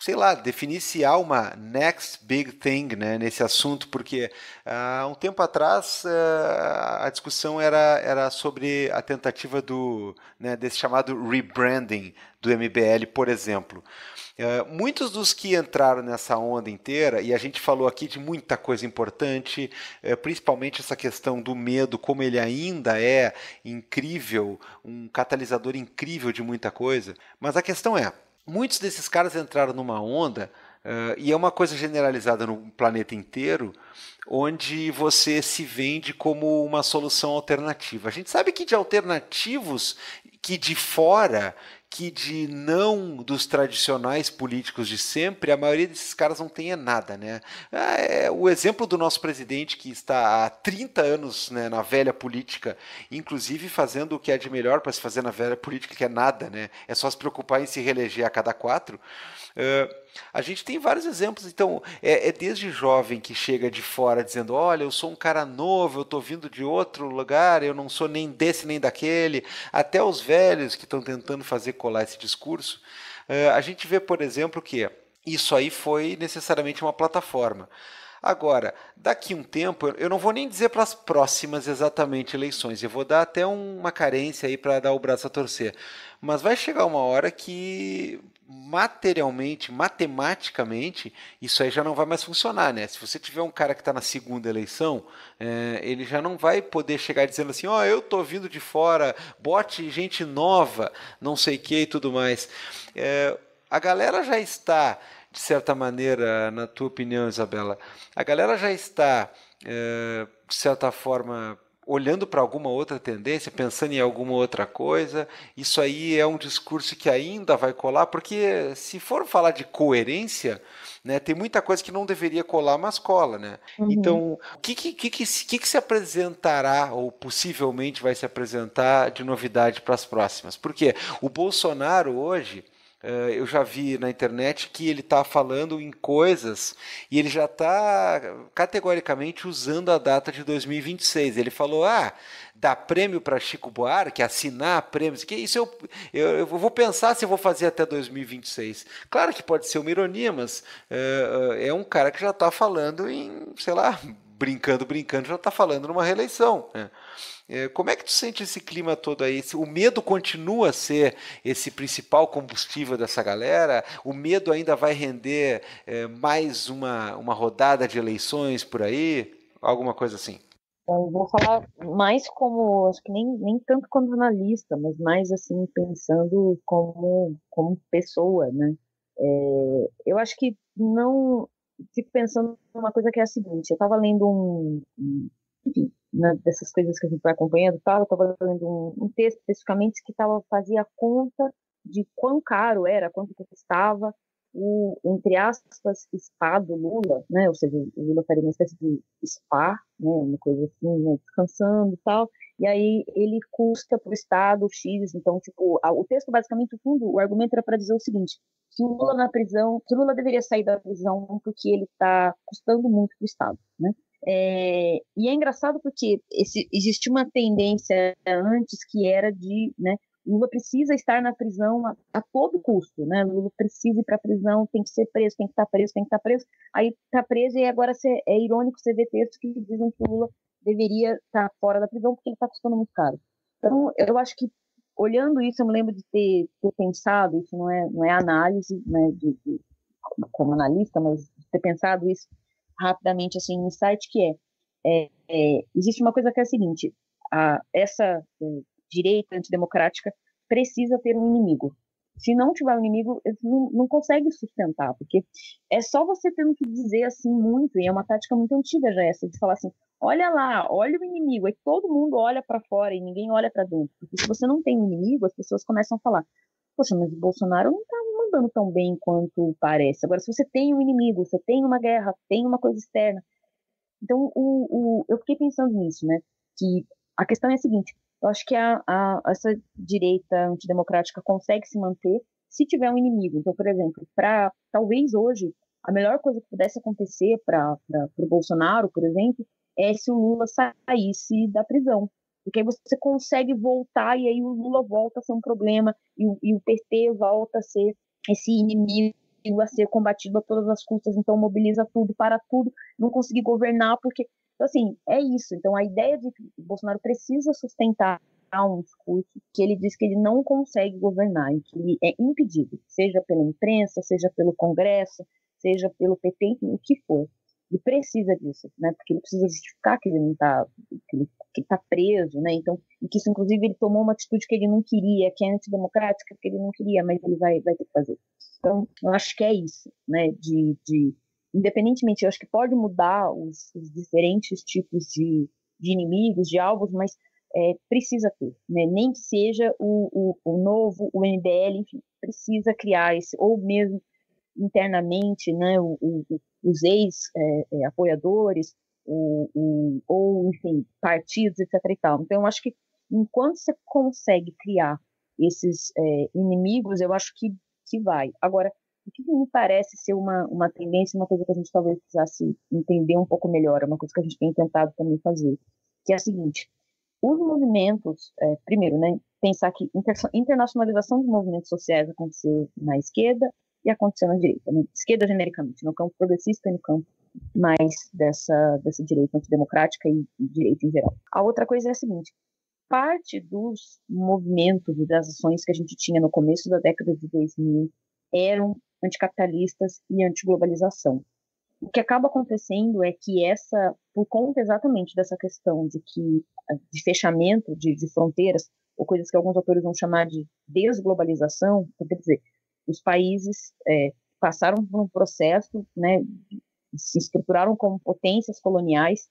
sei lá, definir se há uma next big thing, né, nesse assunto, porque há uh, um tempo atrás uh, a discussão era, era sobre a tentativa do, né, desse chamado rebranding do M B L, por exemplo. Uh, muitos dos que entraram nessa onda inteira, e a gente falou aqui de muita coisa importante, uh, principalmente essa questão do medo, como ele ainda é incrível, um catalisador incrível de muita coisa, mas a questão é, muitos desses caras entraram numa onda, uh, e é uma coisa generalizada no planeta inteiro, onde você se vende como uma solução alternativa. A gente sabe que de alternativos que de fora, que de não dos tradicionais políticos de sempre, a maioria desses caras não tem nada, né? É, o exemplo do nosso presidente, que está há trinta anos, né, na velha política, inclusive fazendo o que é de melhor para se fazer na velha política, que é nada, né? É só se preocupar em se reeleger a cada quatro. Uh, a gente tem vários exemplos, então é, é desde jovem que chega de fora dizendo, olha, eu sou um cara novo, eu estou vindo de outro lugar, eu não sou nem desse nem daquele, até os velhos que estão tentando fazer colar esse discurso. Uh, a gente vê, por exemplo, que isso aí foi necessariamente uma plataforma. Agora, daqui um tempo, eu não vou nem dizer para as próximas exatamente eleições, eu vou dar até uma carência aí para dar o braço a torcer, mas vai chegar uma hora que materialmente, matematicamente, isso aí já não vai mais funcionar, né? Se você tiver um cara que está na segunda eleição, é, ele já não vai poder chegar dizendo assim, ó, oh, eu tô vindo de fora, bote gente nova, não sei o que e tudo mais. É, a galera já está, de certa maneira, na tua opinião, Isabela, a galera já está, é, de certa forma, olhando para alguma outra tendência, pensando em alguma outra coisa. Isso aí é um discurso que ainda vai colar, porque se for falar de coerência, né, tem muita coisa que não deveria colar, mas cola, né? Uhum. Então, o que, que, que, que, que, que se apresentará, ou possivelmente vai se apresentar de novidade para as próximas? Porque o Bolsonaro hoje, Uh, eu já vi na internet que ele está falando em coisas e ele já está categoricamente usando a data de dois mil e vinte e seis. Ele falou, ah, dar prêmio para Chico Buarque, assinar prêmios, que isso eu, eu, eu vou pensar se eu vou fazer até dois mil e vinte e seis. Claro que pode ser uma ironia, mas uh, é um cara que já está falando em, sei lá, brincando, brincando, já está falando numa reeleição, né? Como é que tu sente esse clima todo aí? O medo continua a ser esse principal combustível dessa galera? O medo ainda vai render é, mais uma, uma rodada de eleições por aí? Alguma coisa assim? Bom, vou falar mais como, acho que nem, nem tanto como jornalista, mas mais assim, pensando como, como pessoa, né? É, eu acho que não... Fico pensando numa coisa que é a seguinte, eu estava lendo um... um enfim, né, dessas coisas que a gente vai acompanhando, tá? Eu estava lendo um, um texto especificamente que tava, fazia conta de quão caro era, quanto custava o, entre aspas, spa do Lula, né? Ou seja, o Lula faria uma espécie de spa, né? Uma coisa assim, né? Descansando e tal, e aí ele custa para o Estado X, então, tipo, a, o texto basicamente, o fundo, o argumento era para dizer o seguinte, que o Lula na prisão, que o Lula deveria sair da prisão porque ele está custando muito para o Estado, né? É, e é engraçado porque esse, existia uma tendência antes que era de, né, Lula precisa estar na prisão a, a todo custo, né? Lula precisa ir para a prisão, tem que ser preso, tem que estar preso, tem que estar preso. Aí está preso e agora cê, é irônico você ver textos que dizem que o Lula deveria estar fora da prisão porque ele está custando muito caro. Então, eu acho que olhando isso, eu me lembro de ter, ter pensado, isso não é, não é análise, né, de, de, como analista, mas de ter pensado isso rapidamente assim no site, que é, é, é existe uma coisa que é a seguinte, a, essa é, direita antidemocrática precisa ter um inimigo. Se não tiver um inimigo, não, não consegue sustentar, porque é só você tendo que dizer assim muito, e é uma tática muito antiga já essa, de falar assim, olha lá, olha o inimigo, aí todo mundo olha para fora e ninguém olha para dentro, porque se você não tem um inimigo, as pessoas começam a falar, poxa, mas o Bolsonaro não está mandando tão bem quanto parece. Agora, se você tem um inimigo, você tem uma guerra, tem uma coisa externa. Então, o, o, eu fiquei pensando nisso, né? Que a questão é a seguinte, eu acho que a, a, essa direita antidemocrática consegue se manter se tiver um inimigo. Então, por exemplo, para talvez hoje, a melhor coisa que pudesse acontecer para o Bolsonaro, por exemplo, é se o Lula saísse da prisão. Porque aí você consegue voltar e aí o Lula volta a ser um problema e o, e o P T volta a ser esse inimigo a ser combatido a todas as custas, então mobiliza tudo, para tudo, não conseguir governar, porque, então, assim, é isso. Então, a ideia de que o Bolsonaro precisa sustentar um discurso que ele diz que ele não consegue governar, e que ele é impedido, seja pela imprensa, seja pelo Congresso, seja pelo P T, o que for. Ele precisa disso, né? Porque ele precisa justificar que ele não está, que ele está preso, né? Então, e que isso, inclusive, ele tomou uma atitude que ele não queria, que é antidemocrática, que ele não queria, mas ele vai, vai ter que fazer. Então, eu acho que é isso, né? De, de independentemente, eu acho que pode mudar os, os diferentes tipos de, de inimigos, de alvos, mas é, precisa ter, né? Nem que seja o, o, o novo, o M B L, enfim, precisa criar esse, ou mesmo internamente, né? O, o, os ex-apoiadores, é, é, ou, enfim, partidos, etc e tal. Então, eu acho que enquanto você consegue criar esses é, inimigos, eu acho que, que vai. Agora, o que me parece ser uma, uma tendência, uma coisa que a gente talvez precisasse entender um pouco melhor, é uma coisa que a gente tem tentado também fazer, que é a seguinte: os movimentos, é, primeiro, né, pensar que inter, internacionalização dos movimentos sociais aconteceu na esquerda e aconteceu na direita, né? Esquerda genericamente, no campo progressista e no campo mais dessa, dessa direita antidemocrática e, e direita em geral. A outra coisa é a seguinte: parte dos movimentos e das ações que a gente tinha no começo da década de dois mil eram anticapitalistas e antiglobalização. O que acaba acontecendo é que essa, por conta exatamente dessa questão de que de fechamento de, de fronteiras, ou coisas que alguns autores vão chamar de desglobalização, quer dizer, os países é, passaram por um processo, né, se estruturaram como potências coloniais,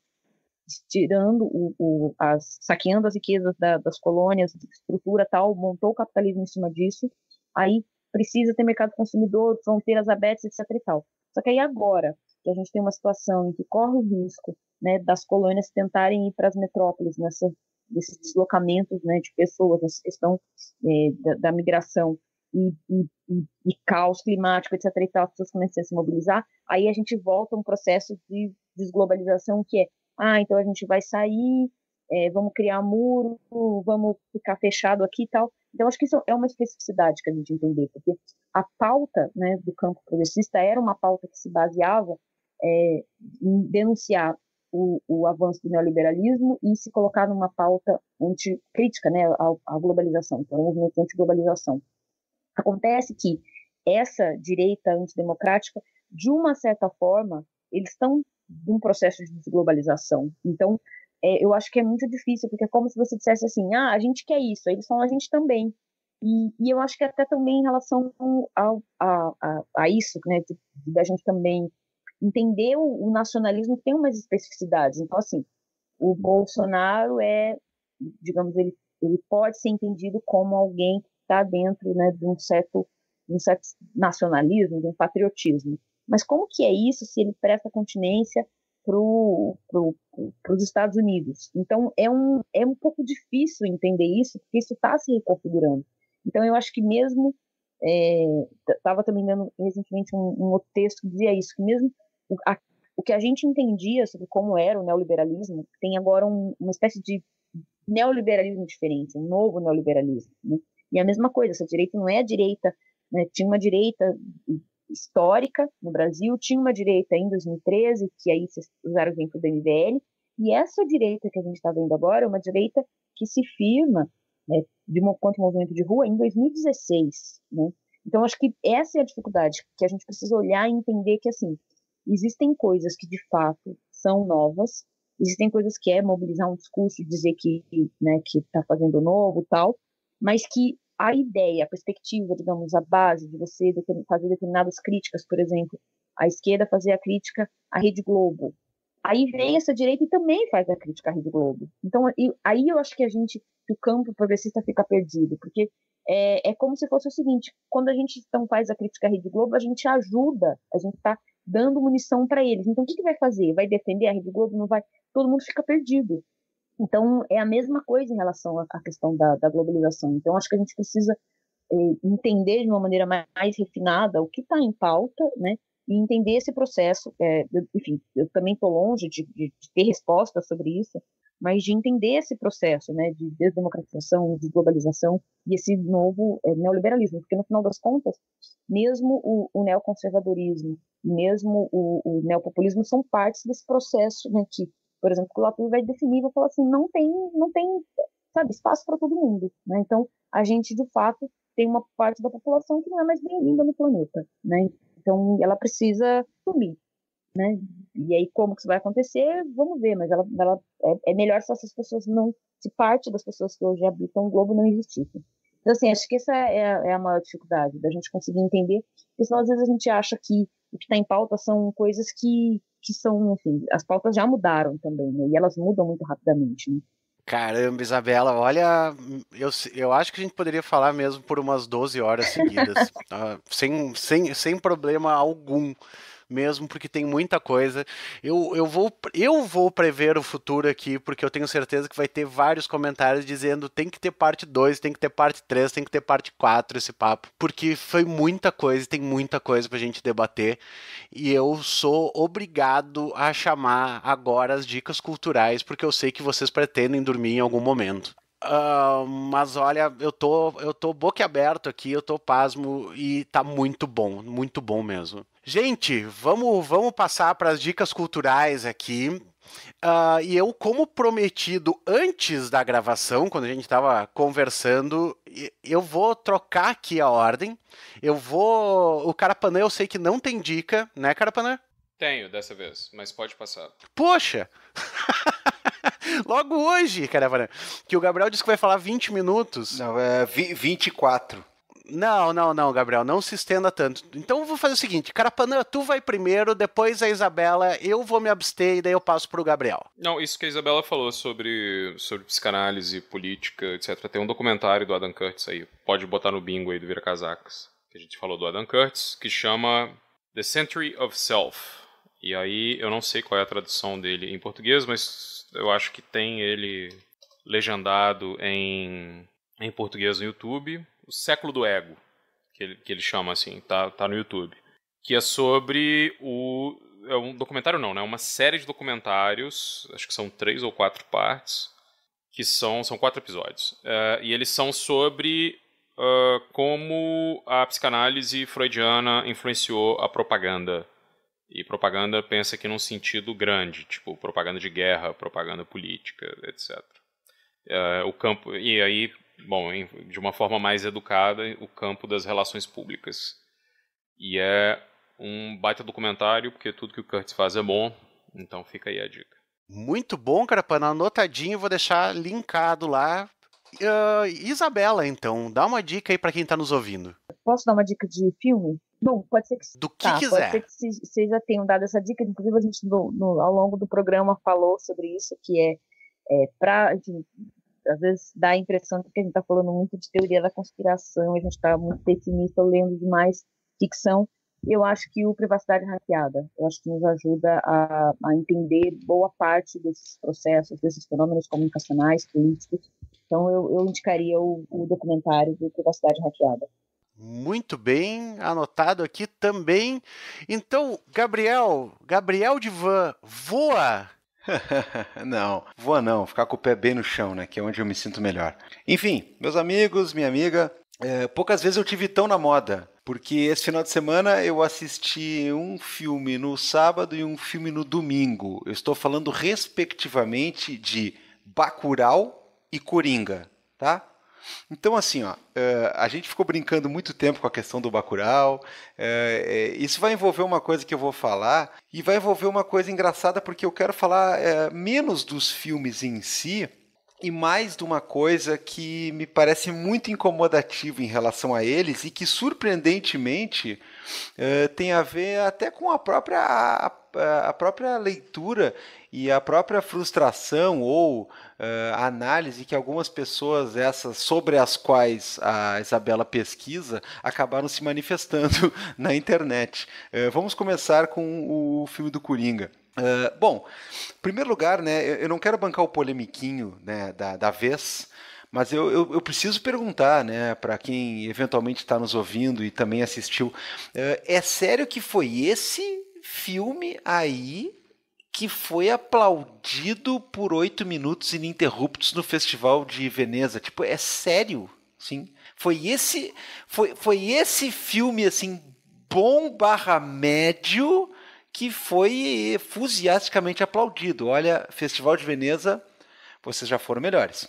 tirando o, o, as, saqueando as riquezas da, das colônias, estrutura tal, montou o capitalismo em cima disso, aí precisa ter mercado consumidor, fronteiras abertas, etc e tal. Só que aí agora, que a gente tem uma situação em que corre o risco, né, das colônias tentarem ir para as metrópoles, nessa, nesses deslocamentos, né, de pessoas, nessa questão é, da, da migração, e, e, e, e caos climático, etc e tal, as pessoas começam a se mobilizar, aí a gente volta a um processo de desglobalização que é, ah, então a gente vai sair, é, vamos criar muro, vamos ficar fechado aqui e tal. Então, acho que isso é uma especificidade que a gente entender, porque a pauta, né, do campo progressista era uma pauta que se baseava é, em denunciar o, o avanço do neoliberalismo e se colocar numa pauta anticrítica, né, à, à globalização, então, um movimento antiglobalização. Acontece que essa direita antidemocrática, de uma certa forma, eles estão num processo de desglobalização. Então, é, eu acho que é muito difícil, porque é como se você dissesse assim, ah, a gente quer isso, eles são a gente também. E, e eu acho que até também em relação ao, a, a, a isso, né, da gente também entender o, o nacionalismo tem umas especificidades. Então, assim, o Bolsonaro é, digamos, ele, ele pode ser entendido como alguém que está dentro, né, de um certo, de um certo nacionalismo, de um patriotismo. Mas como que é isso se ele presta continência para pro, pro, os Estados Unidos? Então, é um, é um pouco difícil entender isso, porque isso está se reconfigurando. Então, eu acho que mesmo, estava é, também lendo recentemente um, um outro texto que dizia isso, que mesmo o, a, o que a gente entendia sobre como era o neoliberalismo, tem agora um, uma espécie de neoliberalismo diferente, um novo neoliberalismo, né? E a mesma coisa, essa direita não é a direita, né? Tinha uma direita histórica no Brasil, tinha uma direita em dois mil e treze, que aí vocês usaram o exemplo do M B L, e essa direita que a gente está vendo agora é uma direita que se firma, né, de um contra o movimento de rua em dois mil e dezesseis, né? Então, acho que essa é a dificuldade, que a gente precisa olhar e entender que, assim, existem coisas que, de fato, são novas, existem coisas que é mobilizar um discurso, dizer que, né, que está fazendo novo e tal, mas que a ideia, a perspectiva, digamos, a base de você fazer determinadas críticas, por exemplo, a esquerda fazer a crítica à Rede Globo, aí vem essa direita e também faz a crítica à Rede Globo. Então, aí eu acho que a gente, que o campo progressista fica perdido, porque é, é como se fosse o seguinte, quando a gente então faz a crítica à Rede Globo, a gente ajuda, a gente está dando munição para eles. Então, o que, que vai fazer? Vai defender a Rede Globo? Não vai? Todo mundo fica perdido. Então, é a mesma coisa em relação à questão da, da globalização. Então, acho que a gente precisa é, entender de uma maneira mais, mais refinada o que está em pauta, né? E entender esse processo. É, eu, enfim, eu também estou longe de, de, de ter respostas sobre isso, mas de entender esse processo, né, de desdemocratização, de globalização e esse novo é, neoliberalismo, porque no final das contas, mesmo o, o neoconservadorismo, mesmo o, o neopopulismo são partes desse processo, né, que, por exemplo, o Latour vai definir, vai falar assim, não tem, não tem, sabe, espaço para todo mundo, né? Então a gente de fato tem uma parte da população que não é mais bem-vinda no planeta, né? Então ela precisa sumir. Né? E aí como que isso vai acontecer, vamos ver, mas ela, ela é, é melhor se essas pessoas não, se parte das pessoas que hoje habitam o globo não existissem. Então assim, acho que essa é a, é a maior dificuldade, da gente conseguir entender, porque senão às vezes a gente acha que o que está em pauta são coisas que, que são, enfim, as pautas já mudaram também, né? E elas mudam muito rapidamente, né? Caramba, Isabela, olha, eu, eu acho que a gente poderia falar mesmo por umas doze horas seguidas, uh, sem, sem, sem problema algum. Mesmo porque tem muita coisa. Eu, eu, vou, eu vou prever o futuro aqui, porque eu tenho certeza que vai ter vários comentários dizendo tem que ter parte dois, tem que ter parte três, tem que ter parte quatro esse papo. Porque foi muita coisa, tem muita coisa pra gente debater. E eu sou obrigado a chamar agora as dicas culturais, porque eu sei que vocês pretendem dormir em algum momento. Uh, mas olha, eu tô, eu tô boquiaberto aqui, eu tô pasmo e tá muito bom, muito bom mesmo. Gente, vamos, vamos passar para as dicas culturais aqui. Uh, e eu, como prometido antes da gravação, quando a gente estava conversando, eu vou trocar aqui a ordem. Eu vou... O Carapanã eu sei que não tem dica, né, Carapanã? Tenho, dessa vez, mas pode passar. Poxa! Logo hoje, Carapanã, que o Gabriel disse que vai falar vinte minutos. Não, é vinte e quatro. Não, não, não, Gabriel, não se estenda tanto. Então eu vou fazer o seguinte, Carapanã, tu vai primeiro, depois a Isabela, eu vou me abster e daí eu passo pro Gabriel. Não, isso que a Isabela falou sobre, sobre psicanálise, política, etcétera. Tem um documentário do Adam Curtis aí, pode botar no bingo aí do Vira Casacas, que a gente falou do Adam Curtis, que chama The Century of Self. E aí eu não sei qual é a tradução dele em português, mas eu acho que tem ele legendado em, em português no YouTube. O Século do Ego, que ele, que ele chama assim, tá, tá no YouTube. Que é sobre o... É um documentário não, né? Uma série de documentários, acho que são três ou quatro partes, que são, são quatro episódios. Uh, e eles são sobre uh, como a psicanálise freudiana influenciou a propaganda. E propaganda pensa aqui num sentido grande, tipo propaganda de guerra, propaganda política, etcétera. Uh, o campo... E aí... Bom, de uma forma mais educada, o campo das relações públicas. E é um baita documentário, porque tudo que o Curtis faz é bom, então fica aí a dica. Muito bom, Carapana, anotadinho, vou deixar linkado lá. Uh, Isabela, então, dá uma dica aí para quem tá nos ouvindo. Posso dar uma dica de filme? Bom, pode ser que... Do que tá, quiser. Pode ser que vocês já tenham dado essa dica, inclusive a gente no, no, ao longo do programa falou sobre isso, que é, é para... Às vezes dá a impressão de que a gente está falando muito de teoria da conspiração, a gente está muito pessimista, lendo demais ficção. Eu acho que o Privacidade Hackeada, eu acho que nos ajuda a, a entender boa parte desses processos, desses fenômenos comunicacionais, políticos. Então eu, eu indicaria o, o documentário do Privacidade Hackeada. Muito bem, anotado aqui também. Então, Gabriel, Gabriel Divan, voa! Não, voa não, ficar com o pé bem no chão, né, que é onde eu me sinto melhor. Enfim, meus amigos, minha amiga, é, poucas vezes eu tive tão na moda, porque esse final de semana eu assisti um filme no sábado e um filme no domingo. Eu estou falando respectivamente de Bacurau e Coringa, tá? Então, assim, ó, a gente ficou brincando muito tempo com a questão do Bacurau. Isso vai envolver uma coisa que eu vou falar e vai envolver uma coisa engraçada porque eu quero falar menos dos filmes em si e mais de uma coisa que me parece muito incomodativa em relação a eles e que, surpreendentemente, tem a ver até com a própria, a, a própria leitura e a própria frustração ou uh, análise que algumas pessoas, essas sobre as quais a Isabela pesquisa, acabaram se manifestando na internet. Uh, vamos começar com o filme do Coringa. Uh, bom, em primeiro lugar, né, eu não quero bancar o polemiquinho, né, da, da vez, mas eu, eu, eu preciso perguntar, né, para quem eventualmente está nos ouvindo e também assistiu, uh, é sério que foi esse filme aí que foi aplaudido por oito minutos ininterruptos no Festival de Veneza. Tipo, é sério, sim. Foi esse, foi, foi esse filme, assim, bom barra médio, que foi fusiasticamente aplaudido. Olha, Festival de Veneza, vocês já foram melhores.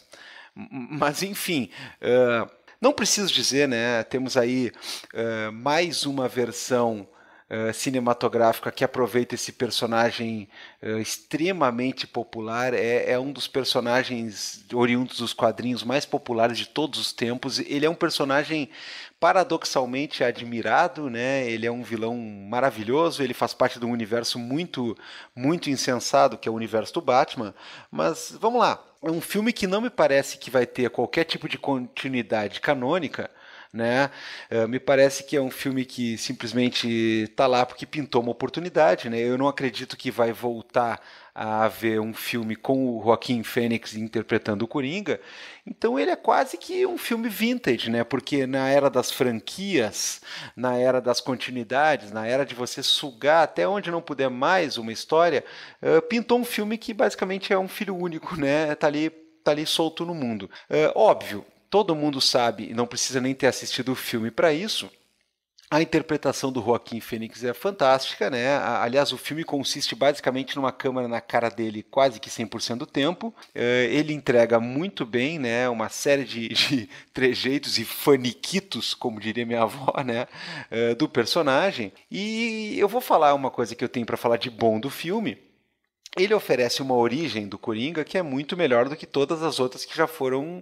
Mas, enfim, uh, não preciso dizer, né? Temos aí uh, mais uma versão Uh, cinematográfica que aproveita esse personagem uh, extremamente popular. É, é um dos personagens oriundos dos quadrinhos mais populares de todos os tempos. Ele é um personagem paradoxalmente admirado, né? Ele é um vilão maravilhoso, ele faz parte de um universo muito, muito insensado, que é o universo do Batman. Mas vamos lá, é um filme que não me parece que vai ter qualquer tipo de continuidade canônica, né? Uh, me parece que é um filme que simplesmente está lá porque pintou uma oportunidade, né? Eu não acredito que vai voltar a haver um filme com o Joaquin Phoenix interpretando o Coringa. Então ele é quase que um filme vintage, né? Porque na era das franquias, na era das continuidades, na era de você sugar até onde não puder mais uma história, uh, pintou um filme que basicamente é um filho único, né? Tá ali, tá ali solto no mundo. Uh, óbvio, todo mundo sabe, e não precisa nem ter assistido o filme para isso, a interpretação do Joaquin Phoenix é fantástica, né? Aliás, o filme consiste basicamente numa câmera na cara dele quase que cem por cento do tempo. Ele entrega muito bem, né? Uma série de, de trejeitos e faniquitos, como diria minha avó, né? Do personagem. E eu vou falar uma coisa que eu tenho para falar de bom do filme. Ele oferece uma origem do Coringa que é muito melhor do que todas as outras que já foram,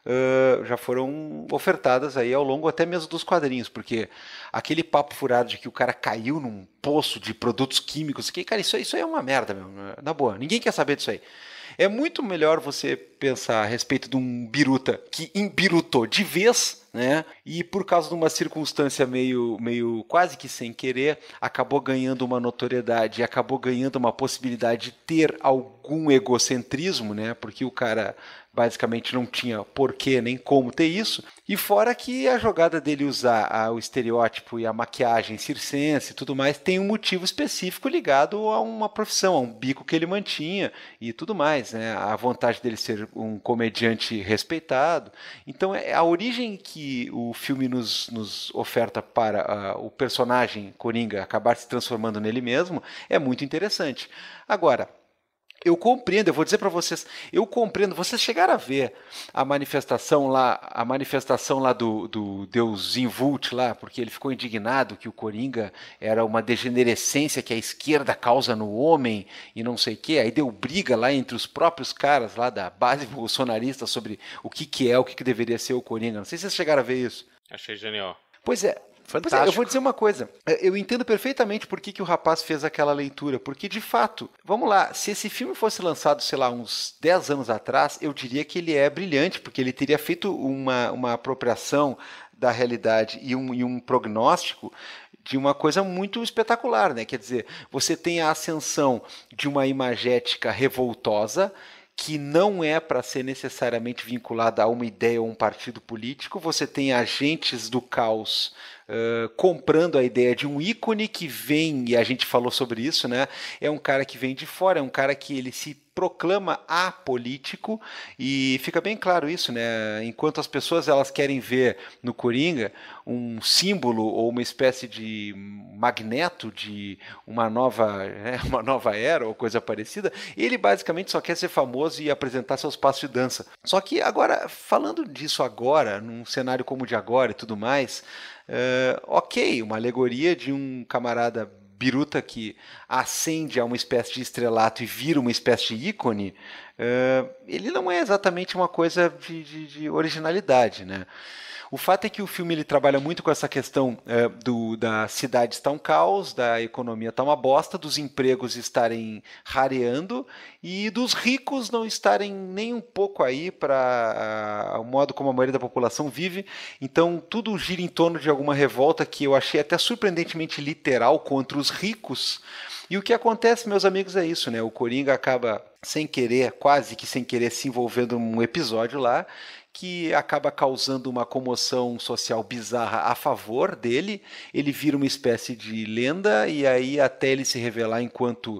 uh, já foram ofertadas aí ao longo até mesmo dos quadrinhos, porque aquele papo furado de que o cara caiu num poço de produtos químicos, que, cara, isso, isso aí é uma merda, meu, na boa, ninguém quer saber disso aí. É muito melhor você pensar a respeito de um biruta que embirutou de vez, né? E por causa de uma circunstância meio, meio quase que sem querer, acabou ganhando uma notoriedade, acabou ganhando uma possibilidade de ter algum egocentrismo, né? Porque o cara basicamente não tinha porquê nem como ter isso. E fora que a jogada dele usar a, o estereótipo e a maquiagem circense e tudo mais tem um motivo específico ligado a uma profissão, a um bico que ele mantinha e tudo mais, né? A vontade dele ser um comediante respeitado. Então é a origem que o filme nos, nos oferta para uh, o personagem Coringa acabar se transformando nele mesmo é muito interessante. Agora, eu compreendo, eu vou dizer para vocês, eu compreendo, vocês chegaram a ver a manifestação lá, a manifestação lá do, do Deus Invult lá, porque ele ficou indignado que o Coringa era uma degenerescência que a esquerda causa no homem e não sei o quê, aí deu briga lá entre os próprios caras lá da base bolsonarista sobre o que, que é, o que, que deveria ser o Coringa, não sei se vocês chegaram a ver isso. Achei genial. Pois é. Pois é, eu vou dizer uma coisa, eu entendo perfeitamente por que, que o rapaz fez aquela leitura, porque de fato, vamos lá, se esse filme fosse lançado, sei lá, uns dez anos atrás, eu diria que ele é brilhante, porque ele teria feito uma, uma apropriação da realidade e um, e um prognóstico de uma coisa muito espetacular, né? Quer dizer, você tem a ascensão de uma imagética revoltosa, que não é para ser necessariamente vinculada a uma ideia ou um partido político, você tem agentes do caos uh, comprando a ideia de um ícone que vem, e a gente falou sobre isso, né? É um cara que vem de fora, é um cara que ele se proclama apolítico, e fica bem claro isso, né? Enquanto as pessoas elas querem ver no Coringa um símbolo ou uma espécie de magneto de uma nova, né, uma nova era ou coisa parecida, ele basicamente só quer ser famoso e apresentar seus passos de dança. Só que agora, falando disso agora, num cenário como o de agora e tudo mais, uh, ok, uma alegoria de um camarada biruta que ascende a uma espécie de estrelato e vira uma espécie de ícone, uh, ele não é exatamente uma coisa de, de, de originalidade, né? O fato é que o filme ele trabalha muito com essa questão uh, do, da cidade estar um caos, da economia estar uma bosta, dos empregos estarem rareando e dos ricos não estarem nem um pouco aí para uh, o modo como a maioria da população vive. Então tudo gira em torno de alguma revolta que eu achei até surpreendentemente literal contra os ricos. E o que acontece, meus amigos, é isso, né? O Coringa acaba sem querer, quase que sem querer, se envolvendo num episódio lá, que acaba causando uma comoção social bizarra a favor dele. Ele vira uma espécie de lenda e aí até ele se revelar enquanto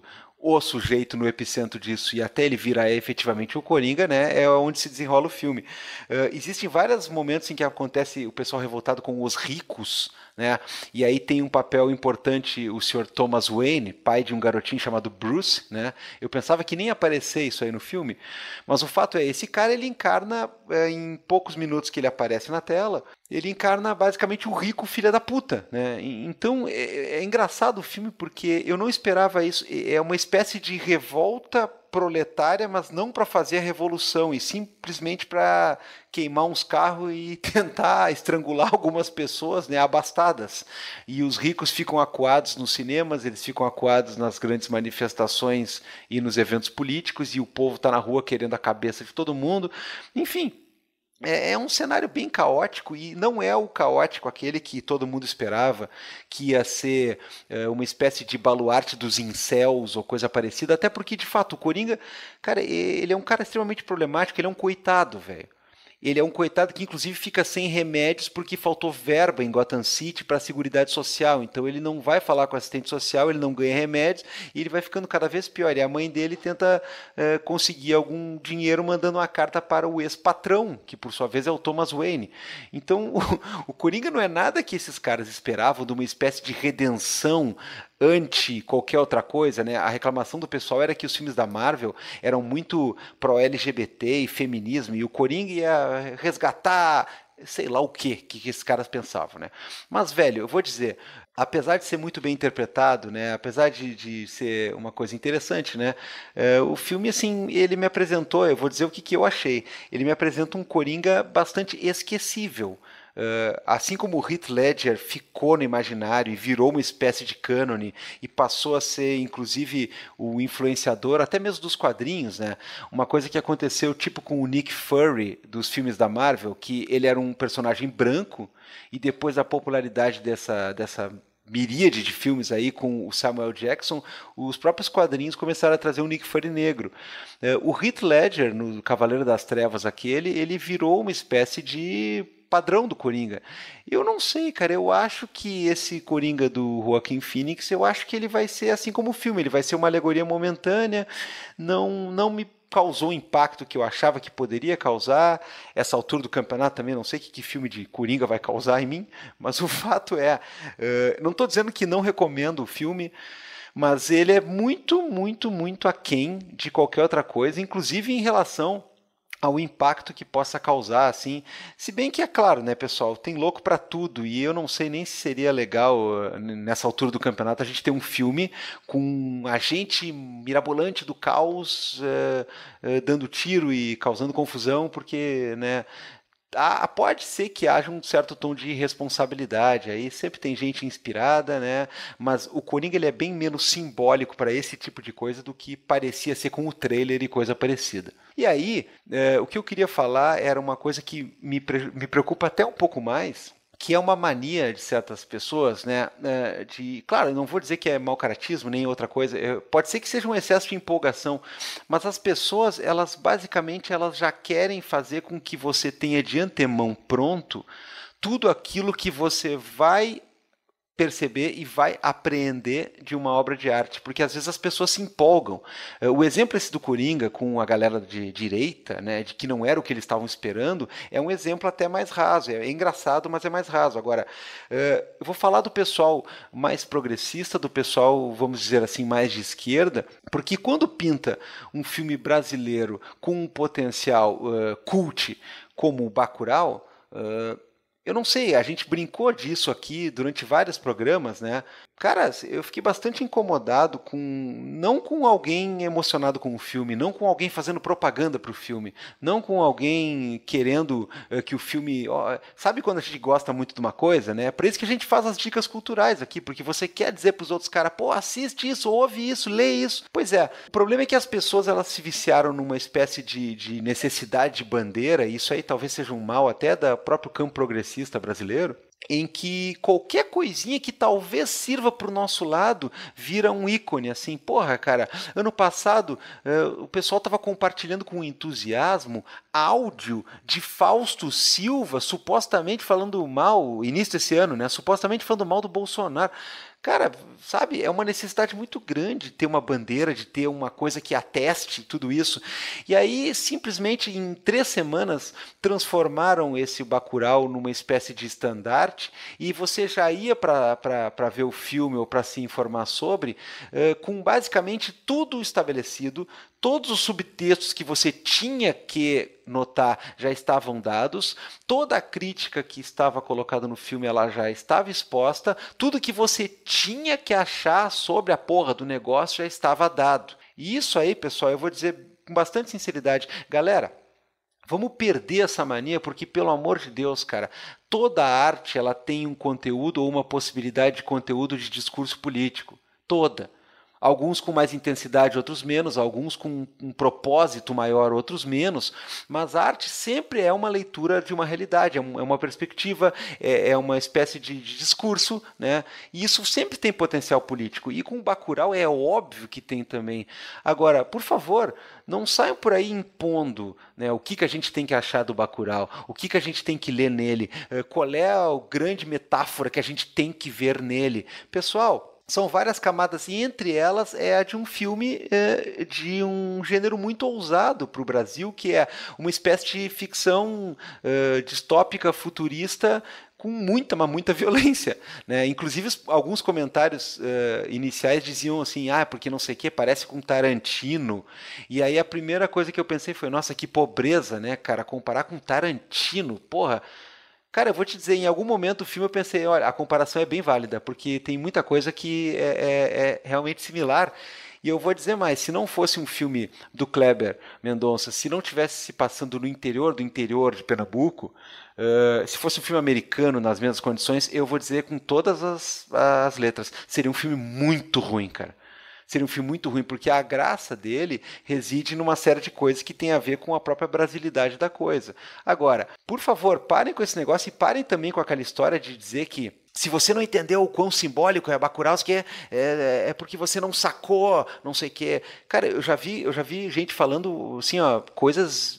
o sujeito no epicentro disso e até ele virar efetivamente o Coringa, né, é onde se desenrola o filme. Uh, existem vários momentos em que acontece o pessoal revoltado com os ricos, né, e aí tem um papel importante o senhor Thomas Wayne, pai de um garotinho chamado Bruce, né, eu pensava que nem ia aparecer isso aí no filme, mas o fato é, esse cara ele encarna, é, em poucos minutos que ele aparece na tela, ele encarna basicamente o rico filho da puta, né? Então é, é engraçado o filme porque eu não esperava isso. É uma espécie de revolta proletária, mas não para fazer a revolução, e simplesmente para queimar uns carros e tentar estrangular algumas pessoas, né, abastadas. E os ricos ficam acuados nos cinemas, eles ficam acuados nas grandes manifestações e nos eventos políticos, e o povo está na rua querendo a cabeça de todo mundo. Enfim, é um cenário bem caótico, e não é o caótico aquele que todo mundo esperava, que ia ser é, uma espécie de baluarte dos incels ou coisa parecida, até porque, de fato, o Coringa, cara, ele é um cara extremamente problemático, ele é um coitado, velho. Ele é um coitado que, inclusive, fica sem remédios porque faltou verba em Gotham City para a Seguridade Social. Então, ele não vai falar com o assistente social, ele não ganha remédios e ele vai ficando cada vez pior. E a mãe dele tenta é, conseguir algum dinheiro mandando uma carta para o ex-patrão, que, por sua vez, é o Thomas Wayne. Então, o, o Coringa não é nada que esses caras esperavam de uma espécie de redenção anti qualquer outra coisa, né? A reclamação do pessoal era que os filmes da Marvel eram muito pró-L G B T e feminismo, e o Coringa ia resgatar sei lá o quê, que, que esses caras pensavam, né? Mas, velho, eu vou dizer, apesar de ser muito bem interpretado, né? Apesar de, de ser uma coisa interessante, né? É, o filme, assim, ele me apresentou, eu vou dizer o que, que eu achei, ele me apresenta um Coringa bastante esquecível. Uh, assim como o Heath Ledger ficou no imaginário e virou uma espécie de cânone e passou a ser, inclusive, o influenciador até mesmo dos quadrinhos, né? Uma coisa que aconteceu tipo com o Nick Fury dos filmes da Marvel, que ele era um personagem branco e depois da popularidade dessa, dessa miríade de filmes aí com o Samuel Jackson, os próprios quadrinhos começaram a trazer um Nick Fury negro. Uh, o Heath Ledger, no Cavaleiro das Trevas aquele, ele virou uma espécie de padrão do Coringa. Eu não sei, cara, eu acho que esse Coringa do Joaquin Phoenix, eu acho que ele vai ser assim como o filme, ele vai ser uma alegoria momentânea, não, não me causou o impacto que eu achava que poderia causar. Essa altura do campeonato também, não sei que, que filme de Coringa vai causar em mim, mas o fato é, uh, não estou dizendo que não recomendo o filme, mas ele é muito, muito, muito aquém de qualquer outra coisa, inclusive em relação ao impacto que possa causar, assim, se bem que é claro, né, pessoal, tem louco pra tudo, e eu não sei nem se seria legal nessa altura do campeonato a gente ter um filme com um agente mirabolante do caos uh, uh, dando tiro e causando confusão, porque, né, Ah, pode ser que haja um certo tom de irresponsabilidade, aí sempre tem gente inspirada, né? Mas o Coringa ele é bem menos simbólico para esse tipo de coisa do que parecia ser com o trailer e coisa parecida. E aí, é, o que eu queria falar era uma coisa que me, me preocupa até um pouco mais, que é uma mania de certas pessoas, né, de, claro, eu não vou dizer que é mau caratismo nem outra coisa, pode ser que seja um excesso de empolgação, mas as pessoas, elas basicamente, elas já querem fazer com que você tenha de antemão pronto tudo aquilo que você vai perceber e vai apreender de uma obra de arte, porque às vezes as pessoas se empolgam. O exemplo esse do Coringa com a galera de direita, né, de que não era o que eles estavam esperando, é um exemplo até mais raso, é engraçado, mas é mais raso. Agora, eu vou falar do pessoal mais progressista, do pessoal, vamos dizer assim, mais de esquerda, porque quando pinta um filme brasileiro com um potencial uh, cult como o Bacurau, uh, eu não sei, a gente brincou disso aqui durante vários programas, né? Cara, eu fiquei bastante incomodado com, não com alguém emocionado com o filme, não com alguém fazendo propaganda para o filme, não com alguém querendo uh, que o filme... Ó, sabe quando a gente gosta muito de uma coisa, né? É por isso que a gente faz as dicas culturais aqui, porque você quer dizer para os outros caras, pô, assiste isso, ouve isso, lê isso. Pois é, o problema é que as pessoas elas se viciaram numa espécie de, de necessidade de bandeira, e isso aí talvez seja um mal até do próprio campo progressista brasileiro, em que qualquer coisinha que talvez sirva para o nosso lado vira um ícone, assim, porra, cara, ano passado uh, o pessoal estava compartilhando com entusiasmo áudio de Fausto Silva, supostamente falando mal, início desse ano, né, supostamente falando mal do Bolsonaro. Cara, sabe, é uma necessidade muito grande ter uma bandeira, de ter uma coisa que ateste tudo isso. E aí, simplesmente, em três semanas, transformaram esse Bacurau numa espécie de estandarte e você já ia para ver o filme ou para se informar sobre, uh, com basicamente tudo estabelecido, todos os subtextos que você tinha que notar já estavam dados, toda a crítica que estava colocada no filme ela já estava exposta, tudo que você tinha que achar sobre a porra do negócio já estava dado. E isso aí, pessoal, eu vou dizer com bastante sinceridade, galera, vamos perder essa mania, porque, pelo amor de Deus, cara, toda arte ela tem um conteúdo ou uma possibilidade de conteúdo de discurso político. Toda. Alguns com mais intensidade, outros menos, alguns com um propósito maior, outros menos, mas a arte sempre é uma leitura de uma realidade, é uma perspectiva, é uma espécie de discurso, né? E isso sempre tem potencial político, e com o Bacurau é óbvio que tem também. Agora, por favor, não saiam por aí impondo, né, o que, que a gente tem que achar do Bacurau, o que, que a gente tem que ler nele, qual é a grande metáfora que a gente tem que ver nele. Pessoal, são várias camadas, e entre elas é a de um filme é, de um gênero muito ousado para o Brasil, que é uma espécie de ficção é, distópica, futurista, com muita, mas muita violência, né? Inclusive, alguns comentários uh, iniciais diziam assim, ah, porque não sei o que, parece com Tarantino. E aí a primeira coisa que eu pensei foi, nossa, que pobreza, né, cara, comparar com Tarantino, porra. Cara, eu vou te dizer, em algum momento do filme eu pensei, olha, a comparação é bem válida, porque tem muita coisa que é, é, é realmente similar. E eu vou dizer mais, se não fosse um filme do Kleber Mendonça, se não tivesse se passando no interior do interior de Pernambuco, uh, se fosse um filme americano nas mesmas condições, eu vou dizer com todas as, as letras, seria um filme muito ruim, cara. Seria um filme muito ruim, porque a graça dele reside numa série de coisas que tem a ver com a própria brasilidade da coisa. Agora, por favor, parem com esse negócio e parem também com aquela história de dizer que se você não entendeu o quão simbólico é Bacurau, que é, é, é porque você não sacou, não sei o quê. Cara, eu já vi, eu já vi gente falando assim, ó, coisas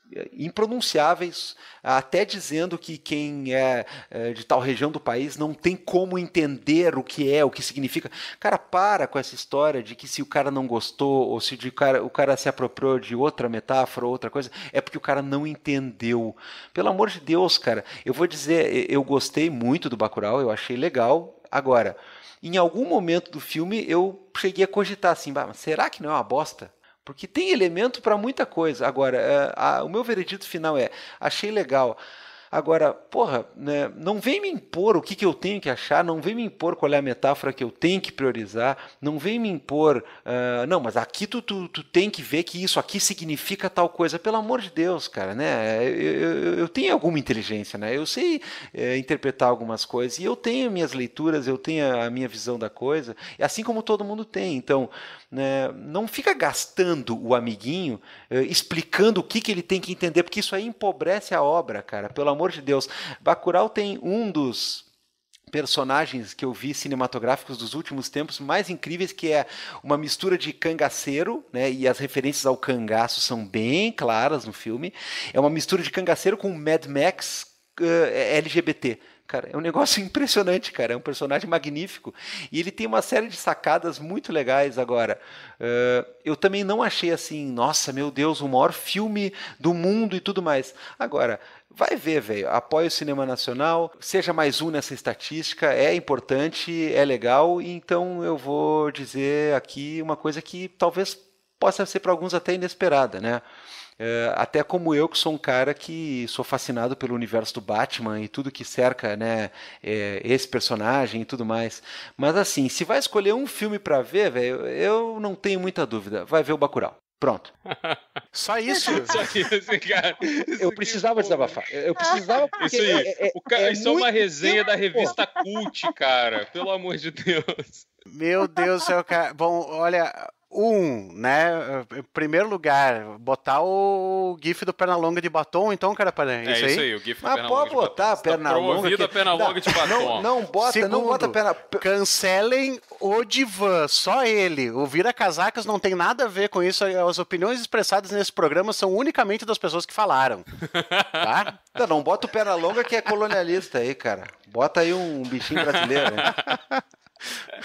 impronunciáveis, até dizendo que quem é, é de tal região do país não tem como entender o que é, o que significa. Cara, para com essa história de que se o cara não gostou, ou se o cara, o cara se apropriou de outra metáfora ou outra coisa, é porque o cara não entendeu. Pelo amor de Deus, cara, eu vou dizer, eu gostei muito do Bacurau, eu achei legal. Agora, em algum momento do filme eu cheguei a cogitar assim, mas será que não é uma bosta? Porque tem elemento para muita coisa. Agora, é, a, o meu veredito final é, achei legal. Agora, porra, né, não vem me impor o que, que eu tenho que achar, não vem me impor qual é a metáfora que eu tenho que priorizar, não vem me impor, uh, não, mas aqui tu, tu, tu tem que ver que isso aqui significa tal coisa. Pelo amor de Deus, cara, né? Eu, eu, eu tenho alguma inteligência, né? Eu sei é, interpretar algumas coisas, e eu tenho minhas leituras, eu tenho a minha visão da coisa, assim como todo mundo tem. Então, né, não fica gastando o amiguinho é, explicando o que, que ele tem que entender, porque isso aí empobrece a obra, cara, pelo amor de Deus. Bacurau tem um dos personagens que eu vi cinematográficos dos últimos tempos mais incríveis, que é uma mistura de cangaceiro, né, e as referências ao cangaço são bem claras no filme. É uma mistura de cangaceiro com Mad Max uh, L G B T. Cara, é um negócio impressionante, cara. É um personagem magnífico. E ele tem uma série de sacadas muito legais. Agora, uh, eu também não achei assim, nossa, meu Deus, o maior filme do mundo e tudo mais. Agora, vai ver, velho. Apoia o cinema nacional. Seja mais um nessa estatística. É importante, é legal. Então eu vou dizer aqui uma coisa que talvez possa ser para alguns até inesperada, né? É, até como eu, que sou um cara que sou fascinado pelo universo do Batman e tudo que cerca, né, é, esse personagem e tudo mais. Mas assim, se vai escolher um filme pra ver, velho, eu não tenho muita dúvida. Vai ver o Bacurau. Pronto. Só isso? Só isso, cara. Eu precisava desabafar. Eu precisava porque... Isso aí. É, é, o cara, é isso é uma muito resenha tempo, da revista Cult, cara. Pelo amor de Deus. Meu Deus do céu, cara. Bom, olha... Um, né? Em primeiro lugar, botar o GIF do Pernalonga de batom, então, cara, para é isso aí. isso aí, o GIF do Mas Pernalonga pode botar a Pernalonga. Promovido a Pernalonga de batom. Não, não bota, Segundo, não bota a perna. Cancelem o Divan, só ele. O Vira Casacas não tem nada a ver com isso. As opiniões expressadas nesse programa são unicamente das pessoas que falaram. Tá? Não, não bota o Pernalonga que é colonialista aí, cara. Bota aí um bichinho brasileiro. Né?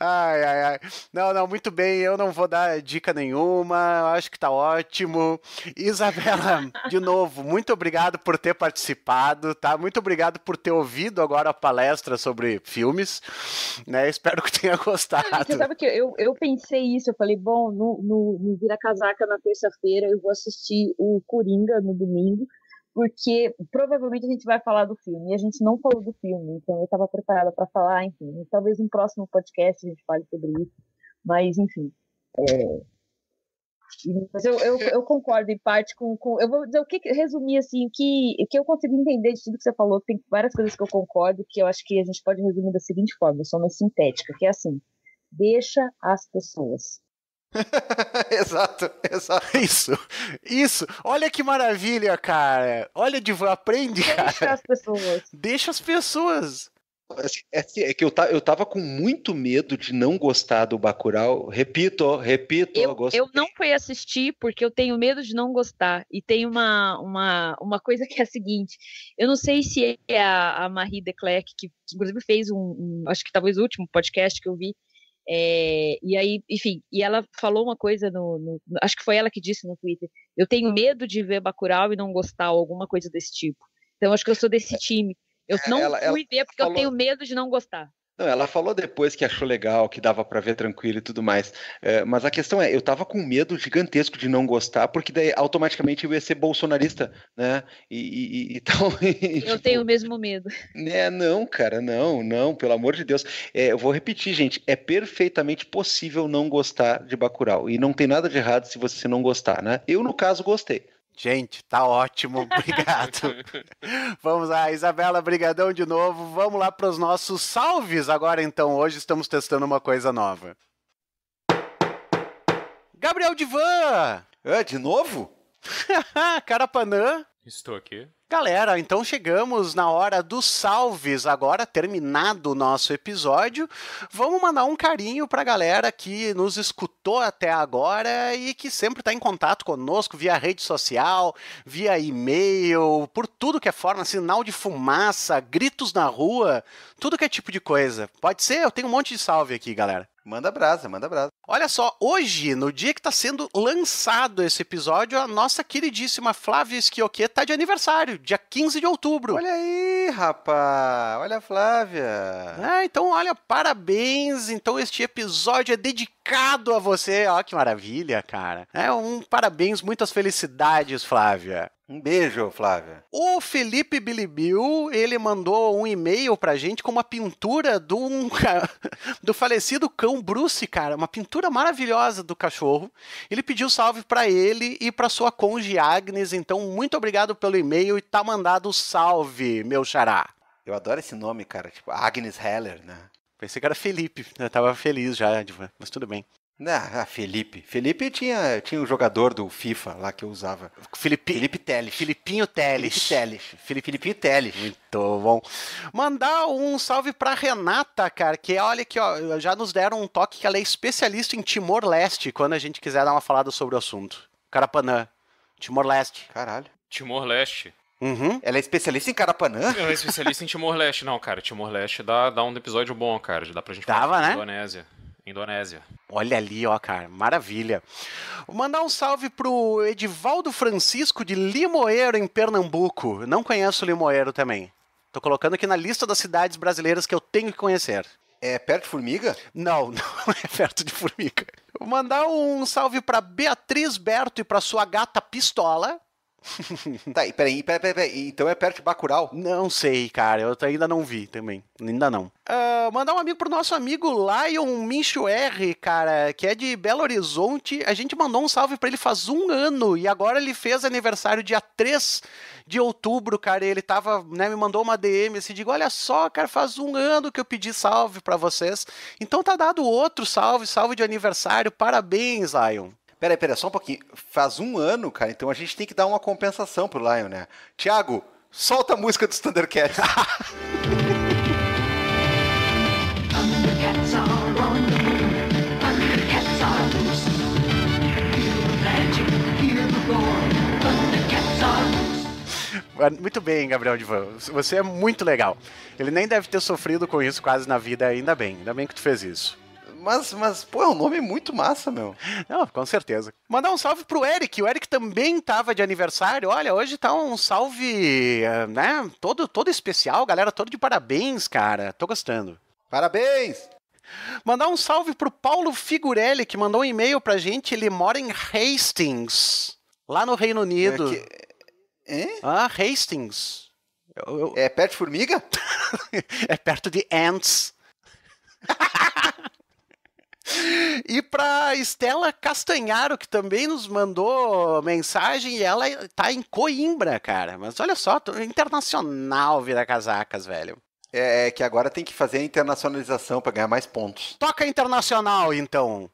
Ai, ai, ai. Não, não, muito bem, eu não vou dar dica nenhuma, acho que tá ótimo. Isabela, de novo, muito obrigado por ter participado, tá? Muito obrigado por ter ouvido agora a palestra sobre filmes, né? Espero que tenha gostado. Você sabe que eu, eu pensei isso, eu falei, bom, no, no, no Vira Casaca na terça-feira eu vou assistir o Coringa no domingo, porque provavelmente a gente vai falar do filme, e a gente não falou do filme, então eu estava preparada para falar, enfim, talvez no próximo podcast a gente fale sobre isso, mas enfim, é... mas eu, eu, eu concordo em parte com, com, eu vou dizer o que, resumir assim, o que, o que eu consegui entender de tudo que você falou, tem várias coisas que eu concordo, que eu acho que a gente pode resumir da seguinte forma, eu sou mais sintética, que é assim, deixa as pessoas. Exato, exato. Isso, isso. Olha que maravilha, cara. Olha, Divan, aprende, cara. Deixa as pessoas. Deixa as pessoas. É, é que eu, ta, eu tava com muito medo de não gostar do Bacurau. Repito, repito. Eu, eu não fui assistir porque eu tenho medo de não gostar. E tem uma, uma, uma coisa que é a seguinte. Eu não sei se é a, a Marie Declercq, que inclusive fez um, um, acho que talvez o último podcast que eu vi. É, e aí, enfim, e ela falou uma coisa no, no, acho que foi ela que disse no Twitter, eu tenho medo de ver Bacurau e não gostar, ou alguma coisa desse tipo. Então acho que eu sou desse time. Eu não ela, fui ela ver porque falou... eu tenho medo de não gostar. Não, ela falou depois que achou legal, que dava pra ver tranquilo e tudo mais. É, mas a questão é, eu tava com medo gigantesco de não gostar, porque daí automaticamente eu ia ser bolsonarista, né? E, e, e então. Eu tipo, tenho o mesmo medo. É, não, cara, não, não, pelo amor de Deus. É, eu vou repetir, gente, é perfeitamente possível não gostar de Bacurau. E não tem nada de errado se você não gostar, né? Eu, no caso, gostei. Gente, tá ótimo, obrigado. Vamos lá, Isabela, brigadão de novo. Vamos lá para os nossos salves agora, então. Hoje estamos testando uma coisa nova. Gabriel Divan! É, de novo? Carapanã. Estou aqui. Galera, então chegamos na hora dos salves, agora terminado o nosso episódio. Vamos mandar um carinho pra galera que nos escutou até agora e que sempre está em contato conosco via rede social, via e-mail, por tudo que é forma, sinal de fumaça, gritos na rua, tudo que é tipo de coisa. Pode ser? Eu tenho um monte de salve aqui, galera. Manda brasa, manda brasa. Olha só, hoje, no dia que está sendo lançado esse episódio, a nossa queridíssima Flávia Schioquet tá de aniversário, dia quinze de outubro. Olha aí, rapaz, olha a Flávia. Ah, então, olha, parabéns. Então, este episódio é dedicado a você. Ó, que maravilha, cara. É um parabéns, muitas felicidades, Flávia. Um beijo, Flávia. O Felipe Bilibiu, ele mandou um e-mail pra gente com uma pintura do, um, do falecido cão Bruce, cara. Uma pintura maravilhosa do cachorro. Ele pediu salve pra ele e pra sua cônjuge Agnes. Então, muito obrigado pelo e-mail e tá mandado o salve, meu xará. Eu adoro esse nome, cara. Tipo, Agnes Heller, né? Pensei que era Felipe. Eu tava feliz já, mas tudo bem. Ah, Felipe. Felipe tinha, tinha um jogador do FIFA lá que eu usava. Felipe, Felipe Teles. Filipinho Teles. Felipe Teles. Felipe, Filipinho Teles. Muito bom. Mandar um salve pra Renata, cara, que olha aqui, ó, já nos deram um toque que ela é especialista em Timor-Leste, quando a gente quiser dar uma falada sobre o assunto. Carapanã. Timor-Leste. Caralho. Timor-Leste. Uhum. Ela é especialista em Carapanã? Ela é especialista em Timor-Leste. Não, cara, Timor-Leste dá, dá um episódio bom, cara. Dá pra gente Dava, falar né? Indonésia. Indonésia. Olha ali, ó, cara, maravilha. Vou mandar um salve pro Edivaldo Francisco de Limoeiro, em Pernambuco. Não conheço Limoeiro também. Tô colocando aqui na lista das cidades brasileiras que eu tenho que conhecer. É perto de Formiga? Não, não é perto de Formiga. Vou mandar um salve pra Beatriz Berto e pra sua gata Pistola. Tá, e peraí, peraí, peraí, peraí, então é perto de Bacurau? Não sei, cara, eu ainda não vi também, ainda não. Uh, mandar um amigo pro nosso amigo Lion Mincho R, cara, que é de Belo Horizonte. A gente mandou um salve pra ele faz um ano e agora ele fez aniversário dia três de outubro, cara, e ele tava, né, me mandou uma D M assim, digo, olha só, cara, faz um ano que eu pedi salve pra vocês. Então tá dado outro salve, salve de aniversário, parabéns, Lion. Peraí, peraí, só um pouquinho. Faz um ano, cara, então a gente tem que dar uma compensação pro Lion, né? Thiago, solta a música dos Thundercats. Muito bem, Gabriel Divan. Você é muito legal. Ele nem deve ter sofrido com isso quase na vida, ainda bem. Ainda bem que tu fez isso. Mas, mas, pô, é um nome muito massa, meu. Não, com certeza. Mandar um salve pro Eric. O Eric também tava de aniversário. Olha, hoje tá um salve, né? Todo, todo especial, galera. Todo de parabéns, cara. Tô gostando. Parabéns! Mandar um salve pro Paulo Figurelli, que mandou um e-mail pra gente. Ele mora em Hastings, lá no Reino Unido. É, que... é? Ah, Hastings. Eu, eu... É perto de formiga? É perto de Ants. E pra Estela Castanharo, que também nos mandou mensagem, e ela tá em Coimbra, cara. Mas olha só, internacional Vira Casacas, velho. É que agora tem que fazer a internacionalização pra ganhar mais pontos. Toca internacional, então.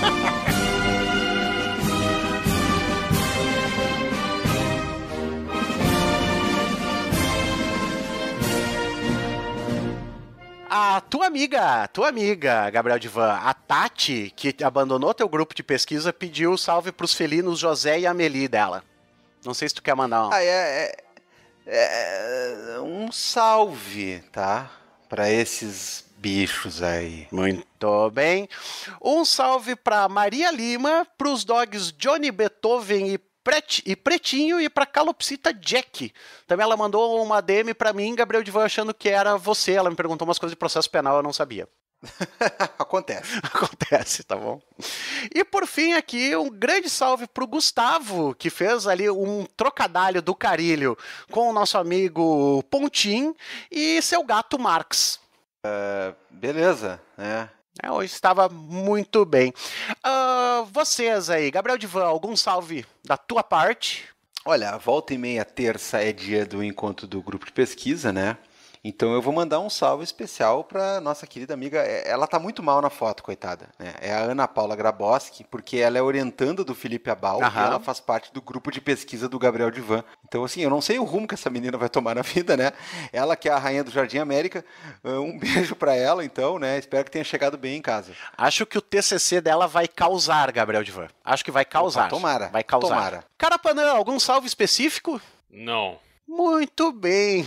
A tua amiga, tua amiga, Gabriel Divan, a Tati, que abandonou teu grupo de pesquisa, pediu salve pros felinos José e Amelie dela. Não sei se tu quer mandar um. Ah, é, é, é um salve, tá? Pra esses bichos aí. Muito bem. Um salve pra Maria Lima, pros dogs Johnny Beethoven e Pret, e Pretinho, e pra Calopsita Jack. Também ela mandou uma D M pra mim, Gabriel Divan, achando que era você. Ela me perguntou umas coisas de processo penal, eu não sabia. Acontece. Acontece, tá bom? E por fim aqui, um grande salve pro Gustavo, que fez ali um trocadalho do carilho com o nosso amigo Pontim e seu gato Marx. Uh, beleza, né? É, hoje estava muito bem. Uh, vocês aí, Gabriel Divan, algum salve da tua parte? Olha, a volta e meia terça é dia do encontro do grupo de pesquisa, né? Então eu vou mandar um salve especial para nossa querida amiga. Ela tá muito mal na foto, coitada, né? É a Ana Paula Graboski, porque ela é orientanda do Felipe Abal. Aham. E ela faz parte do grupo de pesquisa do Gabriel Divan. Então, assim, eu não sei o rumo que essa menina vai tomar na vida, né? Ela que é a rainha do Jardim América. Um beijo para ela, então, né? Espero que tenha chegado bem em casa. Acho que o T C C dela vai causar, Gabriel Divan. Acho que vai causar. Opa, tomara. Vai causar. Tomara. Carapanã, algum salve específico? Não. Muito bem.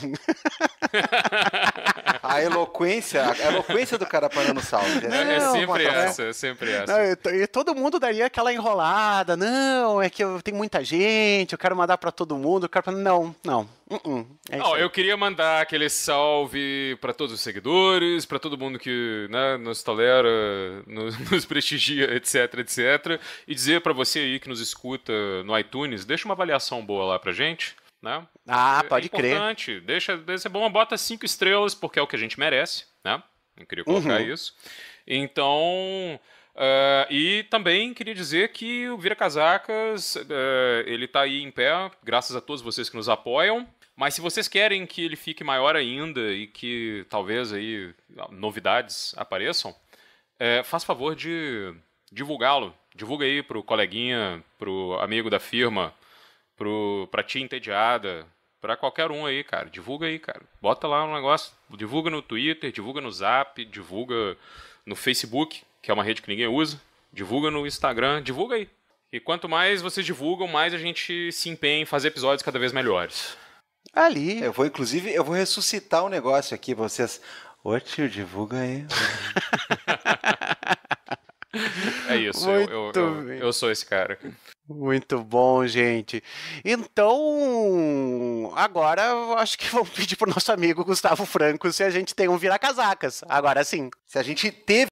A eloquência, a eloquência do Carapanã no salve. Né? É Não, sempre pô, essa, é sempre essa. Não, e, e todo mundo daria aquela enrolada. Não, é que eu tenho muita gente, eu quero mandar pra todo mundo. Eu quero... Não, não. Uh -uh, é não eu queria mandar aquele salve pra todos os seguidores, pra todo mundo que, né, nos tolera, nos, nos prestigia, etc, etcétera. E dizer pra você aí que nos escuta no iTunes, deixa uma avaliação boa lá pra gente. Né? Ah, pode é importante. crer. Deixa, deixa bom, bota cinco estrelas, porque é o que a gente merece, né? Eu queria colocar uhum. isso. Então, uh, e também queria dizer que o Vira Casacas, uh, ele tá aí em pé, graças a todos vocês que nos apoiam. Mas se vocês querem que ele fique maior ainda e que talvez aí novidades apareçam, uh, faz favor de divulgá-lo. Divulga aí pro coleguinha, pro amigo da firma, Pro, pra tia entediada, pra qualquer um aí, cara. Divulga aí, cara. Bota lá um negócio. Divulga no Twitter, divulga no Zap, divulga no Facebook, que é uma rede que ninguém usa. Divulga no Instagram, divulga aí. E quanto mais vocês divulgam, mais a gente se empenha em fazer episódios cada vez melhores. Ali. Eu vou, inclusive, eu vou ressuscitar um negócio aqui pra vocês. Ô tio, divulga aí. É isso, eu, eu, eu, eu sou esse cara. Muito bom, gente. Então, agora eu acho que vamos pedir pro nosso amigo Gustavo Franco se a gente tem um Vira Casacas. Agora sim. Se a gente teve